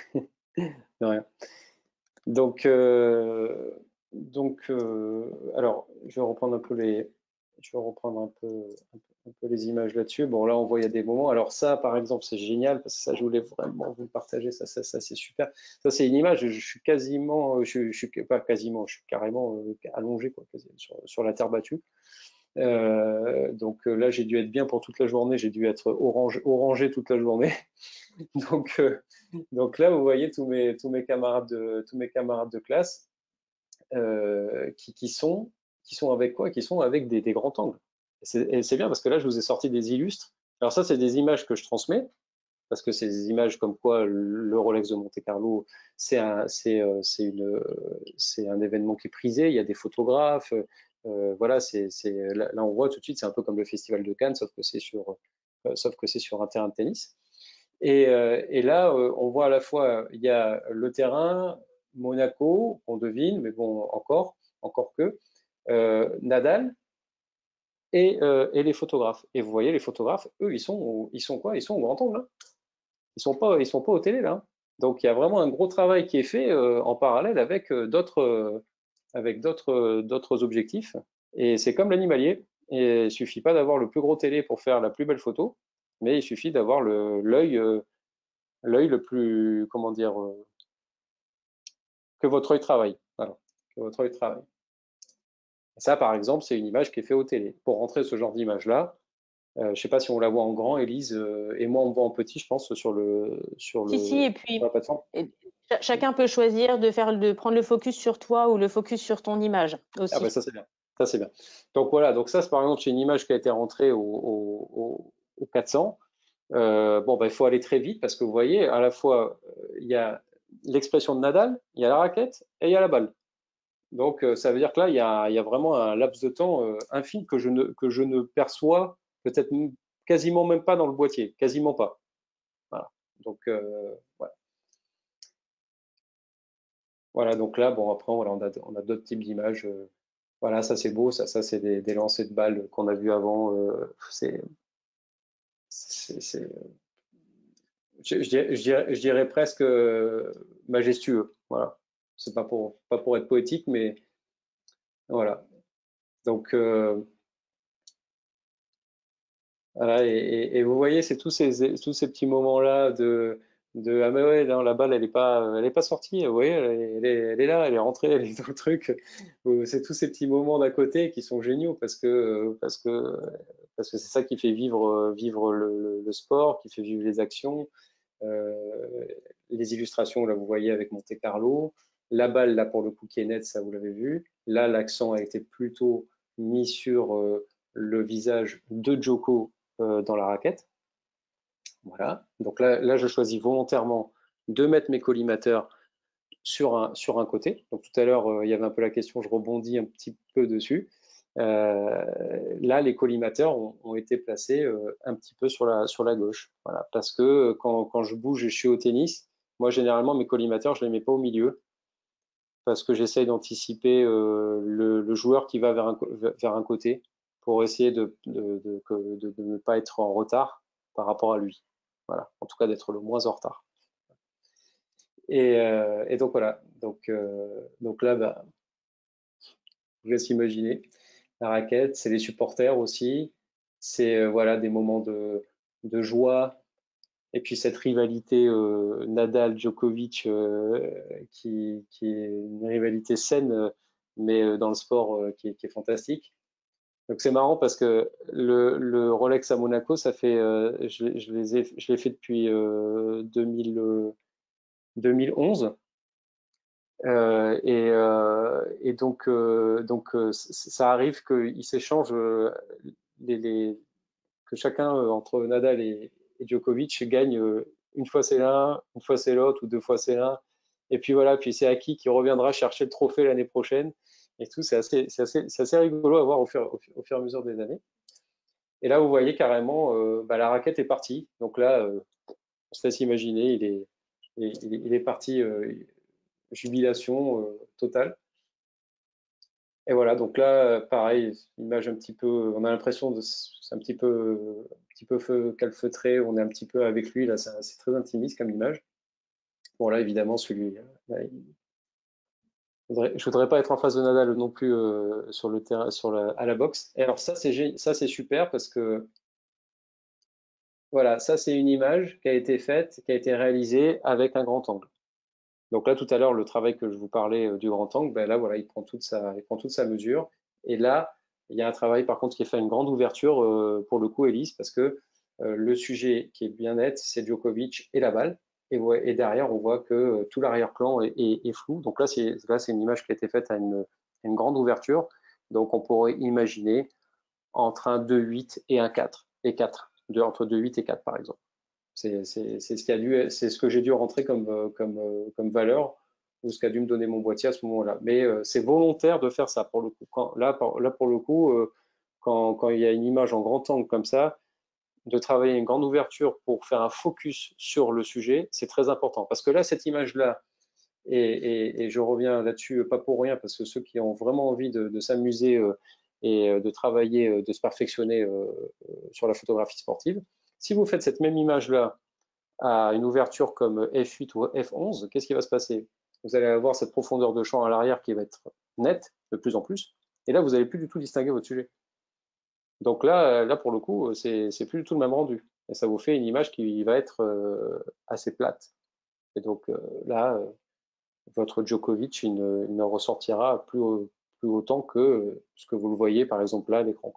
Speaker 2: De rien. Donc, euh, donc euh, alors, je vais reprendre un peu les, je vais reprendre un peu, un peu, un peu les images là-dessus. Bon, là, on voit il y a des moments. Alors ça, par exemple, c'est génial parce que ça, je voulais vraiment vous le partager. Ça, ça, ça c'est super. Ça, c'est une image. Je, je suis quasiment, je, je suis pas quasiment, je suis carrément euh, allongé quoi, quasi, sur, sur la terre battue. Euh, donc euh, là, j'ai dû être bien pour toute la journée. J'ai dû être orange, orangé toute la journée. donc, euh, donc là, vous voyez tous mes, tous mes camarades de, tous mes camarades de classe euh, qui, qui sont, qui sont avec quoi? Qui sont avec des, des grands angles. Et c'est bien parce que là, je vous ai sorti des illustres. Alors ça, c'est des images que je transmets parce que c'est des images comme quoi le Rolex de Monte-Carlo, c'est un, c'est, euh, c'est une, c'est un événement qui est prisé. Il y a des photographes. Euh, voilà, c'est, c'est, là, là, on voit tout de suite, c'est un peu comme le Festival de Cannes, sauf que c'est sur, euh, sauf que c'est sur un terrain de tennis. Et, euh, et là, euh, on voit à la fois, il y a le terrain, Monaco, on devine, mais bon, encore, encore que, euh, Nadal et, euh, et les photographes. Et vous voyez, les photographes, eux, ils sont, au- ils sont quoi? Ils sont au grand angle, hein. Ils sont pas, ils sont pas au télé, là, hein. Donc, il y a vraiment un gros travail qui est fait euh, en parallèle avec euh, d'autres, euh, avec d'autres, euh, d'autres objectifs. Et c'est comme l'animalier. Et il suffit pas d'avoir le plus gros télé pour faire la plus belle photo, mais il suffit d'avoir le, l'œil, euh, l'œil le plus, comment dire, euh, que votre œil travaille. Voilà, que votre œil travaille. Et ça, par exemple, c'est une image qui est faite au télé. Pour rentrer ce genre d'image-là, euh, je ne sais pas si on la voit en grand, Élise, euh, et moi on me voit en petit, je pense, sur le sur
Speaker 1: Si, si,
Speaker 2: le
Speaker 1: et
Speaker 2: sur
Speaker 1: puis
Speaker 2: la plateforme.
Speaker 1: et ch- chacun peut choisir de faire de prendre le focus sur toi ou le focus sur ton image
Speaker 2: Ah ben
Speaker 1: aussi.
Speaker 2: ça c'est bien. Ça c'est bien. Donc voilà, donc ça c'est par exemple c'est une image qui a été rentrée au, au, au, au quatre cents. Euh, bon ben il faut aller très vite parce que vous voyez, à la fois euh, il y a l'expression de Nadal, il y a la raquette et il y a la balle. Donc, euh, ça veut dire que là, il y a, il y a vraiment un laps de temps euh, infime que je ne, que je ne perçois peut-être quasiment même pas dans le boîtier, quasiment pas. Voilà. Donc, euh, voilà. Voilà, donc là, bon, après, voilà, on a, on a d'autres types d'images. euh, voilà, ça c'est beau, ça, ça c'est des, des lancers de balles qu'on a vu avant. euh, c'est, c'est, c'est- je, je dirais, je dirais- je dirais presque euh, majestueux. Voilà. C'est pas pour, pas pour être poétique, mais voilà. Donc, euh, voilà, et, et- et vous voyez, c'est tous ces, tous ces petits moments-là de, de ah mais ouais, non, la balle, elle est pas, elle est pas sortie. Vous voyez, elle est, elle est, elle est là, elle est rentrée, elle est dans le truc. Ou c'est tous ces petits moments d'à côté qui sont géniaux parce que, parce que, parce que c'est ça qui fait vivre, vivre le, le- le sport, qui fait vivre les actions. Euh, les illustrations, là, vous voyez avec Monte Carlo. La balle, là, pour le coup, qui est nette, ça, vous l'avez vu. Là, l'accent a été plutôt mis sur euh, le visage de Joko euh, dans la raquette. Voilà. Donc là, là, je choisis volontairement de mettre mes collimateurs sur un, sur un côté. Donc tout à l'heure, euh, il y avait un peu la question, je rebondis un petit peu dessus. Euh, là, les collimateurs ont, ont été placés euh, un petit peu sur la, sur la gauche. Voilà. Parce que euh, quand, quand je bouge et je suis au tennis, moi, généralement, mes collimateurs, je ne les mets pas au milieu parce que j'essaye d'anticiper euh, le, le joueur qui va vers un, vers un côté pour essayer de, de, de, de, de ne pas être en retard par rapport à lui. Voilà. En tout cas, d'être le moins en retard. Et, euh, et donc voilà. Donc, euh, donc là, bah, je vous laisse imaginer. La raquette, c'est les supporters aussi. C'est euh, voilà des moments de, de joie. Et puis cette rivalité euh, Nadal-Djokovic euh, qui, qui est une rivalité saine, euh, mais euh, dans le sport euh, qui, est, qui est fantastique. Donc c'est marrant parce que le, le Rolex à Monaco, ça fait, euh, je, je les ai, je l'ai fait depuis euh, deux mille, euh, deux mille onze. Euh, et, euh, et donc, euh, donc euh, ça arrive qu'ils s'échangent euh, les, les, que chacun euh, entre Nadal et, et Djokovic gagne euh, une fois c'est l'un, une fois c'est l'autre ou deux fois c'est l'un. Et puis voilà, puis c'est Aki qui reviendra chercher le trophée l'année prochaine. Et tout, c'est assez, c'est assez, c'est assez rigolo à voir au fur, au, fur, au fur et à mesure des années. Et là, vous voyez carrément, euh, bah, la raquette est partie. Donc là, euh, on se laisse imaginer, il est, il est, il est parti, euh, jubilation euh, totale. Et voilà, donc là, pareil, image un petit peu, on a l'impression de, c'est un petit peu, un petit peu feu, calfeutré, on est un petit peu avec lui, là, c'est très intimiste comme image. Bon, là, évidemment, celui, là, il, je voudrais, je voudrais pas être en face de Nadal non plus euh, sur le terrain, sur la, à la boxe. Et alors ça, c'est ça, c'est super parce que voilà, ça, c'est une image qui a été faite, qui a été réalisée avec un grand angle. Donc là, tout à l'heure, le travail que je vous parlais euh, du grand angle, ben là, voilà, il prend toute sa, il prend toute sa mesure. Et là, il y a un travail, par contre, qui est fait à une grande ouverture euh, pour le coup, Elise, parce que euh, le sujet qui est bien net, c'est Djokovic et la balle. Et, ouais, et derrière, on voit que euh, tout l'arrière-plan est, est, est flou. Donc là, c'est là, c'est une image qui a été faite à une, une grande ouverture. Donc on pourrait imaginer entre un deux huit et un quatre, et quatre, de, entre deux huit et quatre, par exemple. C'est ce qui a dû, c'est ce que j'ai dû rentrer comme, comme, comme valeur ou ce qu'a dû me donner mon boîtier à ce moment-là. Mais euh, c'est volontaire de faire ça pour le coup. Quand, là, pour, là, pour le coup, euh, quand, quand il y a une image en grand angle comme ça, de travailler une grande ouverture pour faire un focus sur le sujet, c'est très important. Parce que là, cette image-là, et, et, et, je reviens là-dessus, pas pour rien, parce que ceux qui ont vraiment envie de, de s'amuser euh, et de travailler, de se perfectionner euh, sur la photographie sportive, si vous faites cette même image-là à une ouverture comme F huit ou F onze, qu'est-ce qui va se passer? Vous allez avoir cette profondeur de champ à l'arrière qui va être nette de plus en plus, et là, vous n'allez plus du tout distinguer votre sujet. Donc là, là pour le coup, c'est plus du tout le même rendu. Et ça vous fait une image qui va être euh, assez plate. Et donc euh, là, euh, votre Djokovic, il ne, il ne ressortira plus, plus autant que ce que vous le voyez, par exemple, là, à l'écran.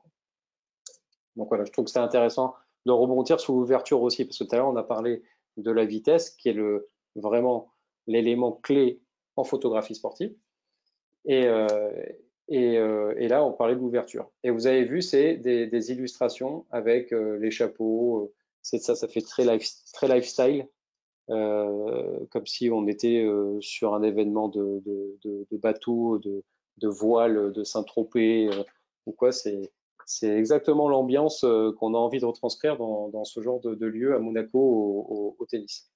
Speaker 2: Donc voilà, je trouve que c'est intéressant de rebondir sur l'ouverture aussi, parce que tout à l'heure, on a parlé de la vitesse, qui est le, vraiment l'élément clé en photographie sportive. Et, euh, et, euh, et, là, on parlait de l'ouverture. Et vous avez vu, c'est des, des, illustrations avec euh, les chapeaux. C'est ça, ça fait très, life, très lifestyle, euh, comme si on était euh, sur un événement de, de, de, de bateau, de, de voile, de Saint-Tropez, euh, ou quoi. C'est c'est exactement l'ambiance euh, qu'on a envie de retranscrire dans, dans ce genre de, de lieu à Monaco au, au, au tennis.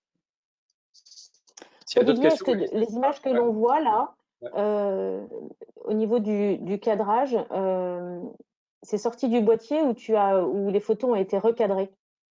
Speaker 1: S'il y a d'autres questions, est-ce que les images que l'on voit là, ouais. euh, au niveau du, du cadrage, euh, c'est sorti du boîtier ou tu as, où les photos ont été recadrées?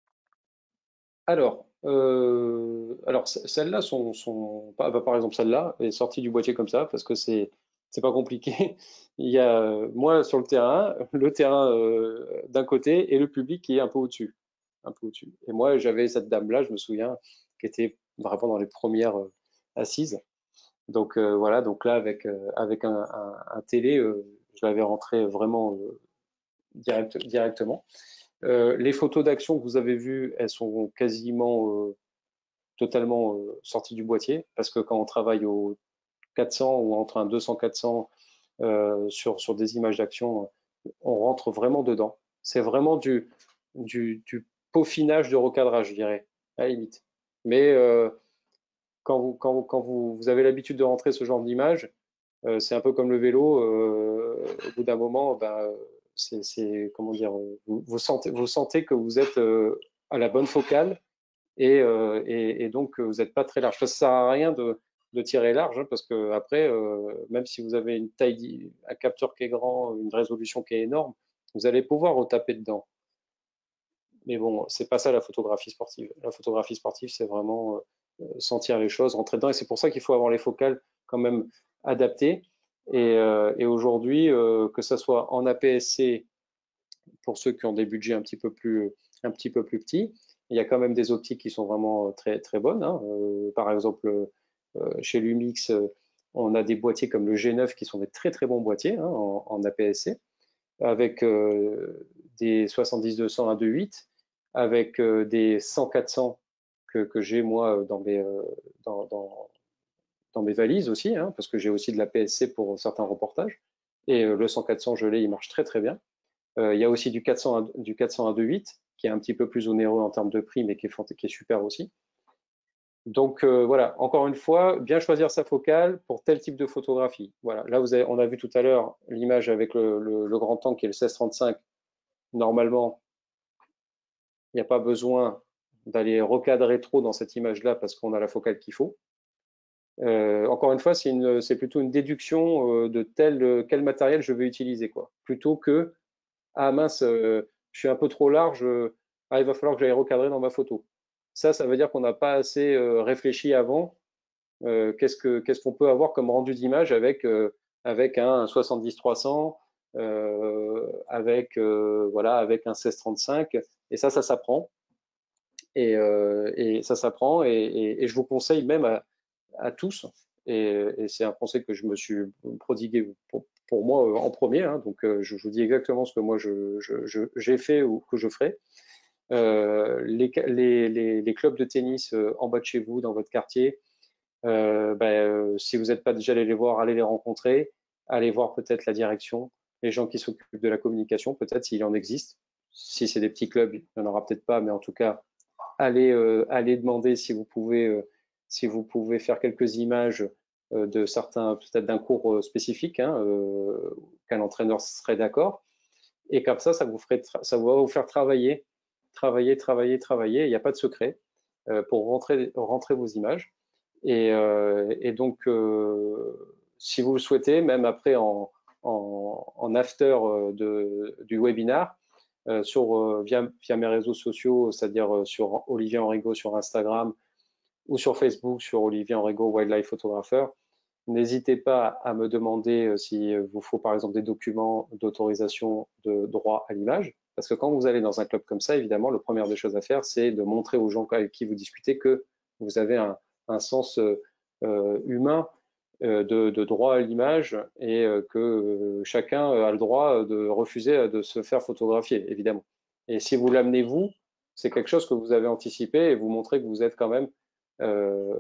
Speaker 2: Alors, euh, alors celles-là sont, sont pas, par exemple celle-là est sortie du boîtier comme ça parce que c'est c'est pas compliqué. Il y a moi sur le terrain, le terrain euh, d'un côté et le public qui est un peu au-dessus, un peu au-dessus. Et moi j'avais cette dame-là, je me souviens, qui était vraiment dans les premières euh, assises. Donc euh, voilà, donc là avec euh, avec un, un, un télé, euh, je l'avais rentré vraiment euh, direct, directement. Euh, les photos d'action que vous avez vues, elles sont quasiment euh, totalement euh, sorties du boîtier, parce que quand on travaille au quatre cents ou entre un deux cents quatre cents euh, sur, sur des images d'action, on rentre vraiment dedans. C'est vraiment du, du, du peaufinage de recadrage, je dirais, à la limite. Mais euh, quand, vous, quand, vous, quand vous, vous avez l'habitude de rentrer ce genre d'image, euh, c'est un peu comme le vélo, euh, au bout d'un moment, ben, c'est, comment dire, vous, vous, sentez, vous sentez que vous êtes euh, à la bonne focale et, euh, et, et donc vous n'êtes pas très large. Ça ne sert à rien de, de tirer large, hein, parce que après, euh, même si vous avez une taille, un capteur qui est grand, une résolution qui est énorme, vous allez pouvoir retaper dedans. Mais bon, c'est pas ça la photographie sportive. La photographie sportive, c'est vraiment euh, sentir les choses, rentrer dedans, et c'est pour ça qu'il faut avoir les focales quand même adaptées. Et, euh, et aujourd'hui, euh, que ça soit en A P S C pour ceux qui ont des budgets un petit peu plus, un petit peu plus petits, il y a quand même des optiques qui sont vraiment très très bonnes. Hein. Euh, par exemple, euh, chez Lumix, euh, on a des boîtiers comme le G neuf qui sont des très très bons boîtiers, hein, en, en A P S C, avec euh, des soixante-dix deux cents à deux huit, avec euh, des cent quatre cents que, que j'ai moi dans mes, euh, dans, dans, dans mes valises aussi, hein, parce que j'ai aussi de la P S C pour certains reportages. Et euh, le cent quatre cents, je l'ai, il marche très très bien. Euh, il y a aussi du quatre cents à, du quatre cents à deux huit, qui est un petit peu plus onéreux en termes de prix, mais qui est, qui est super aussi. Donc euh, voilà, encore une fois, bien choisir sa focale pour tel type de photographie. Voilà, là vous avez, on a vu tout à l'heure l'image avec le, le, le grand angle qui est le seize trente-cinq. Normalement, il n'y a pas besoin d'aller recadrer trop dans cette image-là parce qu'on a la focale qu'il faut. Euh, encore une fois, c'est plutôt une déduction euh, de tel quel matériel je vais utiliser, quoi. Plutôt que ah mince, euh, je suis un peu trop large, euh, ah, il va falloir que j'aille recadrer dans ma photo. Ça, ça veut dire qu'on n'a pas assez euh, réfléchi avant. Euh, qu'est-ce que qu'est-ce qu'on peut avoir comme rendu d'image avec euh, avec un soixante-dix trois cents, euh, avec euh, voilà, avec un seize trente-cinq. Et ça, ça s'apprend. Et, euh, et ça s'apprend. Et, et, et je vous conseille même à, à tous. Et, et c'est un conseil que je me suis prodigué pour, pour moi euh, en premier. Hein, donc, euh, je, je vous dis exactement ce que moi je, je, je, j'ai fait ou que je ferai. Euh, les, les, les, les clubs de tennis euh, en bas de chez vous, dans votre quartier, euh, ben, euh, si vous n'êtes pas déjà allé les voir, allez les rencontrer, allez voir peut-être la direction, les gens qui s'occupent de la communication, peut-être s'il en existe. Si c'est des petits clubs, il n'y en aura peut-être pas, mais en tout cas, allez, euh, allez demander si vous pouvez, euh, si vous pouvez faire quelques images euh, de certains, peut-être d'un cours euh, spécifique, hein, euh, qu'un entraîneur serait d'accord. Et comme ça, ça vous ferait, ça va vous faire travailler, travailler, travailler, travailler. Il n'y a pas de secret euh, pour rentrer, rentrer vos images. Et, euh, et donc, euh, si vous le souhaitez, même après en, en, en after de, du webinar, euh, sur, euh, via, via mes réseaux sociaux, c'est-à-dire euh, sur Olivier Enrigo sur Instagram ou sur Facebook sur Olivier Enrigo Wildlife Photographer, n'hésitez pas à me demander euh, s'il vous faut par exemple des documents d'autorisation de droit à l'image. Parce que quand vous allez dans un club comme ça, évidemment, la première des choses à faire, c'est de montrer aux gens avec qui vous discutez que vous avez un, un sens euh, humain euh, de, de, droit à l'image et euh, que euh, chacun a le droit de refuser de se faire photographier, évidemment. Et si vous l'amenez vous, c'est quelque chose que vous avez anticipé et vous montrez que vous êtes quand même euh,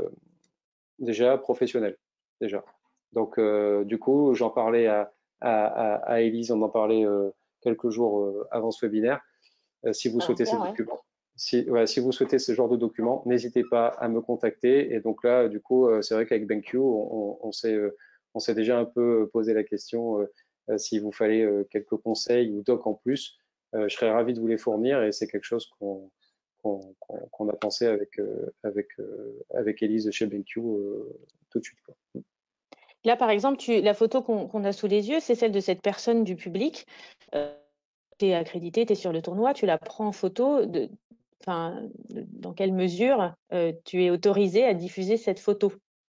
Speaker 2: déjà professionnel, déjà. Donc, euh, du coup, j'en parlais à, à, à, à Élise, on en parlait euh, quelques jours euh, avant ce webinaire. Euh, si vous
Speaker 1: Alors,
Speaker 2: souhaitez ces
Speaker 1: bien, ouais.
Speaker 2: documents, si, ouais, si vous souhaitez ce genre de documents, n'hésitez pas à me contacter. Et donc là, du coup, euh, c'est vrai qu'avec BenQ, on, on, on s'est euh, on s'est déjà un peu posé la question euh, euh, s'il vous fallait euh, quelques conseils ou docs en plus. Euh, je serais ravi de vous les fournir et c'est quelque chose qu'on qu'on qu'on a pensé avec euh, avec euh, avec Élise de chez BenQ euh, tout de suite, quoi.
Speaker 1: Là, par exemple, tu, la photo qu'on qu'on a sous les yeux, c'est celle de cette personne du public. Euh, tu es accrédité, tu es sur le tournoi, tu la prends en photo. De, enfin, de- dans quelle mesure euh, tu es autorisé à diffuser cette photo?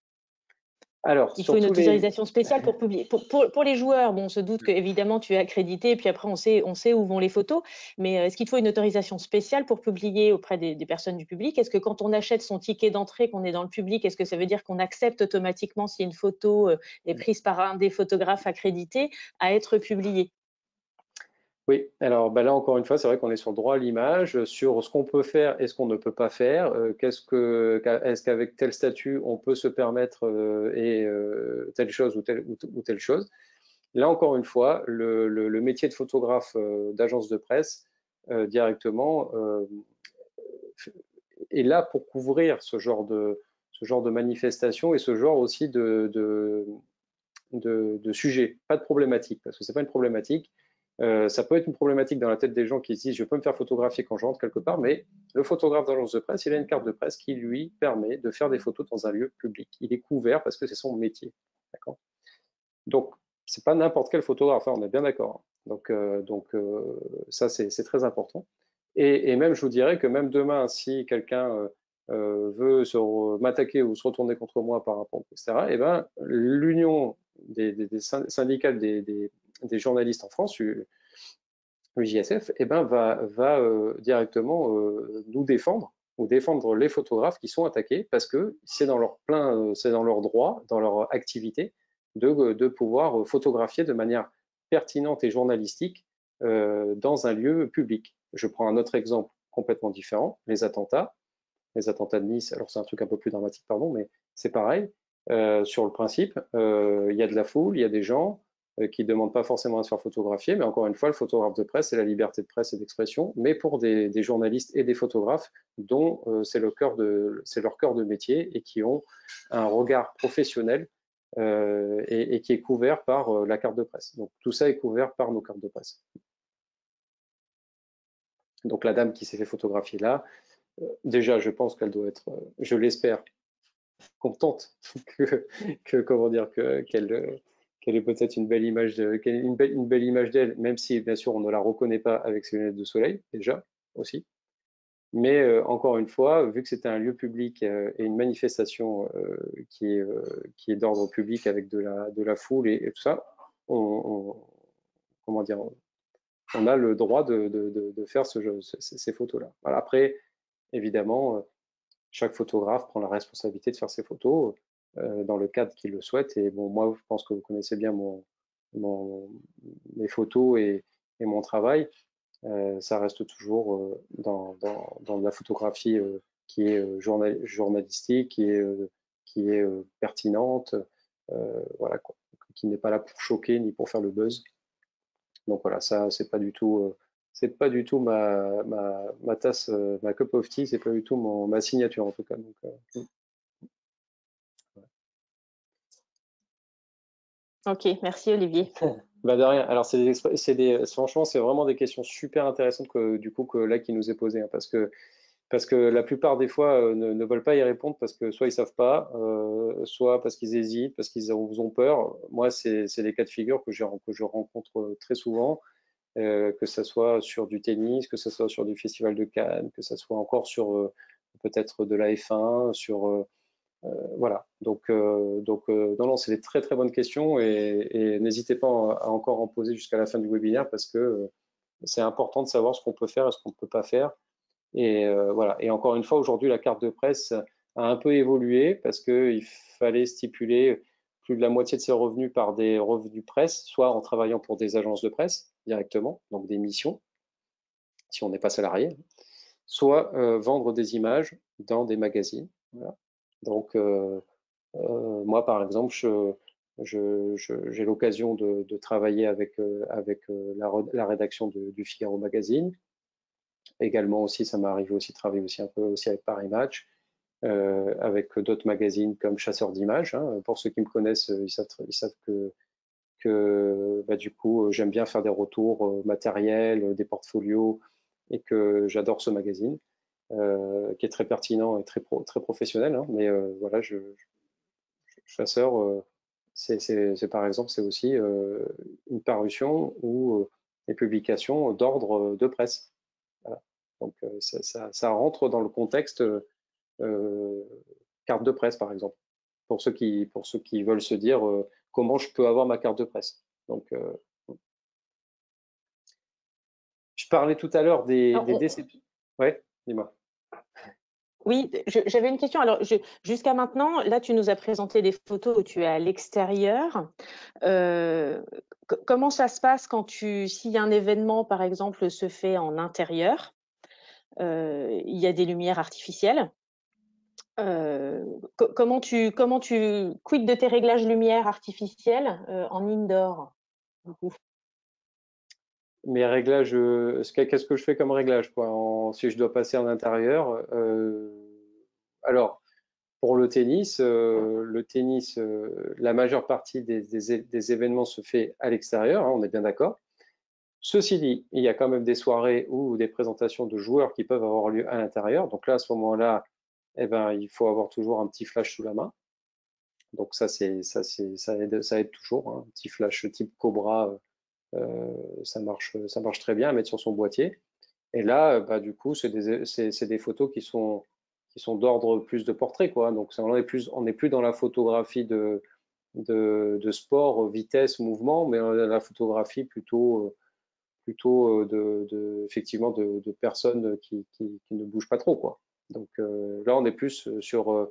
Speaker 2: Alors,
Speaker 1: Il faut une
Speaker 2: surtout les,
Speaker 1: autorisation spéciale pour publier. Pour, pour, pour les joueurs, bon, on se doute qu'évidemment, tu es accrédité, et puis après, on sait, on sait où vont les photos. Mais euh, est-ce qu'il faut une autorisation spéciale pour publier auprès des, des personnes du public? Est-ce que quand on achète son ticket d'entrée, qu'on est dans le public, est-ce que ça veut dire qu'on accepte automatiquement si une photo euh, est prise par un des photographes accrédités à être publiée?
Speaker 2: Oui, alors bah là encore une fois, c'est vrai qu'on est sur le droit à l'image, sur ce qu'on peut faire et ce qu'on ne peut pas faire. Euh, qu'est-ce que, est-ce qu'avec tel statut on peut se permettre euh, et euh, telle chose ou telle, ou, ou telle chose. Là encore une fois, le, le, le métier de photographe euh, d'agence de presse euh, directement euh, est là pour couvrir ce genre de ce genre de manifestation et ce genre aussi de, de, de, de sujet, pas de problématique, parce que c'est pas une problématique. Euh, ça peut être une problématique dans la tête des gens qui se disent je peux me faire photographier quand je rentre quelque part, mais le photographe d'agence de presse, il a une carte de presse qui lui permet de faire des photos dans un lieu public. Il est couvert parce que c'est son métier. D'accord. Donc, c'est pas n'importe quel photographe, hein, on est bien d'accord. Donc, euh, donc euh, ça, c'est très important. Et, et, même, je vous dirais que même demain, si quelqu'un euh, euh, veut m'attaquer ou se retourner contre moi par rapport, et cetera, et ben, l'union des, des, des syndicats des, des, des, journalistes en France, l'U J S F, et ben, va, va euh, directement euh, nous défendre ou défendre les photographes qui sont attaqués parce que c'est dans leur plein, c'est dans leur droit, dans leur activité de, de pouvoir photographier de manière pertinente et journalistique euh, dans un lieu public. Je prends un autre exemple complètement différent, les attentats. Les attentats de Nice, alors c'est un truc un peu plus dramatique, pardon, mais c'est pareil. Euh, sur le principe, euh, il y a de la foule, il y a des gens, euh, qui ne demandent pas forcément à se faire photographier, mais encore une fois, le photographe de presse, c'est la liberté de presse et d'expression, mais pour des, des journalistes et des photographes dont euh, c'est le cœur de, c'est leur cœur de métier et qui ont un regard professionnel euh, et, et qui est couvert par euh, la carte de presse. Donc tout ça est couvert par nos cartes de presse. Donc la dame qui s'est fait photographier là, euh, déjà je pense qu'elle doit être, euh, je l'espère, contente que, que comment dire que qu'elle qu'elle ait peut-être une belle image de, qu'elle ait une belle, une belle image d'elle, même si bien sûr on ne la reconnaît pas avec ses lunettes de soleil déjà aussi. Mais euh, encore une fois, vu que c'était un lieu public euh, et une manifestation euh, qui est euh, qui est d'ordre public avec de la de la foule et, et tout ça, on, on, comment dire, on a le droit de, de, de, de faire ce jeu, ces, ces photos-là. Voilà. Après, évidemment, chaque photographe prend la responsabilité de faire ses photos euh, dans le cadre qu'il le souhaite. Et bon, moi, je pense que vous connaissez bien mon, mon, mes photos et, et mon travail. Euh, ça reste toujours euh, dans, dans, dans de la photographie euh, qui est euh, journal, journalistique, qui est, euh, qui est euh, pertinente, euh, voilà, quoi, qui n'est pas là pour choquer ni pour faire le buzz. Donc voilà, ça, c'est pas du tout, euh, c'est pas du tout ma, ma, ma tasse, euh, ma cup of tea, c'est pas du tout mon, ma signature en tout cas. Donc, euh,
Speaker 1: Ok, merci Olivier.
Speaker 2: bah de rien. Alors c'est des, c'est des, franchement, c'est vraiment des questions super intéressantes que du coup que là qui nous est posée, hein, parce que parce que la plupart des fois euh, ne, ne, veulent pas y répondre parce que soit ils savent pas, euh, soit parce qu'ils hésitent, parce qu'ils vous ont peur. Moi, c'est les cas de figure que je, que je rencontre très souvent. Euh, que ce soit sur du tennis, que ce soit sur du Festival de Cannes, que ce soit encore sur euh, peut-être de la F un, sur euh, euh, voilà. Donc, euh, donc euh, non, non, c'est des très très bonnes questions et, et n'hésitez pas à, à encore en poser jusqu'à la fin du webinaire parce que euh, c'est important de savoir ce qu'on peut faire et ce qu'on ne peut pas faire. Et euh, voilà. Et encore une fois, aujourd'hui, la carte de presse a un peu évolué parce qu'il fallait stipuler plus de la moitié de ses revenus par des revenus presse, soit en travaillant pour des agences de presse directement, donc des missions, si on n'est pas salarié, soit euh, vendre des images dans des magazines. Voilà. Donc, euh, euh, moi, par exemple, je, je, je, j'ai l'occasion de, de, travailler avec, euh, avec euh, la, la, rédaction de, du Figaro Magazine. Également aussi, ça m'est arrivé aussi de travailler aussi un peu aussi avec Paris Match, euh, avec d'autres magazines comme Chasseurs d'images. Hein. Pour ceux qui me connaissent, ils savent, ils savent que, que bah, du coup, j'aime bien faire des retours euh, matériels, des portfolios, et que j'adore ce magazine, euh, qui est très pertinent et très, pro, très professionnel. Hein. Mais euh, voilà, je, je, Chasseur, euh, c'est par exemple, c'est aussi euh, une parution ou euh, des publications d'ordre de presse. Voilà. Donc euh, ça, ça, ça, rentre dans le contexte euh, carte de presse, par exemple, pour ceux qui, pour ceux qui veulent se dire euh, comment je peux avoir ma carte de presse. Donc, euh, je parlais tout à l'heure des, des déceptions. Ouais, dis-moi.
Speaker 1: Oui, j'avais une question. Alors, jusqu'à maintenant, là, tu nous as présenté des photos où tu es à l'extérieur. Euh, comment ça se passe quand tu, si un événement, par exemple, se fait en intérieur, euh, il y a des lumières artificielles. Euh, comment tu, comment tu quittes de tes réglages lumière artificielle euh, en indoor du coup?
Speaker 2: Mes réglages, qu'est-ce que je fais comme réglage quoi, en, si je dois passer en intérieur euh, alors, pour le tennis, euh, le tennis, euh, la majeure partie des, des, des événements se fait à l'extérieur, hein, on est bien d'accord. Ceci dit, il y a quand même des soirées ou des présentations de joueurs qui peuvent avoir lieu à l'intérieur. Donc là, à ce moment-là, eh ben, il faut avoir toujours un petit flash sous la main. Donc ça, c'est ça, c'est ça aide, ça aide toujours. Hein. Un petit flash type Cobra, euh, ça marche, ça marche très bien à mettre sur son boîtier. Et là, bah, du coup, c'est des, c'est des photos qui sont qui sont d'ordre plus de portrait, quoi. Donc on est plus, on n'est plus dans la photographie de, de, de sport, vitesse, mouvement, mais la photographie plutôt plutôt de, de effectivement de, de personnes qui, qui, qui, ne bougent pas trop, quoi. Donc euh, là, on est plus sur, euh,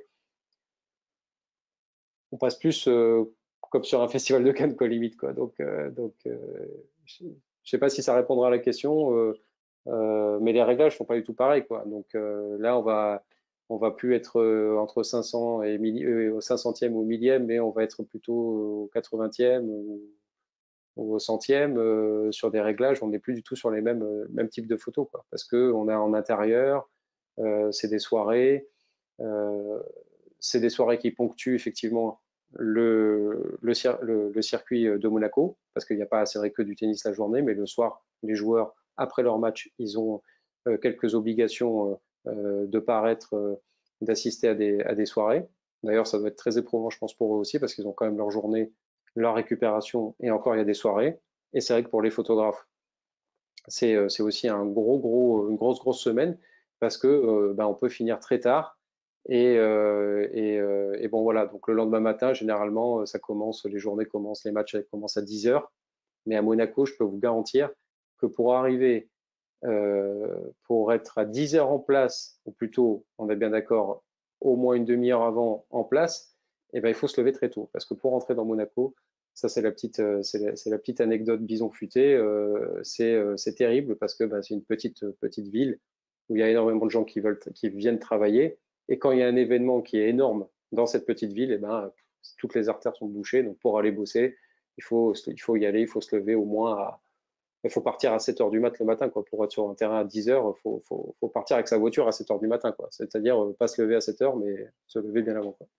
Speaker 2: on passe plus euh, comme sur un festival de Cannes, quoi, limite, quoi. Donc, euh, donc, euh, je ne sais pas si ça répondra à la question, euh, euh, mais les réglages sont pas du tout pareils, quoi. Donc euh, là, on va, on va plus être euh, entre cinq cents et milli, euh, au cinq centième ou au millième, mais on va être plutôt au quatre-vingtième ou ou au centième, euh, sur des réglages, on n'est plus du tout sur les mêmes, euh, mêmes types de photos, quoi, parce qu'on est en intérieur, euh, c'est des soirées, euh, c'est des soirées qui ponctuent effectivement le, le, le, le circuit de Monaco, parce qu'il n'y a pas, c'est vrai, que du tennis la journée, mais le soir, les joueurs, après leur match, ils ont euh, quelques obligations euh, de paraître, euh, d'assister à des, à des soirées. D'ailleurs, ça doit être très éprouvant, je pense, pour eux aussi, parce qu'ils ont quand même leur journée, leur récupération, et encore, il y a des soirées. Et c'est vrai que pour les photographes, c'est euh, aussi un gros, gros, une grosse, grosse semaine, parce que euh, ben, on peut finir très tard. Et, euh, et, euh, et, bon, voilà, donc le lendemain matin, généralement, ça commence, les journées commencent, les matchs commencent à dix heures. Mais à Monaco, je peux vous garantir que pour arriver, euh, pour être à dix heures en place, ou plutôt, on est bien d'accord, au moins une demi-heure avant en place, eh ben, il faut se lever très tôt. Parce que pour entrer dans Monaco, ça c'est la petite, c'est la, la petite anecdote bison futé, euh, c'est terrible parce que ben, c'est une petite, petite ville où il y a énormément de gens qui, veulent, qui viennent travailler. Et quand il y a un événement qui est énorme dans cette petite ville, eh ben, toutes les artères sont bouchées. Donc pour aller bosser, il faut, il faut y aller, il faut se lever au moins à, il faut partir à sept heures du mat le matin, quoi. Pour être sur un terrain à dix heures, il faut, faut, faut, partir avec sa voiture à sept heures du matin, quoi. C'est-à-dire euh, pas se lever à sept heures, mais se lever bien avant, quoi.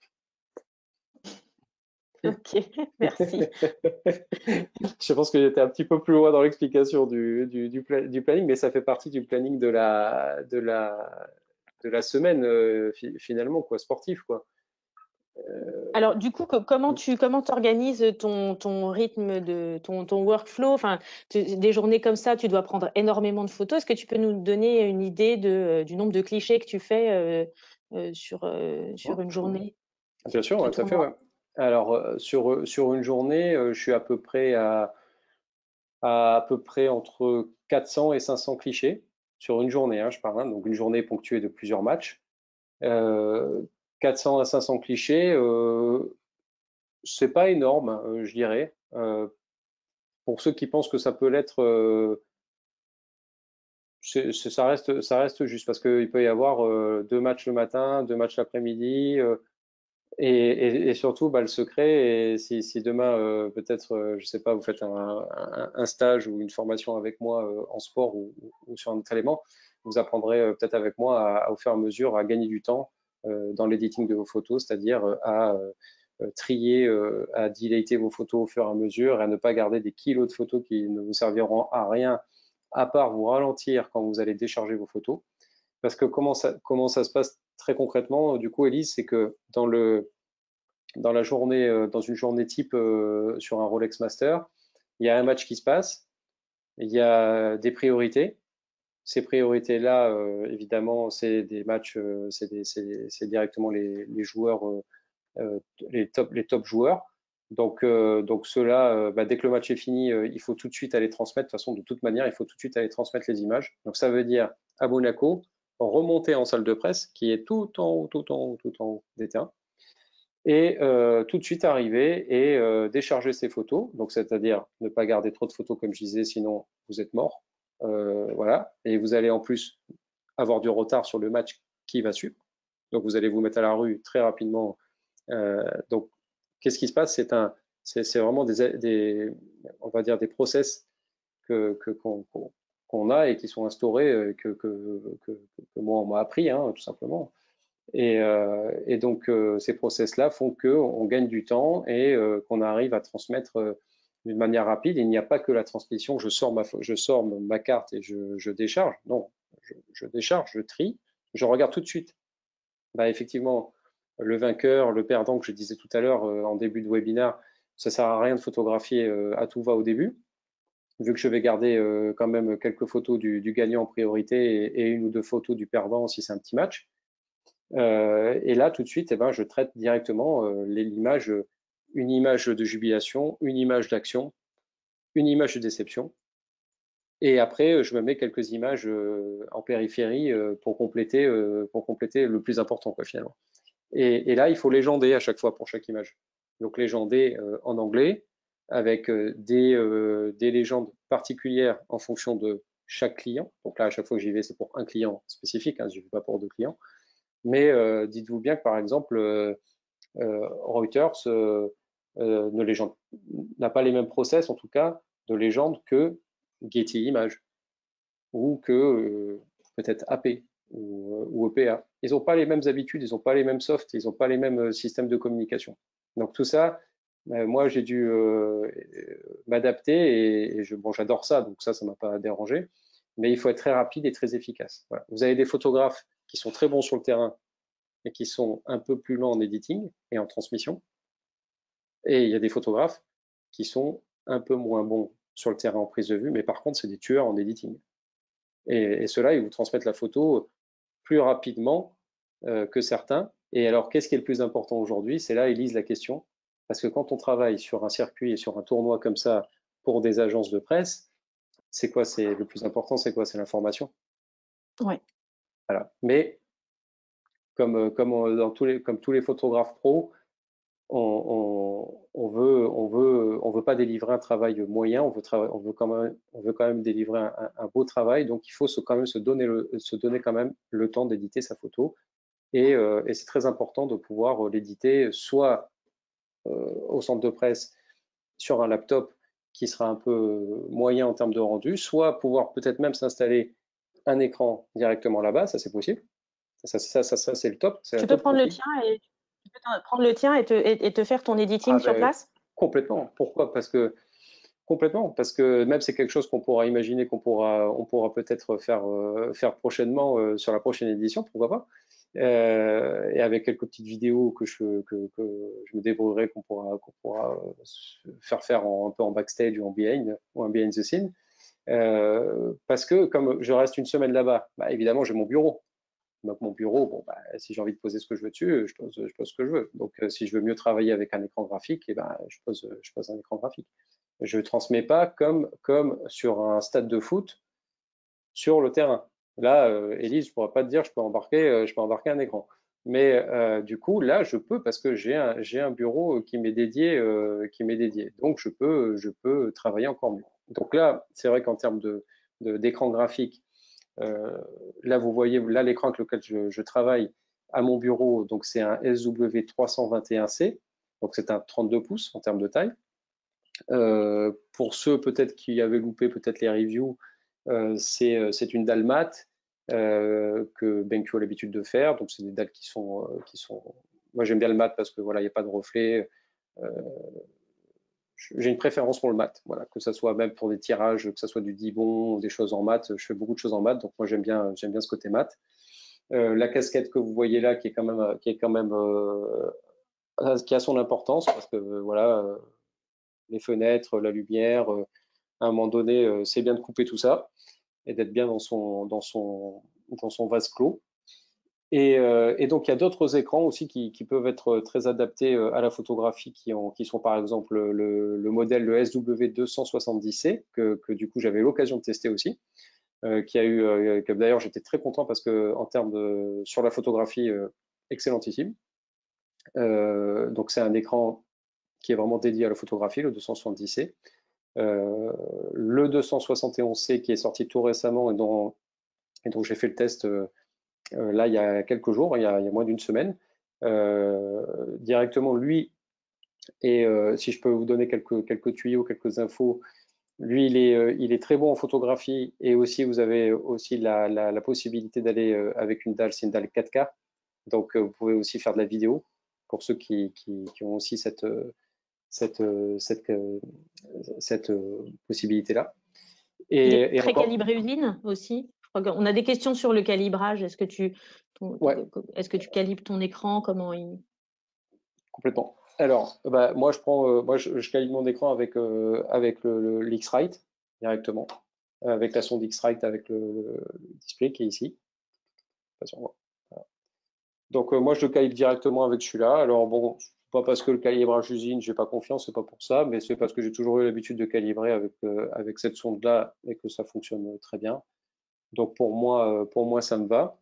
Speaker 1: Ok, merci.
Speaker 2: Je pense que j'étais un petit peu plus loin dans l'explication du, du, du, pla du, planning, mais ça fait partie du planning de la, de la, de la semaine, euh, fi finalement, quoi, sportif, quoi.
Speaker 1: Euh... Alors, du coup, comment tu comment t'organises ton, ton rythme, de ton, ton workflow? Enfin, tu, des journées comme ça, tu dois prendre énormément de photos. Est-ce que tu peux nous donner une idée de, du nombre de clichés que tu fais euh, euh, sur, euh, sur une journée?
Speaker 2: Bien sûr, ouais, tout à fait, ouais. Alors, euh, sur, sur une journée, euh, je suis à peu près à, à, à peu près entre quatre cents et cinq cents clichés sur une journée, hein, je parle, hein, donc une journée ponctuée de plusieurs matchs. Euh, quatre cents à cinq cents clichés, euh, c'est pas énorme, euh, je dirais. Euh, pour ceux qui pensent que ça peut l'être, euh, ça reste, ça reste juste parce qu'il peut y avoir euh, deux matchs le matin, deux matchs l'après-midi. Euh, Et, et, et surtout, bah, le secret, et si, si demain, euh, peut-être, euh, je sais pas, vous faites un, un, un stage ou une formation avec moi euh, en sport ou, ou sur un autre élément, vous apprendrez euh, peut-être avec moi à, à, au fur et à mesure à gagner du temps euh, dans l'editing de vos photos, c'est-à-dire euh, à euh, trier, euh, à dilater vos photos au fur et à mesure et à ne pas garder des kilos de photos qui ne vous serviront à rien à part vous ralentir quand vous allez décharger vos photos. Parce que comment ça, comment ça se passe très concrètement, du coup, Elise, c'est que dans le dans la journée, euh, dans une journée type euh, sur un Rolex Master, il y a un match qui se passe, il y a des priorités. Ces priorités-là, euh, évidemment, c'est des matchs, euh, c'est directement les, les joueurs, euh, les, top, les top joueurs. Donc, euh, donc ceux-là, euh, bah, dès que le match est fini, euh, il faut tout de suite aller transmettre. De toute façon, de toute manière, il faut tout de suite aller transmettre les images. Donc, ça veut dire à Monaco, remonter en salle de presse, qui est tout en haut, tout en haut, tout en haut des terrains, et euh, tout de suite arriver et euh, décharger ces photos. Donc, c'est-à-dire ne pas garder trop de photos, comme je disais, sinon vous êtes mort. Euh, voilà. Et vous allez en plus avoir du retard sur le match qui va suivre. Donc, vous allez vous mettre à la rue très rapidement. Euh, donc, qu'est-ce qui se passe? C'est un, c'est vraiment des, des, on va dire des process que qu'on qu qu'on a et qui sont instaurés, que, que, que, que moi on m'a appris, hein, tout simplement. Et, euh, et donc, euh, ces process-là font qu'on gagne du temps et euh, qu'on arrive à transmettre euh, d'une manière rapide. Il n'y a pas que la transmission, je sors ma, je sors ma carte et je, je décharge. Non, je, je, décharge, je trie, je regarde tout de suite. Bah, effectivement, le vainqueur, le perdant que je disais tout à l'heure euh, en début de webinaire, ça sert à rien de photographier euh, à tout va au début, vu que je vais garder euh, quand même quelques photos du, du gagnant en priorité et, et une ou deux photos du perdant si c'est un petit match. Euh, et là, tout de suite, eh ben, je traite directement euh, l'image, une image de jubilation, une image d'action, une image de déception. Et après, je me mets quelques images euh, en périphérie euh, pour compléter, euh, pour compléter le plus important, quoi, finalement. Et, et là, il faut légender à chaque fois pour chaque image. Donc légender euh, en anglais avec euh, des, euh, des légendes particulières en fonction de chaque client. Donc là, à chaque fois que j'y vais, c'est pour un client spécifique, hein, je ne vais pas pour deux clients. Mais euh, dites-vous bien que par exemple, euh, euh, Reuters, euh, euh, ne légende, n'a pas les mêmes process, en tout cas, de légende que Getty Images ou que euh, peut-être A P ou, ou E P A. Ils n'ont pas les mêmes habitudes, ils n'ont pas les mêmes softs, ils n'ont pas les mêmes systèmes de communication. Donc tout ça, euh, moi j'ai dû euh, m'adapter et, et je, bon, j'adore ça, donc ça, ça m'a pas dérangé. Mais il faut être très rapide et très efficace. Voilà. Vous avez des photographes qui sont très bons sur le terrain et qui sont un peu plus lents en editing et en transmission. Et il y a des photographes qui sont un peu moins bons sur le terrain en prise de vue, mais par contre, c'est des tueurs en editing. Et, et ceux-là, ils vous transmettent la photo plus rapidement euh, que certains. Et alors, qu'est-ce qui est le plus important aujourd'hui? C'est là, ils lisent la question. Parce que quand on travaille sur un circuit et sur un tournoi comme ça pour des agences de presse, c'est quoi? C'est le plus important, c'est quoi? C'est l'information.
Speaker 1: Ouais.
Speaker 2: Voilà. Mais comme, comme, dans tous les, comme tous les photographes pros, on, on, on veut, on veut, on veut pas délivrer un travail moyen, on veut, on veut quand même, on veut quand même délivrer un, un beau travail. Donc, il faut se, quand même se donner, le, se donner quand même le temps d'éditer sa photo. Et, euh, et c'est très important de pouvoir l'éditer soit euh, au centre de presse sur un laptop qui sera un peu moyen en termes de rendu, soit pouvoir peut-être même s'installer un écran directement là-bas, ça c'est possible. Ça, ça, ça, ça c'est le top.
Speaker 1: Tu
Speaker 2: la
Speaker 1: peux
Speaker 2: top
Speaker 1: prendre le
Speaker 2: config.
Speaker 1: tien et tu peux prendre le tien et te, et, et te faire ton editing
Speaker 2: Ah
Speaker 1: sur
Speaker 2: ben,
Speaker 1: place?
Speaker 2: complètement. Pourquoi? Parce que complètement, parce que même c'est quelque chose qu'on pourra imaginer, qu'on pourra, on pourra peut-être faire, euh, faire prochainement euh, sur la prochaine édition, pourquoi pas. Euh, et avec quelques petites vidéos que je, que, que je me débrouillerai, qu'on pourra, qu'on pourra faire faire en, un peu en backstage ou en behind, ou en behind the scene. Euh, parce que comme je reste une semaine là-bas, bah, évidemment j'ai mon bureau. Donc mon bureau, bon, bah, si j'ai envie de poser ce que je veux dessus, je pose, je pose ce que je veux. Donc euh, si je veux mieux travailler avec un écran graphique, eh ben, je, pose, je pose un écran graphique. Je ne transmets pas comme, comme sur un stade de foot sur le terrain. Là, euh, Élise, je ne pourrais pas te dire, je peux embarquer, euh, je peux embarquer un écran. Mais euh, du coup, là, je peux parce que j'ai un, j'ai un bureau qui m'est dédié, euh, qui m'est dédié. Donc, je peux, je peux travailler encore mieux. Donc là, c'est vrai qu'en termes de, de, d'écran graphique, euh, là, vous voyez, là, l'écran avec lequel je, je travaille à mon bureau, donc c'est un S W trois cent vingt et un C, donc c'est un trente-deux pouces en termes de taille. Euh, pour ceux peut-être qui avaient loupé peut-être les reviews, euh, c'est une dalle mat euh, que BenQ a l'habitude de faire. Donc c'est des dalles qui sont, euh, qui sont. Moi j'aime bien le mat parce que voilà, il n'y a pas de reflet. Euh, j'ai une préférence pour le mat, voilà, que ça soit même pour des tirages, que ça soit du Dibond, des choses en mat. Je fais beaucoup de choses en mat, donc moi j'aime bien, j'aime bien ce côté mat. Euh, la casquette que vous voyez là, qui est quand même, qui est quand même, euh, qui a son importance parce que euh, voilà, euh, les fenêtres, la lumière. Euh, à un moment donné, euh, c'est bien de couper tout ça et d'être bien dans son, dans son, dans son vase clos. Et, euh, et donc, il y a d'autres écrans aussi qui, qui, peuvent être très adaptés à la photographie, qui, ont, qui sont par exemple le, le modèle le S W deux cent soixante-dix C, que, que du coup j'avais l'occasion de tester aussi, euh, qui a eu, euh, d'ailleurs j'étais très content parce que en termes de, sur la photographie, euh, excellentissime. Euh, donc c'est un écran qui est vraiment dédié à la photographie, le deux cent soixante-dix C. Euh, le deux cent soixante et onze C qui est sorti tout récemment et dont, et dont j'ai fait le test euh, là il y a quelques jours, il y a, il y a moins d'une semaine, euh, directement lui, et euh, si je peux vous donner quelques, quelques tuyaux, quelques infos, lui il est, euh, il est très bon en photographie et aussi vous avez aussi la, la, la possibilité d'aller euh, avec une dalle, c'est une dalle quatre K, donc euh, vous pouvez aussi faire de la vidéo pour ceux qui, qui, qui ont aussi cette, cette, cette, cette possibilité-là.
Speaker 1: Il est
Speaker 2: Et, et
Speaker 1: très
Speaker 2: encore,
Speaker 1: calibré usine aussi. On a des questions sur le calibrage. Est-ce que tu, ton,
Speaker 2: ouais,
Speaker 1: est-ce que tu calibres ton écran? Comment il...
Speaker 2: complètement. Alors, bah, moi, je prends, euh, moi, je, je calibre mon écran avec euh, avec le, le l'X-Rite directement, avec la sonde X-Rite, avec le, le, display qui est ici. Voilà. Donc, euh, moi, je le calibre directement avec celui-là. Alors, bon, pas parce que le calibrage usine, j'ai pas confiance, c'est pas pour ça, mais c'est parce que j'ai toujours eu l'habitude de calibrer avec euh, avec cette sonde-là et que ça fonctionne très bien. Donc, pour moi, euh, pour moi, ça me va.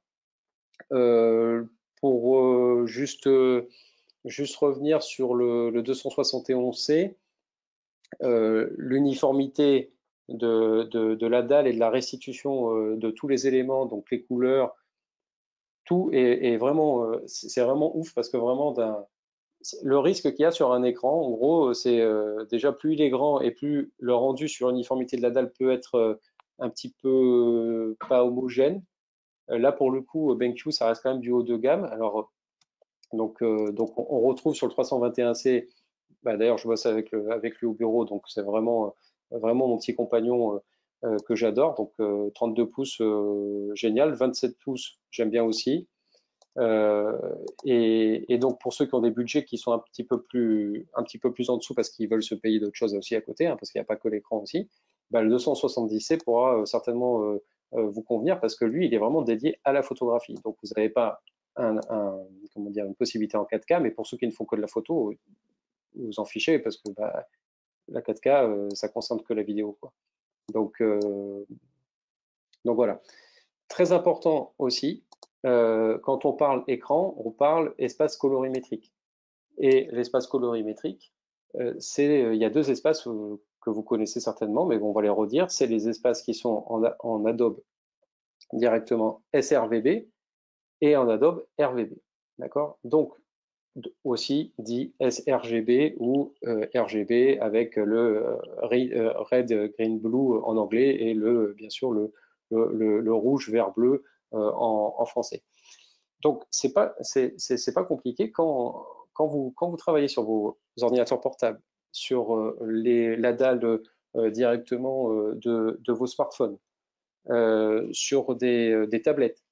Speaker 2: Euh, pour euh, juste euh, Juste revenir sur le, le deux cent soixante et onze C, euh, l'uniformité de, de, de, la dalle et de la restitution euh, de tous les éléments, donc les couleurs, tout est, est vraiment, euh, c'est vraiment ouf parce que vraiment le risque qu'il y a sur un écran, en gros, c'est euh, déjà plus il est grand et plus le rendu sur l'uniformité de la dalle peut être euh, un petit peu euh, pas homogène. Euh, là, pour le coup, BenQ, ça reste quand même du haut de gamme. Alors, donc, euh, donc on, on retrouve sur le trois cent vingt et un C, bah, d'ailleurs, je bosse avec, le, avec lui au bureau, donc c'est vraiment, euh, vraiment mon petit compagnon euh, euh, que j'adore. Donc, euh, trente-deux pouces, euh, génial. vingt-sept pouces, j'aime bien aussi. Euh, et, et, donc pour ceux qui ont des budgets qui sont un petit peu plus, un petit peu plus en dessous parce qu'ils veulent se payer d'autres choses aussi à côté, hein, parce qu'il n'y a pas que l'écran aussi, bah, le deux cent soixante-dix C pourra euh, certainement euh, euh, vous convenir parce que lui, il est vraiment dédié à la photographie. Donc vous n'avez pas un, un, comment dire, une possibilité en quatre K, mais pour ceux qui ne font que de la photo, vous vous en fichez parce que bah, la quatre K, euh, ça concerne que la vidéo, quoi. Donc, euh, donc voilà. Très important aussi, euh, quand on parle écran, on parle espace colorimétrique. Et l'espace colorimétrique, euh, c'est, euh, il y a deux espaces euh, que vous connaissez certainement, mais on va les redire. C'est les espaces qui sont en, en Adobe directement S R V B et en Adobe R V B. D'accord? Donc, aussi dit S R G B ou euh, R G B avec le euh, Red, Green, Blue en anglais et le, bien sûr le, le, le rouge, vert, bleu euh, en, en français. Donc, c'est pas, c'est, c'est pas compliqué quand, quand, vous, quand vous travaillez sur vos ordinateurs portables, sur euh, les, la dalle euh, directement euh, de, de vos smartphones, euh, sur des, des tablettes.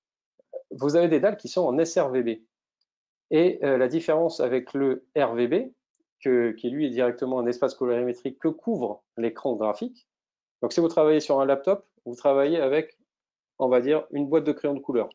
Speaker 2: Vous avez des dalles qui sont en S R V B. Et euh, la différence avec le R V B, que, qui lui est directement un espace colorimétrique que couvre l'écran graphique. Donc si vous travaillez sur un laptop, vous travaillez avec, on va dire, une boîte de crayons de couleur.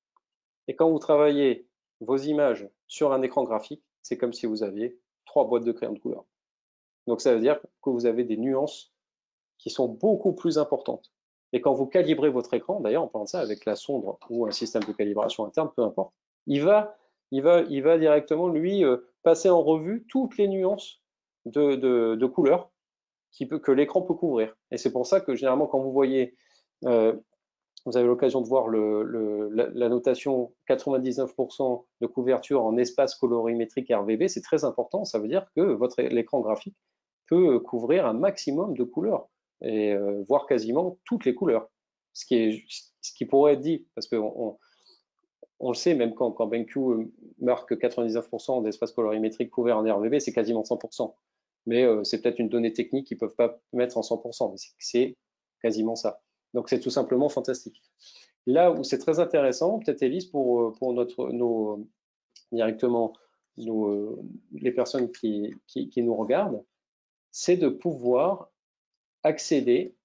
Speaker 2: Et quand vous travaillez vos images sur un écran graphique, c'est comme si vous aviez trois boîtes de crayons de couleur. Donc ça veut dire que vous avez des nuances qui sont beaucoup plus importantes. Et quand vous calibrez votre écran, d'ailleurs, on parle de ça avec la sonde ou un système de calibration interne, peu importe, il va, il va, il va directement, lui, euh, passer en revue toutes les nuances de, de, de couleurs qui peut, que l'écran peut couvrir. Et c'est pour ça que généralement, quand vous voyez, euh, vous avez l'occasion de voir le, le, la, la notation quatre-vingt-dix-neuf pour cent de couverture en espace colorimétrique R V B, c'est très important. Ça veut dire que votre l'écran graphique peut couvrir un maximum de couleurs et euh, voire quasiment toutes les couleurs. Ce qui, est, ce qui pourrait être dit, parce qu'on on, on le sait, même quand, quand BenQ marque quatre-vingt-dix-neuf pour cent d'espace colorimétrique couvert en R V B, c'est quasiment cent pour cent. Mais euh, c'est peut-être une donnée technique qu'ils ne peuvent pas mettre en cent pour cent, mais c'est quasiment ça. Donc c'est tout simplement fantastique. Là où c'est très intéressant, peut-être Élise, pour, pour notre, nos, directement nos, les personnes qui, qui, qui nous regardent, c'est de pouvoir accéder.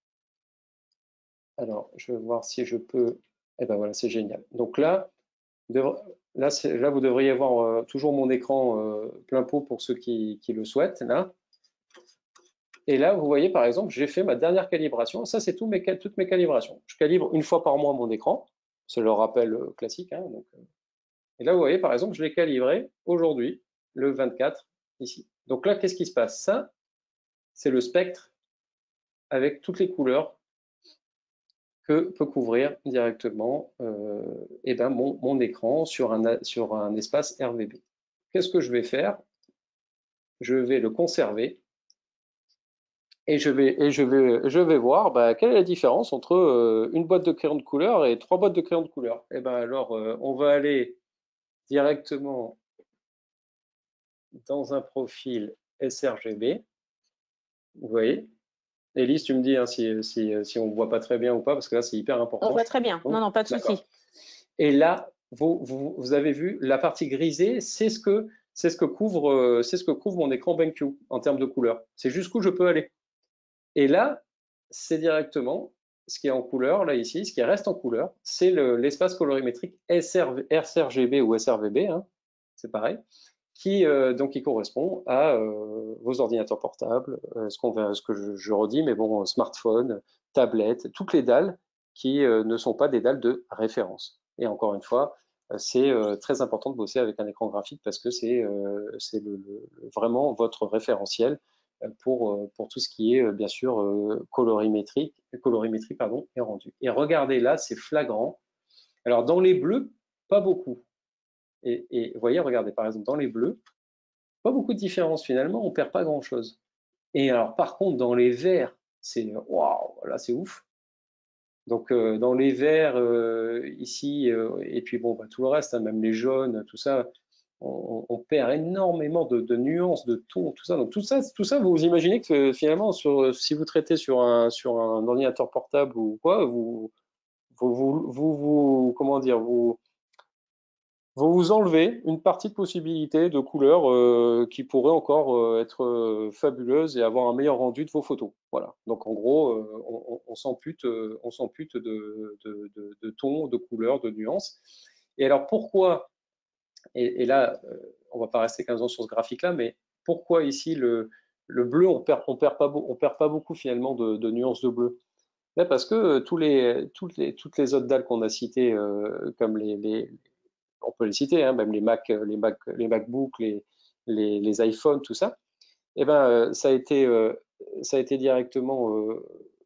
Speaker 2: Alors, je vais voir si je peux. Eh ben voilà, c'est génial. Donc là, de, là, là, vous devriez voir euh, toujours mon écran euh, plein pot pour ceux qui, qui le souhaitent. Là. Et là, vous voyez, par exemple, j'ai fait ma dernière calibration. Ça, c'est tout mes, toutes mes calibrations. Je calibre une fois par mois mon écran. C'est le rappel euh, classique. Hein, donc, euh. Et là, vous voyez, par exemple, je l'ai calibré aujourd'hui, le vingt-quatre, ici. Donc là, qu'est-ce qui se passe? Ça, c'est le spectre avec toutes les couleurs que peut couvrir directement euh, eh ben, mon, mon écran sur un, sur un espace R V B. Qu'est-ce que je vais faire? Je vais le conserver et je vais, et je vais, je vais voir bah, quelle est la différence entre euh, une boîte de crayons de couleur et trois boîtes de crayons de couleur. Et ben alors, euh, on va aller directement dans un profil S R G B. Vous voyez? Élise, tu me dis hein, si, si, si on ne voit pas très bien ou pas, parce que là, c'est hyper important.
Speaker 1: On voit très bien. Non, non, pas de souci.
Speaker 2: Et là, vous, vous, vous, avez vu la partie grisée, c'est ce que c'est ce que couvre c'est ce que couvre mon écran BenQ en termes de couleur. C'est jusqu'où je peux aller. Et là, c'est directement ce qui est en couleur là ici, ce qui reste en couleur, c'est l'espace le, colorimétrique S R G B ou S R V B, hein, c'est pareil, qui euh, donc qui correspond à euh, vos ordinateurs portables, euh, ce, qu'on, ce que je, je redis, mais bon, smartphone, tablette, toutes les dalles qui euh, ne sont pas des dalles de référence. Et encore une fois, c'est euh, très important de bosser avec un écran graphique parce que c'est euh, le, le, vraiment votre référentiel pour, pour tout ce qui est bien sûr euh, colorimétrie, colorimétrie pardon, et rendu. Et regardez là, c'est flagrant. Alors dans les bleus, pas beaucoup. Et, et vous voyez, regardez par exemple dans les bleus, pas beaucoup de différence finalement, on perd pas grand-chose. Et alors par contre, dans les verts, c'est waouh, là c'est ouf. Donc euh, dans les verts euh, ici, euh, et puis bon, bah, tout le reste, hein, même les jaunes, tout ça, on, on perd énormément de, de nuances, de tons, tout ça. Donc tout ça, tout ça, vous imaginez que finalement, sur, si vous traitez sur un, sur un ordinateur portable ou quoi, vous, vous, vous, vous, vous- comment dire, vous, vous vous enlevez une partie de possibilités de couleurs euh, qui pourraient encore euh, être euh, fabuleuses et avoir un meilleur rendu de vos photos. Voilà. Donc en gros, euh, on, on, on s'ampute, euh, on s'ampute de, de, de, de tons, de couleurs, de nuances. Et alors pourquoi, et, et là, euh, on va pas rester quinze ans sur ce graphique-là, mais pourquoi ici le, le bleu, on perd, on perd pas, on perd pas beaucoup finalement de, de nuances de bleu? Là, parce que euh, tous les, toutes, les, toutes les autres dalles qu'on a citées, euh, comme les, les, on peut les citer, hein, même les Mac, les Mac, les MacBooks, les, les, les iPhones, tout ça, eh ben, euh, ça a été, euh, ça a été directement euh,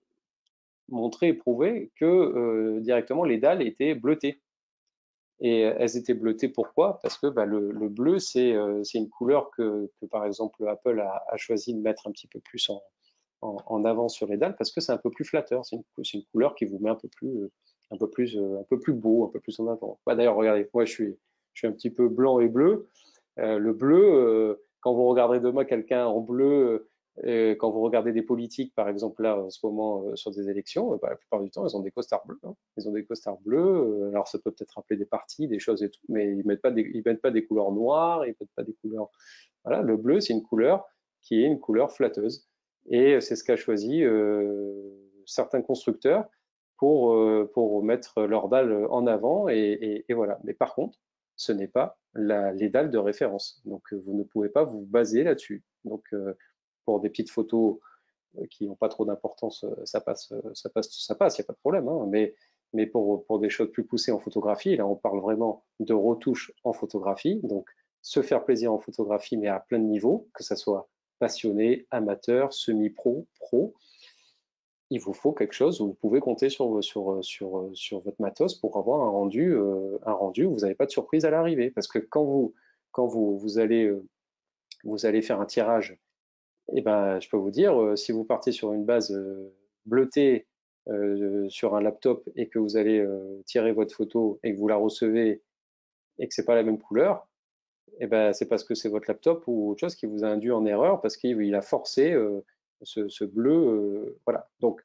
Speaker 2: montré et prouvé que euh, directement les dalles étaient bleutées. Et elles étaient bleutées pourquoi? Parce que bah, le, le, bleu, c'est euh, une couleur que, que, par exemple, Apple a, a, choisi de mettre un petit peu plus en, en, en avant sur les dalles parce que c'est un peu plus flatteur. C'est une, une, couleur qui vous met un peu plus, euh, un peu plus, euh, un peu plus beau, un peu plus en avant. Bah, d'ailleurs, regardez, moi, je suis, je suis un petit peu blanc et bleu. Euh, le bleu, euh, quand vous regardez demain quelqu'un en bleu, euh, quand vous regardez des politiques, par exemple là en ce moment euh, sur des élections, euh, bah, la plupart du temps ils ont des costards bleus. Hein. Ils ont des costards bleus. Euh, alors ça peut peut-être rappeler des partis, des choses et tout, mais ils mettent pas des, ils mettent pas des couleurs noires, ils mettent pas des couleurs. Voilà, le bleu c'est une couleur qui est une couleur flatteuse et c'est ce qu'a choisi euh, certains constructeurs pour euh, pour mettre leurs dalles en avant et, et, et voilà. Mais par contre ce n'est pas la, les dalles de référence. Donc, vous ne pouvez pas vous baser là-dessus. Donc, euh, pour des petites photos qui n'ont pas trop d'importance, ça passe, ça passe, ça passe, il n'y a pas de problème. Hein. Mais, mais pour, pour des choses plus poussées en photographie, là, on parle vraiment de retouches en photographie. Donc, se faire plaisir en photographie, mais à plein de niveaux, que ça soit passionné, amateur, semi-pro, pro, il vous faut quelque chose où vous pouvez compter sur, sur, sur, sur votre matos pour avoir un rendu, euh, un rendu où vous n'avez pas de surprise à l'arrivée. Parce que quand vous, quand vous, vous, allez, euh, vous allez faire un tirage, eh ben, je peux vous dire, euh, si vous partez sur une base euh, bleutée euh, sur un laptop et que vous allez euh, tirer votre photo et que vous la recevez et que c'est pas la même couleur, eh ben, c'est parce que c'est votre laptop ou autre chose qui vous a induit en erreur parce qu'il a forcé euh, ce, ce, bleu. Euh, voilà. Donc,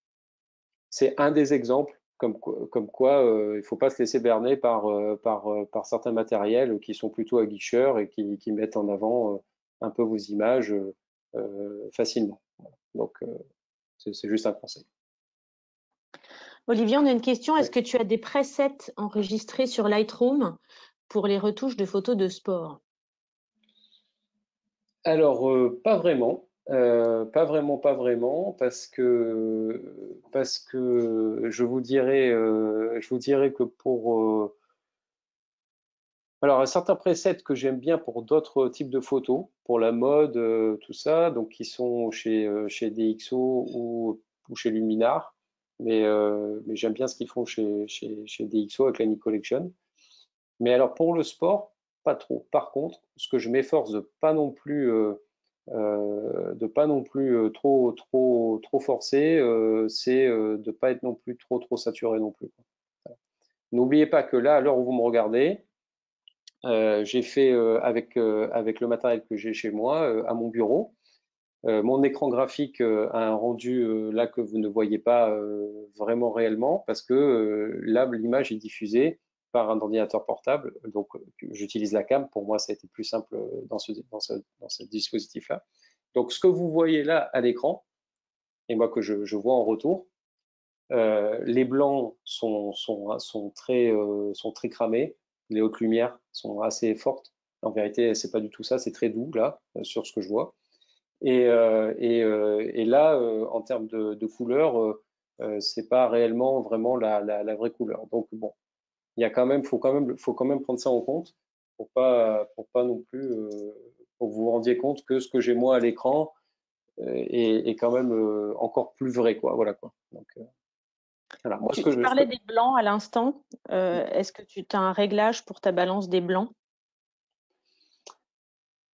Speaker 2: c'est un des exemples comme quoi, comme quoi euh, il ne faut pas se laisser berner par, euh, par, euh, par certains matériels qui sont plutôt aguicheurs et qui, qui mettent en avant euh, un peu vos images euh, facilement. Voilà. Donc, euh, c'est juste un conseil.
Speaker 1: Olivier, on a une question. Est-ce
Speaker 2: Oui.
Speaker 1: que tu as des presets enregistrés sur Lightroom pour les retouches de photos de sport?
Speaker 2: Alors, euh, pas vraiment. Euh, pas vraiment, pas vraiment, parce que, parce que je vous dirais, euh, je vous dirais que pour, euh, alors, un certain preset que j'aime bien pour d'autres types de photos, pour la mode, euh, tout ça, donc qui sont chez, euh, chez D X O ou, ou chez Luminar, mais, euh, mais j'aime bien ce qu'ils font chez, chez, chez D X O avec la Nick Collection. Mais alors pour le sport, pas trop. Par contre, ce que je m'efforce de pas non plus euh, euh, de pas non plus euh, trop trop trop forcer, euh, c'est euh, de pas être non plus trop trop saturé non plus. N'oubliez pas que là, à l'heure où vous me regardez, euh, j'ai fait euh, avec, euh, avec le matériel que j'ai chez moi, euh, à mon bureau. Euh, mon écran graphique euh, a un rendu euh, là que vous ne voyez pas euh, vraiment réellement parce que euh, là, l'image est diffusée par un ordinateur portable. Donc, euh, j'utilise la cam. Pour moi, ça a été plus simple euh, dans ce, dans ce, dans ce dispositif-là. Donc, ce que vous voyez là à l'écran, et moi que je, je vois en retour, euh, les blancs sont, sont, sont, très, euh, sont très cramés, les hautes lumières sont assez fortes. En vérité, c'est pas du tout ça, c'est très doux là, euh, sur ce que je vois. Et, euh, et, euh, et là, euh, en termes de, de couleur, euh, euh, c'est pas réellement vraiment la, la, la, vraie couleur. Donc bon, il y a quand même, faut quand même, faut quand même prendre ça en compte pour pas, pour pas non plus, euh, pour que vous vous rendiez compte que ce que j'ai moi à l'écran euh, est, est, quand même euh, encore plus vrai, quoi. Voilà quoi. Donc, euh, voilà. Moi, ce
Speaker 1: Tu,
Speaker 2: que
Speaker 1: tu
Speaker 2: je, ce
Speaker 1: parlais
Speaker 2: que,
Speaker 1: des blancs à l'instant. Euh, est-ce que tu as un réglage pour ta balance des blancs?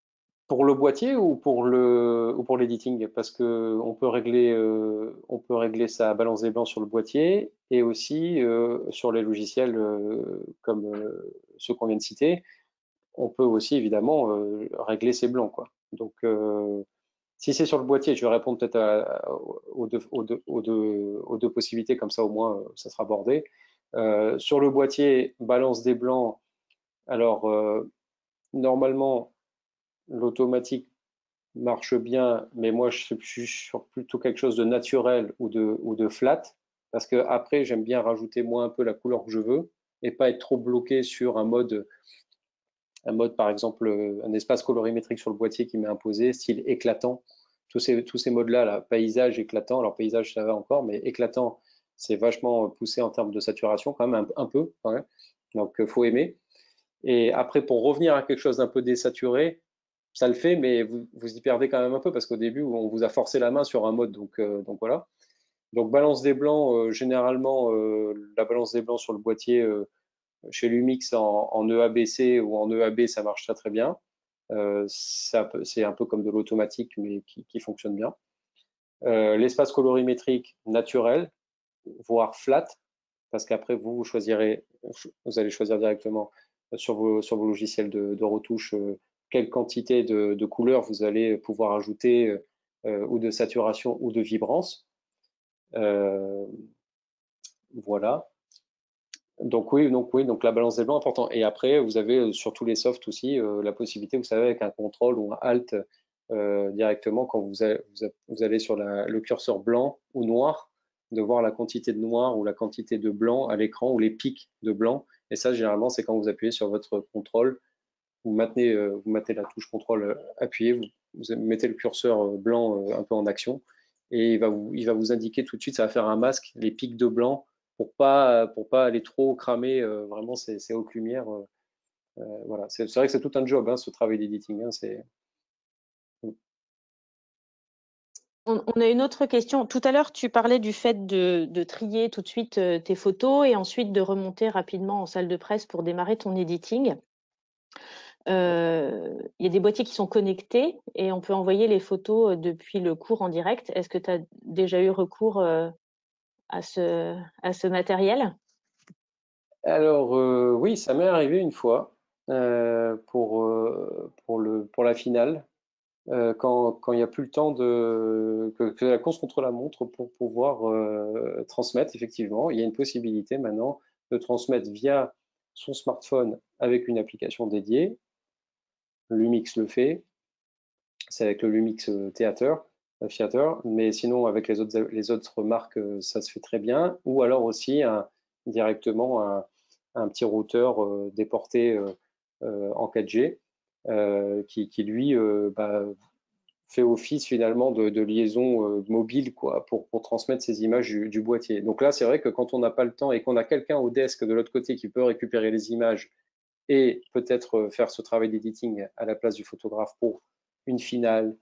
Speaker 2: Pour le boîtier ou pour le ou pour l'editing? Parce que on peut régler euh, on peut régler sa balance des blancs sur le boîtier et aussi euh, sur les logiciels euh, comme euh, ceux qu'on vient de citer. On peut aussi évidemment euh, régler ses blancs, quoi. Donc euh, si c'est sur le boîtier, je vais répondre peut-être à- à- aux deux, aux deux- aux deux- aux deux possibilités, comme ça au moins euh, ça sera abordé. Euh, sur le boîtier, balance des blancs. Alors euh, normalement l'automatique marche bien, mais moi je suis sur plutôt quelque chose de naturel ou de, ou de flat, parce que après j'aime bien rajouter moi un peu la couleur que je veux et pas être trop bloqué sur un mode, un mode par exemple un espace colorimétrique sur le boîtier qui m'est imposé, style éclatant. Tous ces, tous ces modes-là, là, paysage éclatant, alors paysage ça va encore, mais éclatant c'est vachement poussé en termes de saturation quand même, un, un peu quand même. Donc il faut aimer. Et après, pour revenir à quelque chose d'un peu désaturé, ça le fait, mais vous, vous y perdez quand même un peu parce qu'au début, on vous a forcé la main sur un mode. Donc, euh, donc voilà. Donc balance des blancs, euh, généralement, euh, la balance des blancs sur le boîtier euh, chez Lumix en, en E A B C ou en E A B, ça marche très très bien. Euh, c'est un peu comme de l'automatique, mais qui, qui, fonctionne bien. Euh, L'espace colorimétrique naturel, voire flat, parce qu'après vous, vous choisirez, vous allez choisir directement sur vos, sur vos logiciels de, de retouche euh, quelle quantité de, de couleurs vous allez pouvoir ajouter euh, ou de saturation ou de vibrance. Euh, voilà. Donc oui, donc oui, donc la balance des blancs important. Et après, vous avez sur tous les softs aussi euh, la possibilité, vous savez, avec un contrôle ou un alt euh, directement quand vous, avez, vous allez sur la, le curseur blanc ou noir, de voir la quantité de noir ou la quantité de blanc à l'écran ou les pics de blanc. Et ça, généralement, c'est quand vous appuyez sur votre contrôle, vous maintenez, euh, vous maintenez la touche contrôle euh, appuyée, vous, vous mettez le curseur euh, blanc euh, un peu en action et il va, vous, il va vous indiquer tout de suite, ça va faire un masque, les pics de blanc pour pas pour pas aller trop cramer euh, vraiment ces, ces hautes lumières. Euh, euh, voilà, c'est vrai que c'est tout un job, hein, ce travail d'editing. Hein, c'est
Speaker 1: On, on a une autre question. Tout à l'heure, tu parlais du fait de, de trier tout de suite euh, tes photos et ensuite de remonter rapidement en salle de presse pour démarrer ton editing. Euh, Il y a des boîtiers qui sont connectés et on peut envoyer les photos depuis le cours en direct. Est-ce que tu as déjà eu recours euh, à ce, à ce matériel?
Speaker 2: Alors euh, oui, ça m'est arrivé une fois euh, pour, euh, pour, le, pour la finale, euh, quand, quand il n'y a plus le temps de que, que la course contre la montre pour pouvoir euh, transmettre, effectivement, il y a une possibilité maintenant de transmettre via son smartphone avec une application dédiée. Lumix le fait, c'est avec le Lumix euh, Theater, euh, Theater, mais sinon avec les autres, les autres marques, euh, ça se fait très bien. Ou alors aussi un, directement un, un petit routeur euh, déporté euh, euh, en quatre G euh, qui, qui, lui euh, bah, fait office finalement de, de liaison euh, mobile quoi, pour, pour transmettre ces images du, du boîtier. Donc là, c'est vrai que quand on n'a pas le temps et qu'on a quelqu'un au desk de l'autre côté qui peut récupérer les images et peut-être faire ce travail d'editing à la place du photographe pour une finale,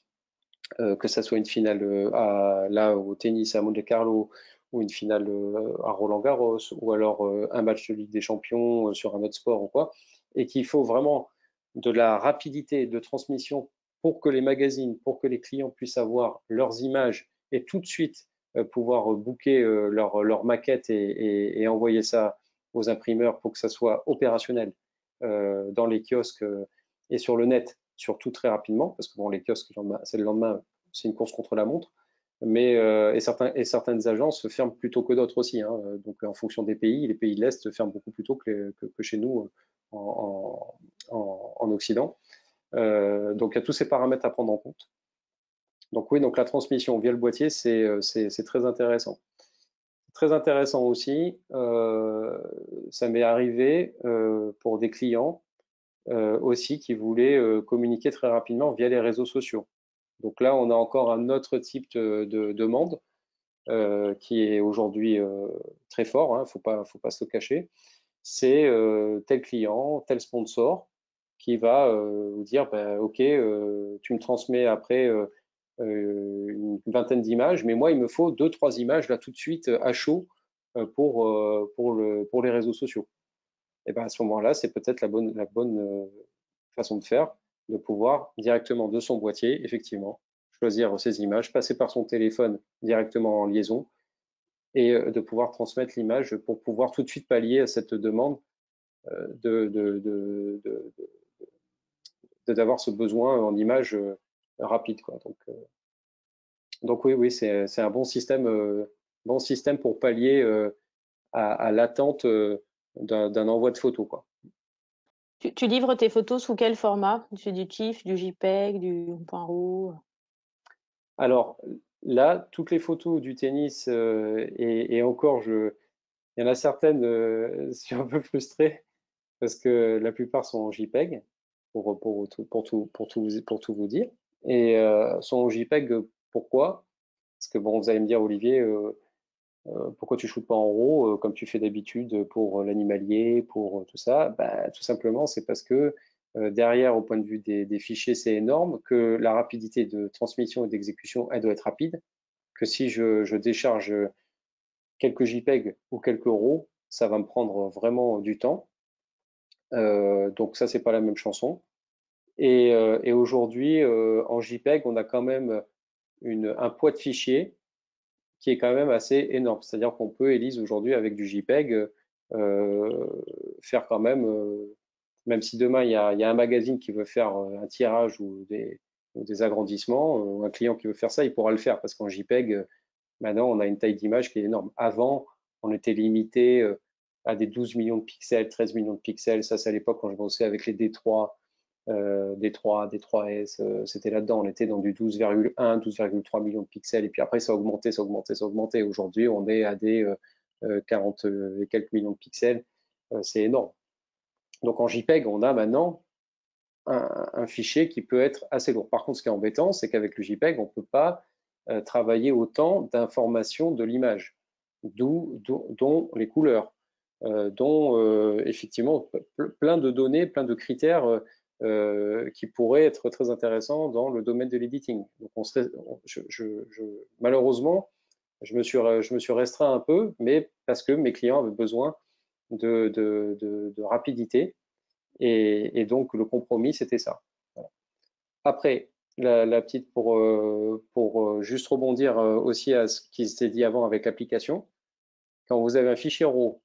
Speaker 2: euh, que ça soit une finale euh, à, là au tennis à Monte Carlo ou une finale euh, à Roland Garros ou alors euh, un match de Ligue des Champions euh, sur un autre sport ou quoi, et qu'il faut vraiment de la rapidité de transmission pour que les magazines, pour que les clients puissent avoir leurs images et tout de suite euh, pouvoir booker euh, leur, leur maquette et, et, et envoyer ça aux imprimeurs pour que ça soit opérationnel euh, dans les kiosques euh, et sur le net, surtout très rapidement, parce que bon, les kiosques, c'est le lendemain, c'est une course contre la montre, mais euh, et, certains, et certaines agences se ferment plus tôt que d'autres aussi. Hein, donc en fonction des pays, les pays de l'Est se ferment beaucoup plus tôt que, que, que chez nous en, en, en Occident. Euh, donc il y a tous ces paramètres à prendre en compte. Donc oui, donc la transmission via le boîtier, c'est très intéressant. Très intéressant aussi, euh, ça m'est arrivé euh, pour des clients euh, aussi qui voulaient euh, communiquer très rapidement via les réseaux sociaux. Donc là, on a encore un autre type de, de demande euh, qui est aujourd'hui euh, très fort, il hein, ne faut pas, faut pas se le cacher. C'est euh, tel client, tel sponsor qui va euh, vous dire, bah, OK, euh, tu me transmets après euh, euh, une vingtaine d'images, mais moi, il me faut deux, trois images là tout de suite à chaud euh, pour, euh, pour, le, pour les réseaux sociaux. Et ben à ce moment-là, c'est peut-être la bonne, la bonne euh, façon de faire. de pouvoir directement de son boîtier, effectivement, choisir ses images, passer par son téléphone directement en liaison et de pouvoir transmettre l'image pour pouvoir tout de suite pallier à cette demande de, de, de, de, d'avoir ce besoin en image rapide, quoi. Donc, donc oui, oui, c'est un bon système, bon système pour pallier à, à l'attente d'un envoi de photos, quoi.
Speaker 1: Tu, tu livres tes photos sous quel format? C'est du TIFF, du JPEG, du point RAW?
Speaker 2: Alors là, toutes les photos du tennis, euh, et, et, encore, je, il y en a certaines, euh, je suis un peu frustré parce que la plupart sont en JPEG, pour, pour, tout, pour, tout, pour, tout, pour tout vous dire. Et euh, sont en JPEG, pourquoi? Parce que bon, vous allez me dire, Olivier, euh, euh, pourquoi tu shootes pas en RAW euh, comme tu fais d'habitude pour l'animalier, pour tout ça? Bah, tout simplement, c'est parce que euh, derrière, au point de vue des, des fichiers, c'est énorme, que la rapidité de transmission et d'exécution, elle doit être rapide, que si je, je décharge quelques JPEG ou quelques RAW, ça va me prendre vraiment du temps. Euh, donc ça, c'est pas la même chanson. Et, euh, et aujourd'hui, euh, en JPEG, on a quand même une, un poids de fichier qui est quand même assez énorme. C'est-à-dire qu'on peut, Elise, aujourd'hui, avec du JPEG, euh, faire quand même, euh, même si demain, il y, a, il y a un magazine qui veut faire un tirage ou des, ou des agrandissements, ou un client qui veut faire ça, il pourra le faire, parce qu'en JPEG, maintenant, on a une taille d'image qui est énorme. Avant, on était limité à des douze millions de pixels, treize millions de pixels. Ça, c'est à l'époque quand je bossais avec les D trois, euh, D trois, D trois S, euh, c'était là-dedans. On était dans du douze virgule un, douze virgule trois millions de pixels. Et puis après, ça a augmenté, ça a augmenté, ça a augmenté. Aujourd'hui, on est à des euh, quarante et quelques millions de pixels. Euh, c'est énorme. Donc en JPEG, on a maintenant un, un, fichier qui peut être assez lourd. Par contre, ce qui est embêtant, c'est qu'avec le JPEG, on ne peut pas euh, travailler autant d'informations de l'image, d'où dont les couleurs, euh, dont euh, effectivement plein de données, plein de critères euh, qui pourraient être très intéressants dans le domaine de l'editing. Donc, on serait, je, je, je, malheureusement, je me, suis, je me suis restreint un peu, mais parce que mes clients avaient besoin de, de, de, de rapidité. Et, et, donc, le compromis, c'était ça. Voilà. Après, la, la, petite pour, euh, pour juste rebondir aussi à ce qui s'était dit avant avec l'application. Quand vous avez un fichier RAW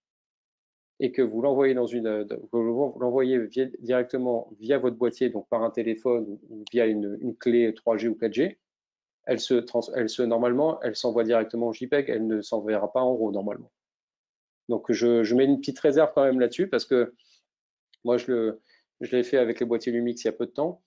Speaker 2: et que vous l'envoyez dans une, vous l'envoyez directement via votre boîtier, donc par un téléphone ou via une, une clé trois G ou quatre G, elle se, trans, elle se normalement, elle s'envoie directement en JPEG, elle ne s'enverra pas en RAW normalement. Donc, je, je mets une petite réserve quand même là-dessus parce que moi, je le, je l'ai fait avec les boîtiers Lumix il y a peu de temps.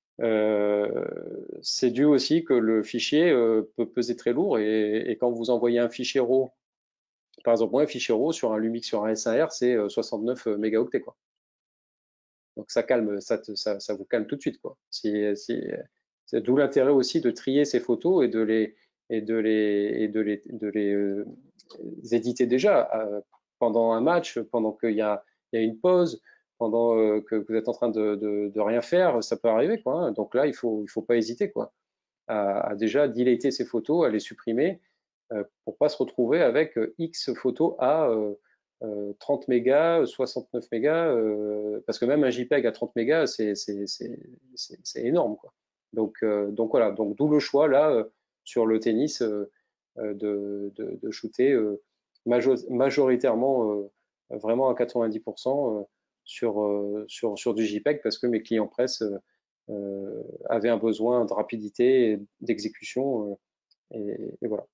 Speaker 2: Euh, c'est dû aussi que le fichier euh, peut peser très lourd et, et quand vous envoyez un fichier RAW, par exemple, moi, un fichier RAW sur un Lumix, sur un S un R, c'est soixante-neuf mégaoctets, quoi. Donc ça calme, ça, ça, ça vous calme tout de suite, quoi. C'est d'où l'intérêt aussi de trier ces photos et de les et de les et de les, de les, euh, éditer déjà euh, pendant un match, pendant qu'il y a, il y a une pause, pendant euh, que vous êtes en train de, de, de rien faire, ça peut arriver, quoi, hein. Donc là, il faut il faut pas hésiter, quoi, à, à déjà deleter ces photos, à les supprimer euh, pour pas se retrouver avec euh, X photos à euh, euh, trente mégas, soixante-neuf mégas, euh, parce que même un JPEG à trente mégas, c'est énorme, quoi. Donc, euh, donc voilà, donc d'où le choix là euh, sur le tennis euh, de, de, de shooter euh, major majoritairement euh, vraiment à quatre-vingt-dix pour cent euh, sur, euh, sur, sur du JPEG parce que mes clients presse euh, euh, avaient un besoin de rapidité, d'exécution euh, et, et voilà.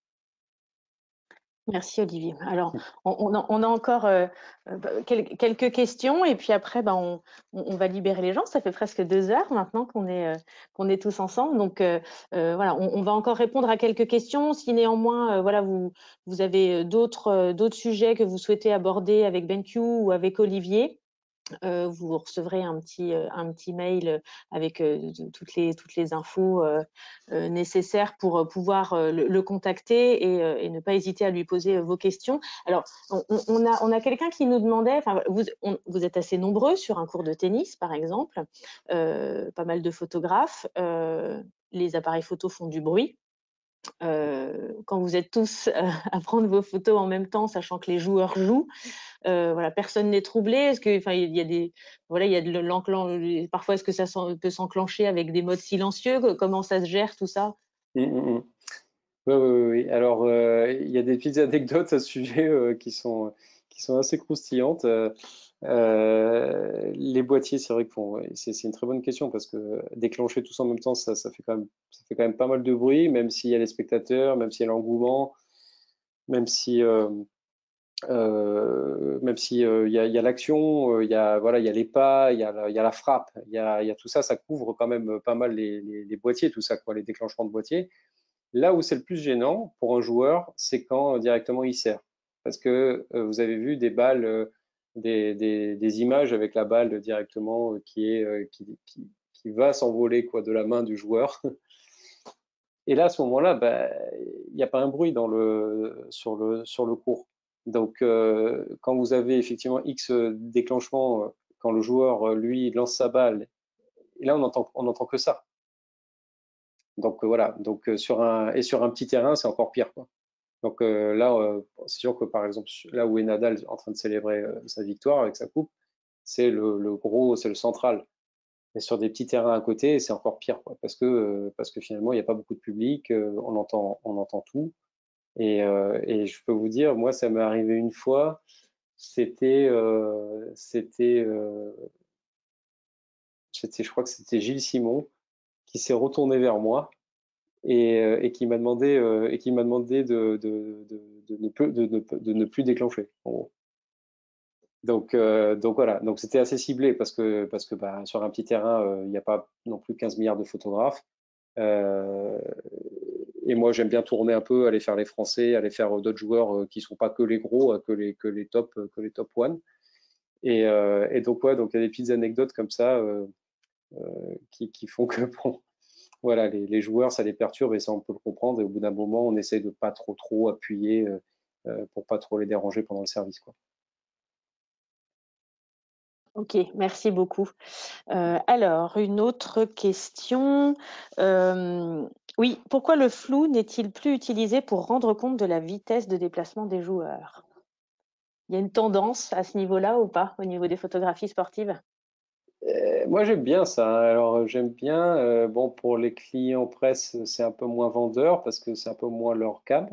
Speaker 1: Merci Olivier. Alors, on, on, a, on a encore euh, quelques questions et puis après, ben, on, on, va libérer les gens. Ça fait presque deux heures maintenant qu'on est, euh, qu'on est tous ensemble. Donc, euh, euh, voilà, on, on va encore répondre à quelques questions. Si néanmoins, euh, voilà, vous, vous avez d'autres euh, d'autres sujets que vous souhaitez aborder avec BenQ ou avec Olivier, Euh, vous recevrez un petit, un petit mail avec euh, toutes, les, toutes les infos euh, euh, nécessaires pour pouvoir euh, le, le contacter et, euh, et ne pas hésiter à lui poser vos questions. Alors, on, on a, on a quelqu'un qui nous demandait, enfin, vous, on, vous êtes assez nombreux sur un cours de tennis, par exemple, euh, pas mal de photographes, euh, les appareils photo font du bruit. euh, quand vous êtes tous euh, à prendre vos photos en même temps, sachant que les joueurs jouent, euh, voilà, personne n'est troublé. Est-ce que, enfin, il y a des, voilà, il y a de l'enclen, parfois est-ce que ça peut s'enclencher avec des modes silencieux? Comment ça se gère tout ça?
Speaker 2: Mmh, mmh, mmh. Oui, oui, oui, oui. Alors, euh, il y a des petites anecdotes à ce sujet euh, qui sont, qui sont assez croustillantes. Euh, euh, les boîtiers, c'est vrai que bon, ouais, c'est c'est une très bonne question parce que déclencher tous en même temps, ça, ça fait quand même, ça fait quand même pas mal de bruit, même s'il y a les spectateurs, même s'il y a l'engouement, même si, euh, euh, même si euh, il y a, il y a l'action, euh, il y a voilà, il y a les pas, il y a la, il y a la frappe, il y a, il y a tout ça, ça couvre quand même pas mal les, les, les boîtiers, tout ça, quoi, les déclenchements de boîtiers. Là où c'est le plus gênant pour un joueur, c'est quand euh, directement il sert. Parce que euh, vous avez vu des balles, euh, des, des, des images avec la balle directement euh, qui, est, euh, qui, qui, qui va s'envoler quoi de la main du joueur. Et là, à ce moment-là, bah, il n'y a pas un bruit dans le, sur, le, sur le court. Donc, euh, quand vous avez effectivement X déclenchements, euh, quand le joueur, euh, lui, lance sa balle, et là, on entend, on entend que ça. Donc, euh, voilà. Donc, euh, sur un, et sur un petit terrain, c'est encore pire, quoi. Donc euh, là, euh, c'est sûr que par exemple, là où est Nadal en train de célébrer euh, sa victoire avec sa coupe, c'est le, le gros, c'est le central. Et sur des petits terrains à côté, c'est encore pire, quoi, parce que euh, parce que finalement, il n'y a pas beaucoup de public, euh, on entend on entend tout. Et, euh, et je peux vous dire, moi, ça m'est arrivé une fois. C'était euh, c'était euh, c'était, je crois que c'était Gilles Simon qui s'est retourné vers moi et, euh, et qui m'a demandé euh, et qui m'a demandé de, de, de, de ne plus, de, de, de ne plus déclencher, en gros. Donc, euh, donc voilà, donc c'était assez ciblé parce que, parce que bah, sur un petit terrain, euh, il n'y a pas non plus quinze milliards de photographes. Euh, et moi, j'aime bien tourner un peu, aller faire les Français, aller faire d'autres joueurs euh, qui ne sont pas que les gros, euh, que les, que les top, que les top one. Et, euh, et donc, ouais, donc il y a des petites anecdotes comme ça euh, euh, qui, qui font que, bon, voilà, les, les joueurs, ça les perturbe et ça, on peut le comprendre. Et au bout d'un moment, on essaie de pas trop, trop appuyer euh, euh, pour pas trop les déranger pendant le service, quoi.
Speaker 1: Ok, merci beaucoup. Euh, alors, une autre question. Euh, oui, pourquoi le flou n'est-il plus utilisé pour rendre compte de la vitesse de déplacement des joueurs? Il y a une tendance à ce niveau-là ou pas, au niveau des photographies sportives?
Speaker 2: Euh, moi, j'aime bien ça. Alors, j'aime bien. Euh, bon, pour les clients presse, c'est un peu moins vendeur parce que c'est un peu moins leur cam.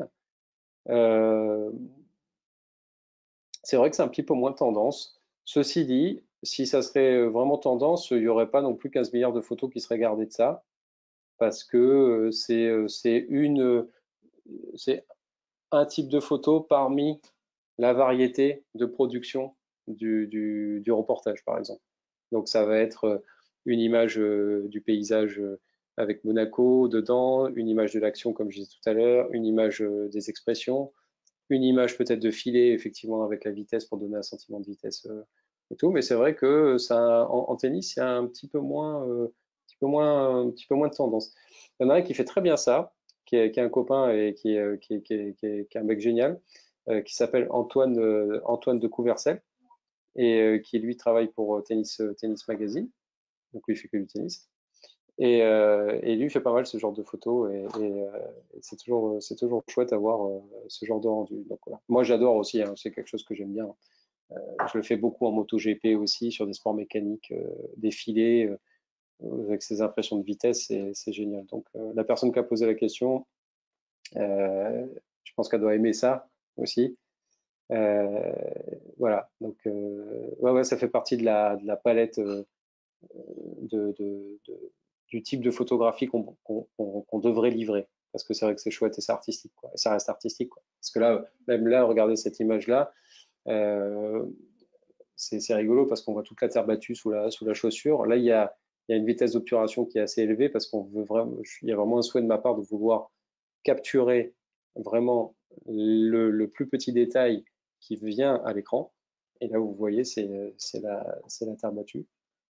Speaker 2: Euh, c'est vrai que c'est un petit peu moins tendance. Ceci dit, si ça serait vraiment tendance, il n'y aurait pas non plus quinze milliards de photos qui seraient gardées de ça parce que euh, c'est euh, c'est une, euh, c'est un type de photo parmi la variété de production du, du, du reportage, par exemple. Donc ça va être euh, une image euh, du paysage euh, avec Monaco dedans, une image de l'action comme je disais tout à l'heure, une image euh, des expressions, une image peut-être de filet effectivement avec la vitesse pour donner un sentiment de vitesse euh, et tout. Mais c'est vrai que ça, en, en tennis, il y a un petit peu moins, euh, un petit peu moins, un petit peu moins de tendance. Il y en a un qui fait très bien ça, qui est, qui est un copain et qui est, qui est, qui est, qui est, qui est un mec génial, euh, qui s'appelle Antoine, euh, Antoine de Couvercel et euh, qui lui travaille pour euh, Tennis, euh, Tennis Magazine. Donc lui, il fait que du tennis. Et, euh, et lui, il fait pas mal ce genre de photos et, et, euh, et c'est toujours, c'est toujours chouette d'avoir euh, ce genre de rendu. Donc, voilà. Moi, j'adore aussi, hein, c'est quelque chose que j'aime bien. Euh, je le fais beaucoup en MotoGP aussi, sur des sports mécaniques, euh, défilés, euh, avec ces impressions de vitesse, c'est génial. Donc, euh, la personne qui a posé la question, euh, je pense qu'elle doit aimer ça aussi. Euh, voilà, donc euh, ouais, ouais, ça fait partie de la, de la palette euh, de, de, de, du type de photographie qu'on qu'on, qu'on, qu'on devrait livrer. Parce que c'est vrai que c'est chouette et c'est artistique, quoi. Et ça reste artistique, quoi. Parce que là, même là, regardez cette image-là, euh, c'est rigolo parce qu'on voit toute la terre battue sous la, sous la chaussure. Là, il y a, il y a une vitesse d'obturation qui est assez élevée parce qu'on veut vraiment, il y a vraiment un souhait de ma part de vouloir capturer vraiment le, le plus petit détail qui vient à l'écran. Et là, vous voyez, c'est la, la terre battue.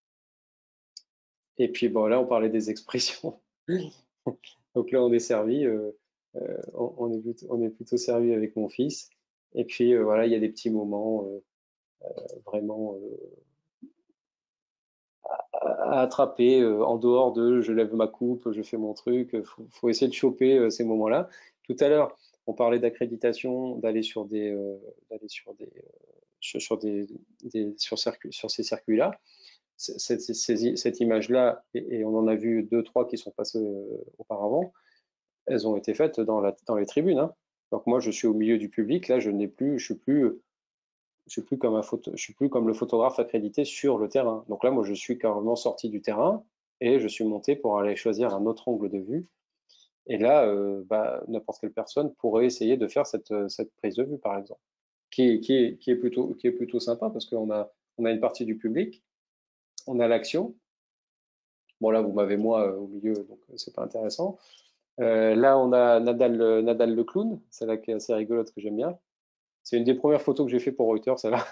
Speaker 2: Et puis, bon, là, on parlait des expressions. Donc là, on est servi, euh, euh, on, on, est plutôt, on est plutôt servi avec mon fils. Et puis, euh, voilà, il y a des petits moments euh, vraiment euh, à attraper euh, en dehors de je lève ma coupe, je fais mon truc. Il faut, faut essayer de choper euh, ces moments-là. Tout à l'heure, on parlait d'accréditation, d'aller sur des, euh, d'aller sur des, euh, sur, sur des, des sur, circuit, sur ces circuits-là. Cette, cette, cette image-là, et, et on en a vu deux, trois qui sont passés euh, auparavant, elles ont été faites dans, la, dans les tribunes. Hein. Donc moi, je suis au milieu du public. Là, je n'ai plus, je suis plus je suis plus comme un photo, je suis plus comme le photographe accrédité sur le terrain. Donc là, moi, je suis carrément sorti du terrain et je suis monté pour aller choisir un autre angle de vue. Et là, euh, bah, n'importe quelle personne pourrait essayer de faire cette, cette prise de vue, par exemple, qui est, qui est, qui est plutôt, qui est plutôt sympa parce qu'on a, on a une partie du public, on a l'action. Bon, là, vous m'avez moi euh, au milieu, donc euh, c'est pas intéressant. Euh, là, on a Nadal, euh, Nadal le clown, celle-là qui est assez rigolote que j'aime bien. C'est une des premières photos que j'ai fait pour Reuters, celle-là.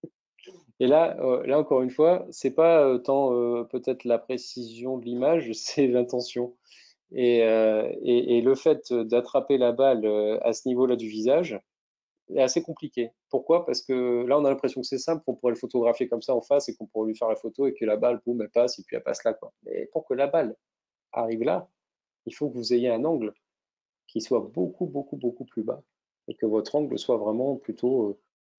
Speaker 2: Et là, euh, là encore une fois, c'est pas euh, tant euh, peut-être la précision de l'image, c'est l'intention. Et, euh, et, et le fait d'attraper la balle euh, à ce niveau-là du visage est assez compliqué. Pourquoi? Parce que là, on a l'impression que c'est simple, qu'on pourrait le photographier comme ça en face et qu'on pourrait lui faire la photo et que la balle, boum, elle passe et puis elle passe là, quoi. Mais pour que la balle arrive là, il faut que vous ayez un angle qui soit beaucoup, beaucoup, beaucoup plus bas et que votre angle soit vraiment plutôt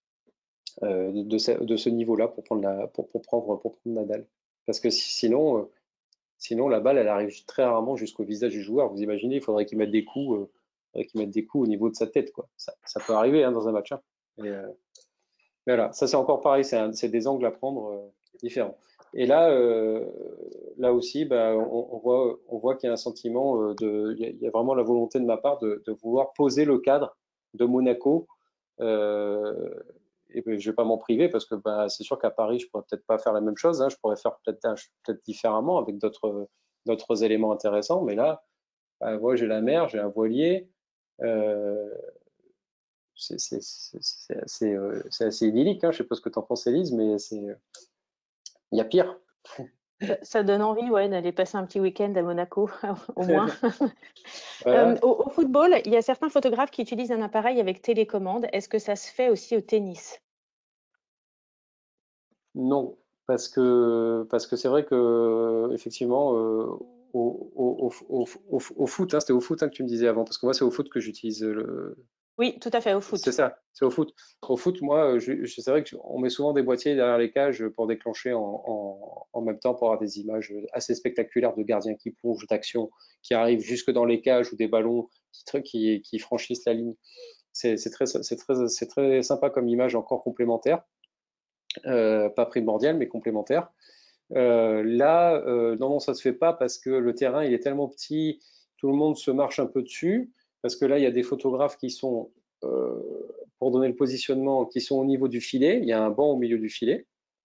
Speaker 2: euh, de, de, ce, de ce niveau-là pour prendre la, pour, pour prendre, pour prendre Nadal. Parce que sinon, euh, sinon, la balle, elle arrive très rarement jusqu'au visage du joueur. Vous imaginez, il faudrait qu'il mette des coups, euh, faudrait qu'il mette des coups au niveau de sa tête, quoi. Ça, ça peut arriver hein, dans un match. Hein. Et, euh, voilà, ça c'est encore pareil, c'est des angles à prendre euh, différents. Et là, euh, là aussi, bah, on, on voit, on voit qu'il y a un sentiment euh, de, il y, a, il y a vraiment la volonté de ma part de, de vouloir poser le cadre de Monaco. Euh, et ben, je ne vais pas m'en priver parce que bah, c'est sûr qu'à Paris, je pourrais peut-être pas faire la même chose. Hein, je pourrais faire peut-être peut différemment avec d'autres d'autres éléments intéressants. Mais là, bah, moi, j'ai la mer, j'ai un voilier. Euh, c'est assez, euh, assez idyllique. Hein. Je ne sais pas ce que tu en penses, Élise, mais il y a pire.
Speaker 1: Ça, ça donne envie, ouais, d'aller passer un petit week-end à Monaco, au moins.
Speaker 2: Voilà.
Speaker 1: euh, au, au football, il y a certains photographes qui utilisent un appareil avec télécommande. Est-ce que ça se fait aussi au tennis?
Speaker 2: Non, parce que parce que c'est vrai que effectivement euh, au, au, au, au, au foot, hein, c'était au foot hein, que tu me disais avant, parce que moi c'est au foot que j'utilise le.
Speaker 1: Oui, tout à fait, au
Speaker 2: C'est
Speaker 1: foot.
Speaker 2: ça, c'est au foot. Au foot, moi, je, je- c'est vrai qu'on met souvent des boîtiers derrière les cages pour déclencher en, en, en même temps pour avoir des images assez spectaculaires de gardiens qui plongent d'action, qui arrivent jusque dans les cages ou des ballons qui, qui, qui franchissent la ligne. C'est très, c'est très, c'est très sympa comme image encore complémentaire, euh, pas primordiale mais complémentaire. Euh, là, euh, non, non, ça se fait pas parce que le terrain il est tellement petit, tout le monde se marche un peu dessus. Parce que là, il y a des photographes qui sont, euh, pour donner le positionnement, qui sont au niveau du filet. Il y a un banc au milieu du filet.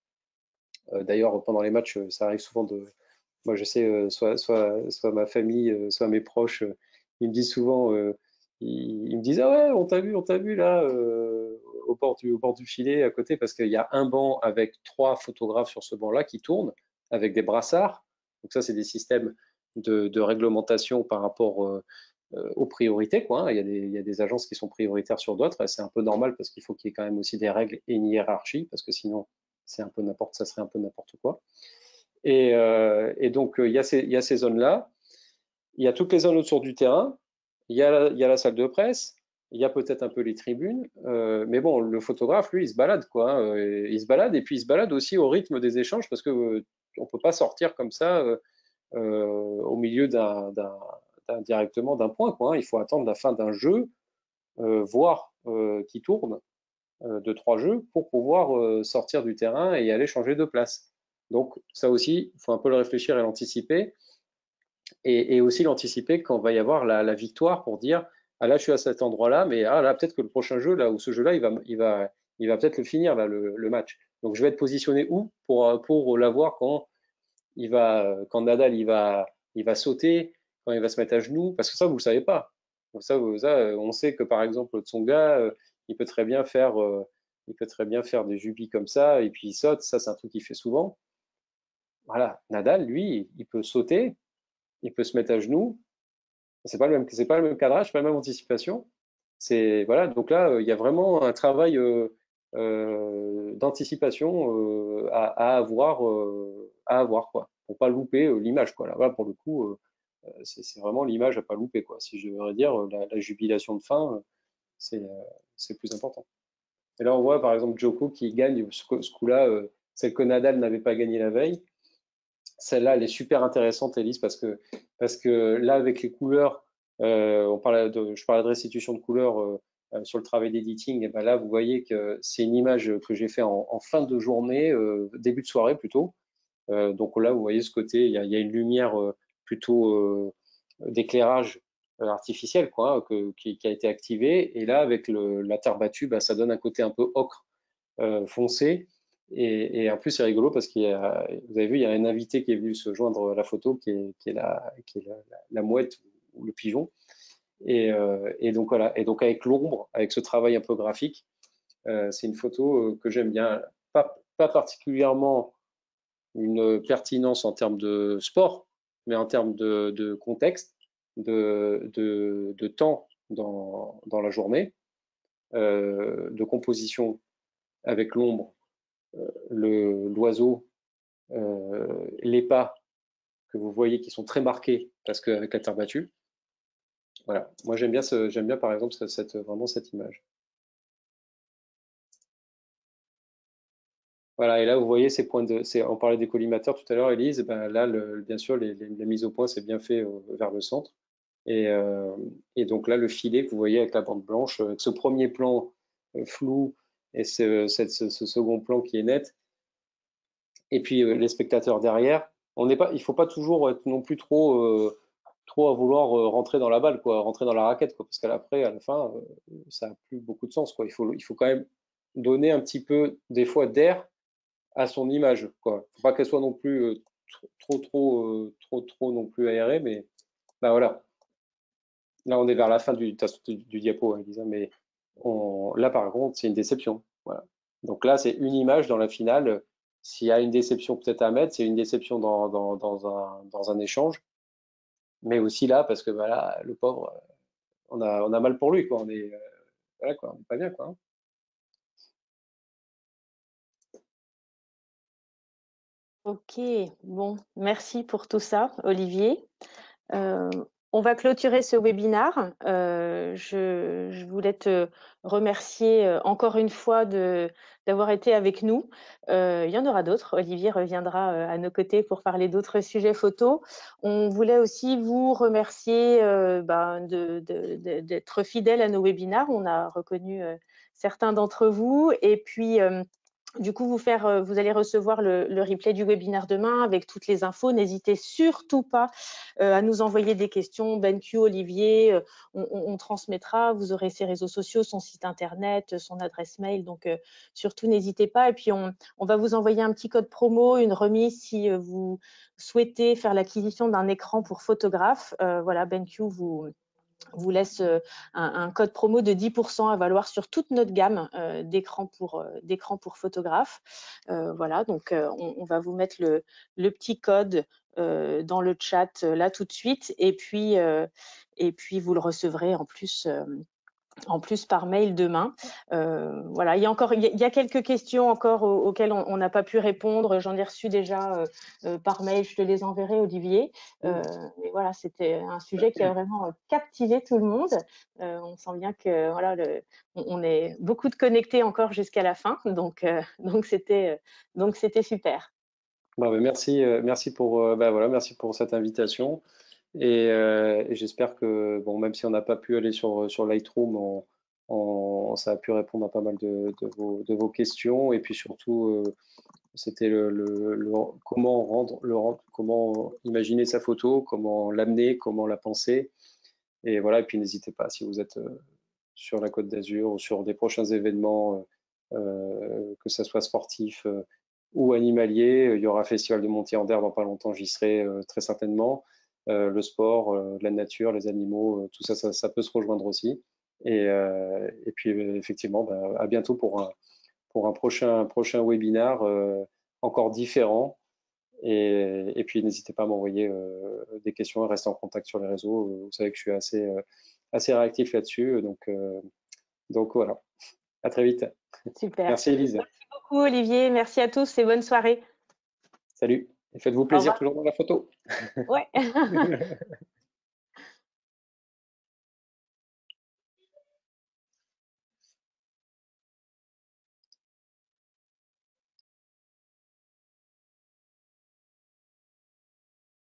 Speaker 2: Euh, D'ailleurs, pendant les matchs, ça arrive souvent de. Moi, je sais, euh, soit, soit, soit ma famille, euh, soit mes proches, euh, ils me disent souvent, euh, ils, ils me disent, ah ouais, on t'a vu, on t'a vu là, euh, au bord du, au bord du filet à côté, parce qu'il y a un banc avec trois photographes sur ce banc-là qui tournent avec des brassards. Donc ça, c'est des systèmes de, de réglementation par rapport euh, euh, aux priorités, quoi. Hein. Il y a des, il y a des agences qui sont prioritaires sur d'autres, et c'est un peu normal parce qu'il faut qu'il y ait quand même aussi des règles et une hiérarchie, parce que sinon, c'est un peu n'importe, ça serait un peu n'importe quoi. Et, euh, et donc, il y a ces, il y a ces zones-là. Il y a toutes les zones autour du terrain. Il y a, il y a la salle de presse. Il y a peut-être un peu les tribunes. Euh, mais bon, le photographe, lui, il se balade, quoi. Hein. Il se balade et puis il se balade aussi au rythme des échanges parce que euh, on peut pas sortir comme ça euh, euh, au milieu d'un, d'un, d'un directement d'un point, quoi. Hein. Il faut attendre la fin d'un jeu, euh, voire euh, qui tourne euh, de trois jeux pour pouvoir euh, sortir du terrain et aller changer de place. Donc ça aussi, il faut un peu le réfléchir et l'anticiper. Et, et aussi l'anticiper quand va y avoir la, la victoire pour dire ah là je suis à cet endroit-là, mais ah là peut-être que le prochain jeu là ou ce jeu-là il va il va il va peut-être le finir là le, le match. Donc je vais être positionné où pour pour l'avoir quand il va quand Nadal il va il va sauter, quand il va se mettre à genoux, parce que ça vous le savez pas. Donc ça, ça on sait que par exemple Tsonga euh, il peut très bien faire euh, il peut très bien faire des jubis comme ça et puis il saute, ça c'est un truc qu'il fait souvent. Voilà, Nadal lui il peut sauter, il peut se mettre à genoux. C'est pas le même, c'est pas le même cadrage, c'est pas la même anticipation. C'est voilà, donc là, euh, il y a vraiment un travail euh, euh, d'anticipation euh, à, à avoir, euh, à avoir quoi. pour pas louper l'image, quoi. Là, voilà, pour le coup, c'est vraiment l'image à pas louper, quoi. Si je devrais dire, la, la jubilation de fin, c'est c'est plus important. Et là, on voit par exemple Djoko qui gagne ce, ce coup-là, euh, celle que Nadal n'avait pas gagné la veille. Celle-là, elle est super intéressante, Elise, parce que, parce que là, avec les couleurs, euh, on parlait de, je parlais de restitution de couleurs euh, sur le travail d'editing, et ben là, vous voyez que c'est une image que j'ai fait en, en, fin de journée, euh, début de soirée plutôt. Euh, donc là, vous voyez ce côté, il y a, il y a une lumière euh, plutôt euh, d'éclairage artificiel, quoi, hein, que, qui, qui, a été activée. Et là, avec le, la terre battue, bah, ça donne un côté un peu ocre euh, foncé. Et, et en plus, c'est rigolo parce qu'il y a, vous avez vu, il y a un invité qui est venu se joindre à la photo, qui est, qui est, la, qui est la, la, la mouette ou le pigeon. Et, euh, et donc voilà. Et donc avec l'ombre, avec ce travail un peu graphique, euh, c'est une photo que j'aime bien. Pas, pas particulièrement une pertinence en termes de sport, mais en termes de, de contexte, de, de, de temps dans, dans, la journée, euh, de composition avec l'ombre, euh, l'oiseau, euh, les pas que vous voyez qui sont très marqués parce qu'avec la terre battue. Voilà, moi j'aime bien, ce, j'aime bien par exemple cette, vraiment cette image. Voilà, et là vous voyez ces points de, on parlait des collimateurs tout à l'heure, Elise, ben là le, bien sûr les, les, la mise au point c'est bien fait euh, vers le centre. Et, euh, et, donc là, le filet que vous voyez avec la bande blanche, avec ce premier plan euh, flou et ce, cette, ce, ce, second plan qui est net, et puis euh, les spectateurs derrière, on n'est pas, il ne faut pas toujours être non plus trop, euh, trop à vouloir euh, rentrer dans la balle, quoi, rentrer dans la raquette, quoi, parce qu'après, à la fin, euh, ça n'a plus beaucoup de sens, quoi. Il faut, il faut quand même donner un petit peu, des fois, d'air à son image, quoi. Faut pas qu'elle soit non plus euh, trop, trop, euh, trop, trop non plus aérée, mais bah voilà. Là, on est vers la fin du, du, du diapo, hein, Lisa, mais on, là, par contre, c'est une déception. Voilà. Donc là, c'est une image dans la finale. S'il y a une déception peut-être à mettre, c'est une déception dans, dans, dans, un, dans un échange, mais aussi là, parce que voilà, le pauvre, on a, on a mal pour lui, quoi. On est, euh, voilà, quoi, on est pas bien, quoi.
Speaker 1: Ok, bon, merci pour tout ça, Olivier. Euh, on va clôturer ce webinaire. Euh, je, je, voulais te remercier encore une fois d'avoir été avec nous. Euh, il y en aura d'autres. Olivier reviendra à nos côtés pour parler d'autres sujets photos. On voulait aussi vous remercier euh, ben, d'être fidèles à nos webinaires. On a reconnu euh, certains d'entre vous. Et puis, euh, du coup, vous, faire, vous allez recevoir le, le replay du webinaire demain avec toutes les infos. N'hésitez surtout pas euh, à nous envoyer des questions. BenQ, Olivier, euh, on, on, on transmettra. Vous aurez ses réseaux sociaux, son site internet, son adresse mail. Donc, euh, surtout, n'hésitez pas. Et puis, on, on va vous envoyer un petit code promo, une remise si euh, vous souhaitez faire l'acquisition d'un écran pour photographe. Euh, voilà, BenQ vous... vous laisse un, un code promo de dix pour cent à valoir sur toute notre gamme euh, d'écrans pour, euh, d'écrans pour photographes. Euh, voilà, donc euh, on, on va vous mettre le, le petit code euh, dans le chat euh, là tout de suite, et puis, euh, et puis vous le recevrez en plus euh, en plus par mail demain. Euh, voilà, il y a encore, il y a quelques questions encore aux, auxquelles on n'a pas pu répondre. J'en ai reçu déjà euh, euh, par mail. Je te les enverrai, Olivier. Euh, mais voilà, c'était un sujet qui a vraiment captivé tout le monde. Euh, on sent bien que voilà, le, on est beaucoup de connectés encore jusqu'à la fin. Donc, euh, donc c'était, donc c'était super.
Speaker 2: Bon, ben merci, euh, merci pour, euh, ben voilà, merci pour cette invitation. Et, euh, et j'espère que, bon, même si on n'a pas pu aller sur, sur Lightroom, on, on- ça a pu répondre à pas mal de, de vos, de vos questions. Et puis surtout, euh, c'était le, le- le- comment rendre, le rendre, comment imaginer sa photo, comment l'amener, comment la penser. Et voilà, et puis n'hésitez pas, si vous êtes euh, sur la Côte d'Azur ou sur des prochains événements, euh, euh, que ce soit sportif euh, ou animalier, il y aura un festival de montier en dans pas longtemps, j'y serai euh, très certainement. Euh, le sport, euh, la nature, les animaux, euh, tout ça, ça, ça peut se rejoindre aussi. Et, euh, et puis effectivement, bah, à bientôt pour un, pour un prochain, prochain webinaire euh, encore différent. Et, et puis n'hésitez pas à m'envoyer euh, des questions, à rester en contact sur les réseaux. Vous savez que je suis assez, euh, assez réactif là-dessus. Donc, euh, donc voilà, à très vite.
Speaker 1: Super.
Speaker 2: Merci Elise.
Speaker 1: Merci beaucoup, Olivier. Merci à tous et bonne soirée.
Speaker 2: Salut. Et faites-vous
Speaker 1: Au
Speaker 2: plaisir
Speaker 1: revoir.
Speaker 2: toujours dans la photo.
Speaker 1: Ouais.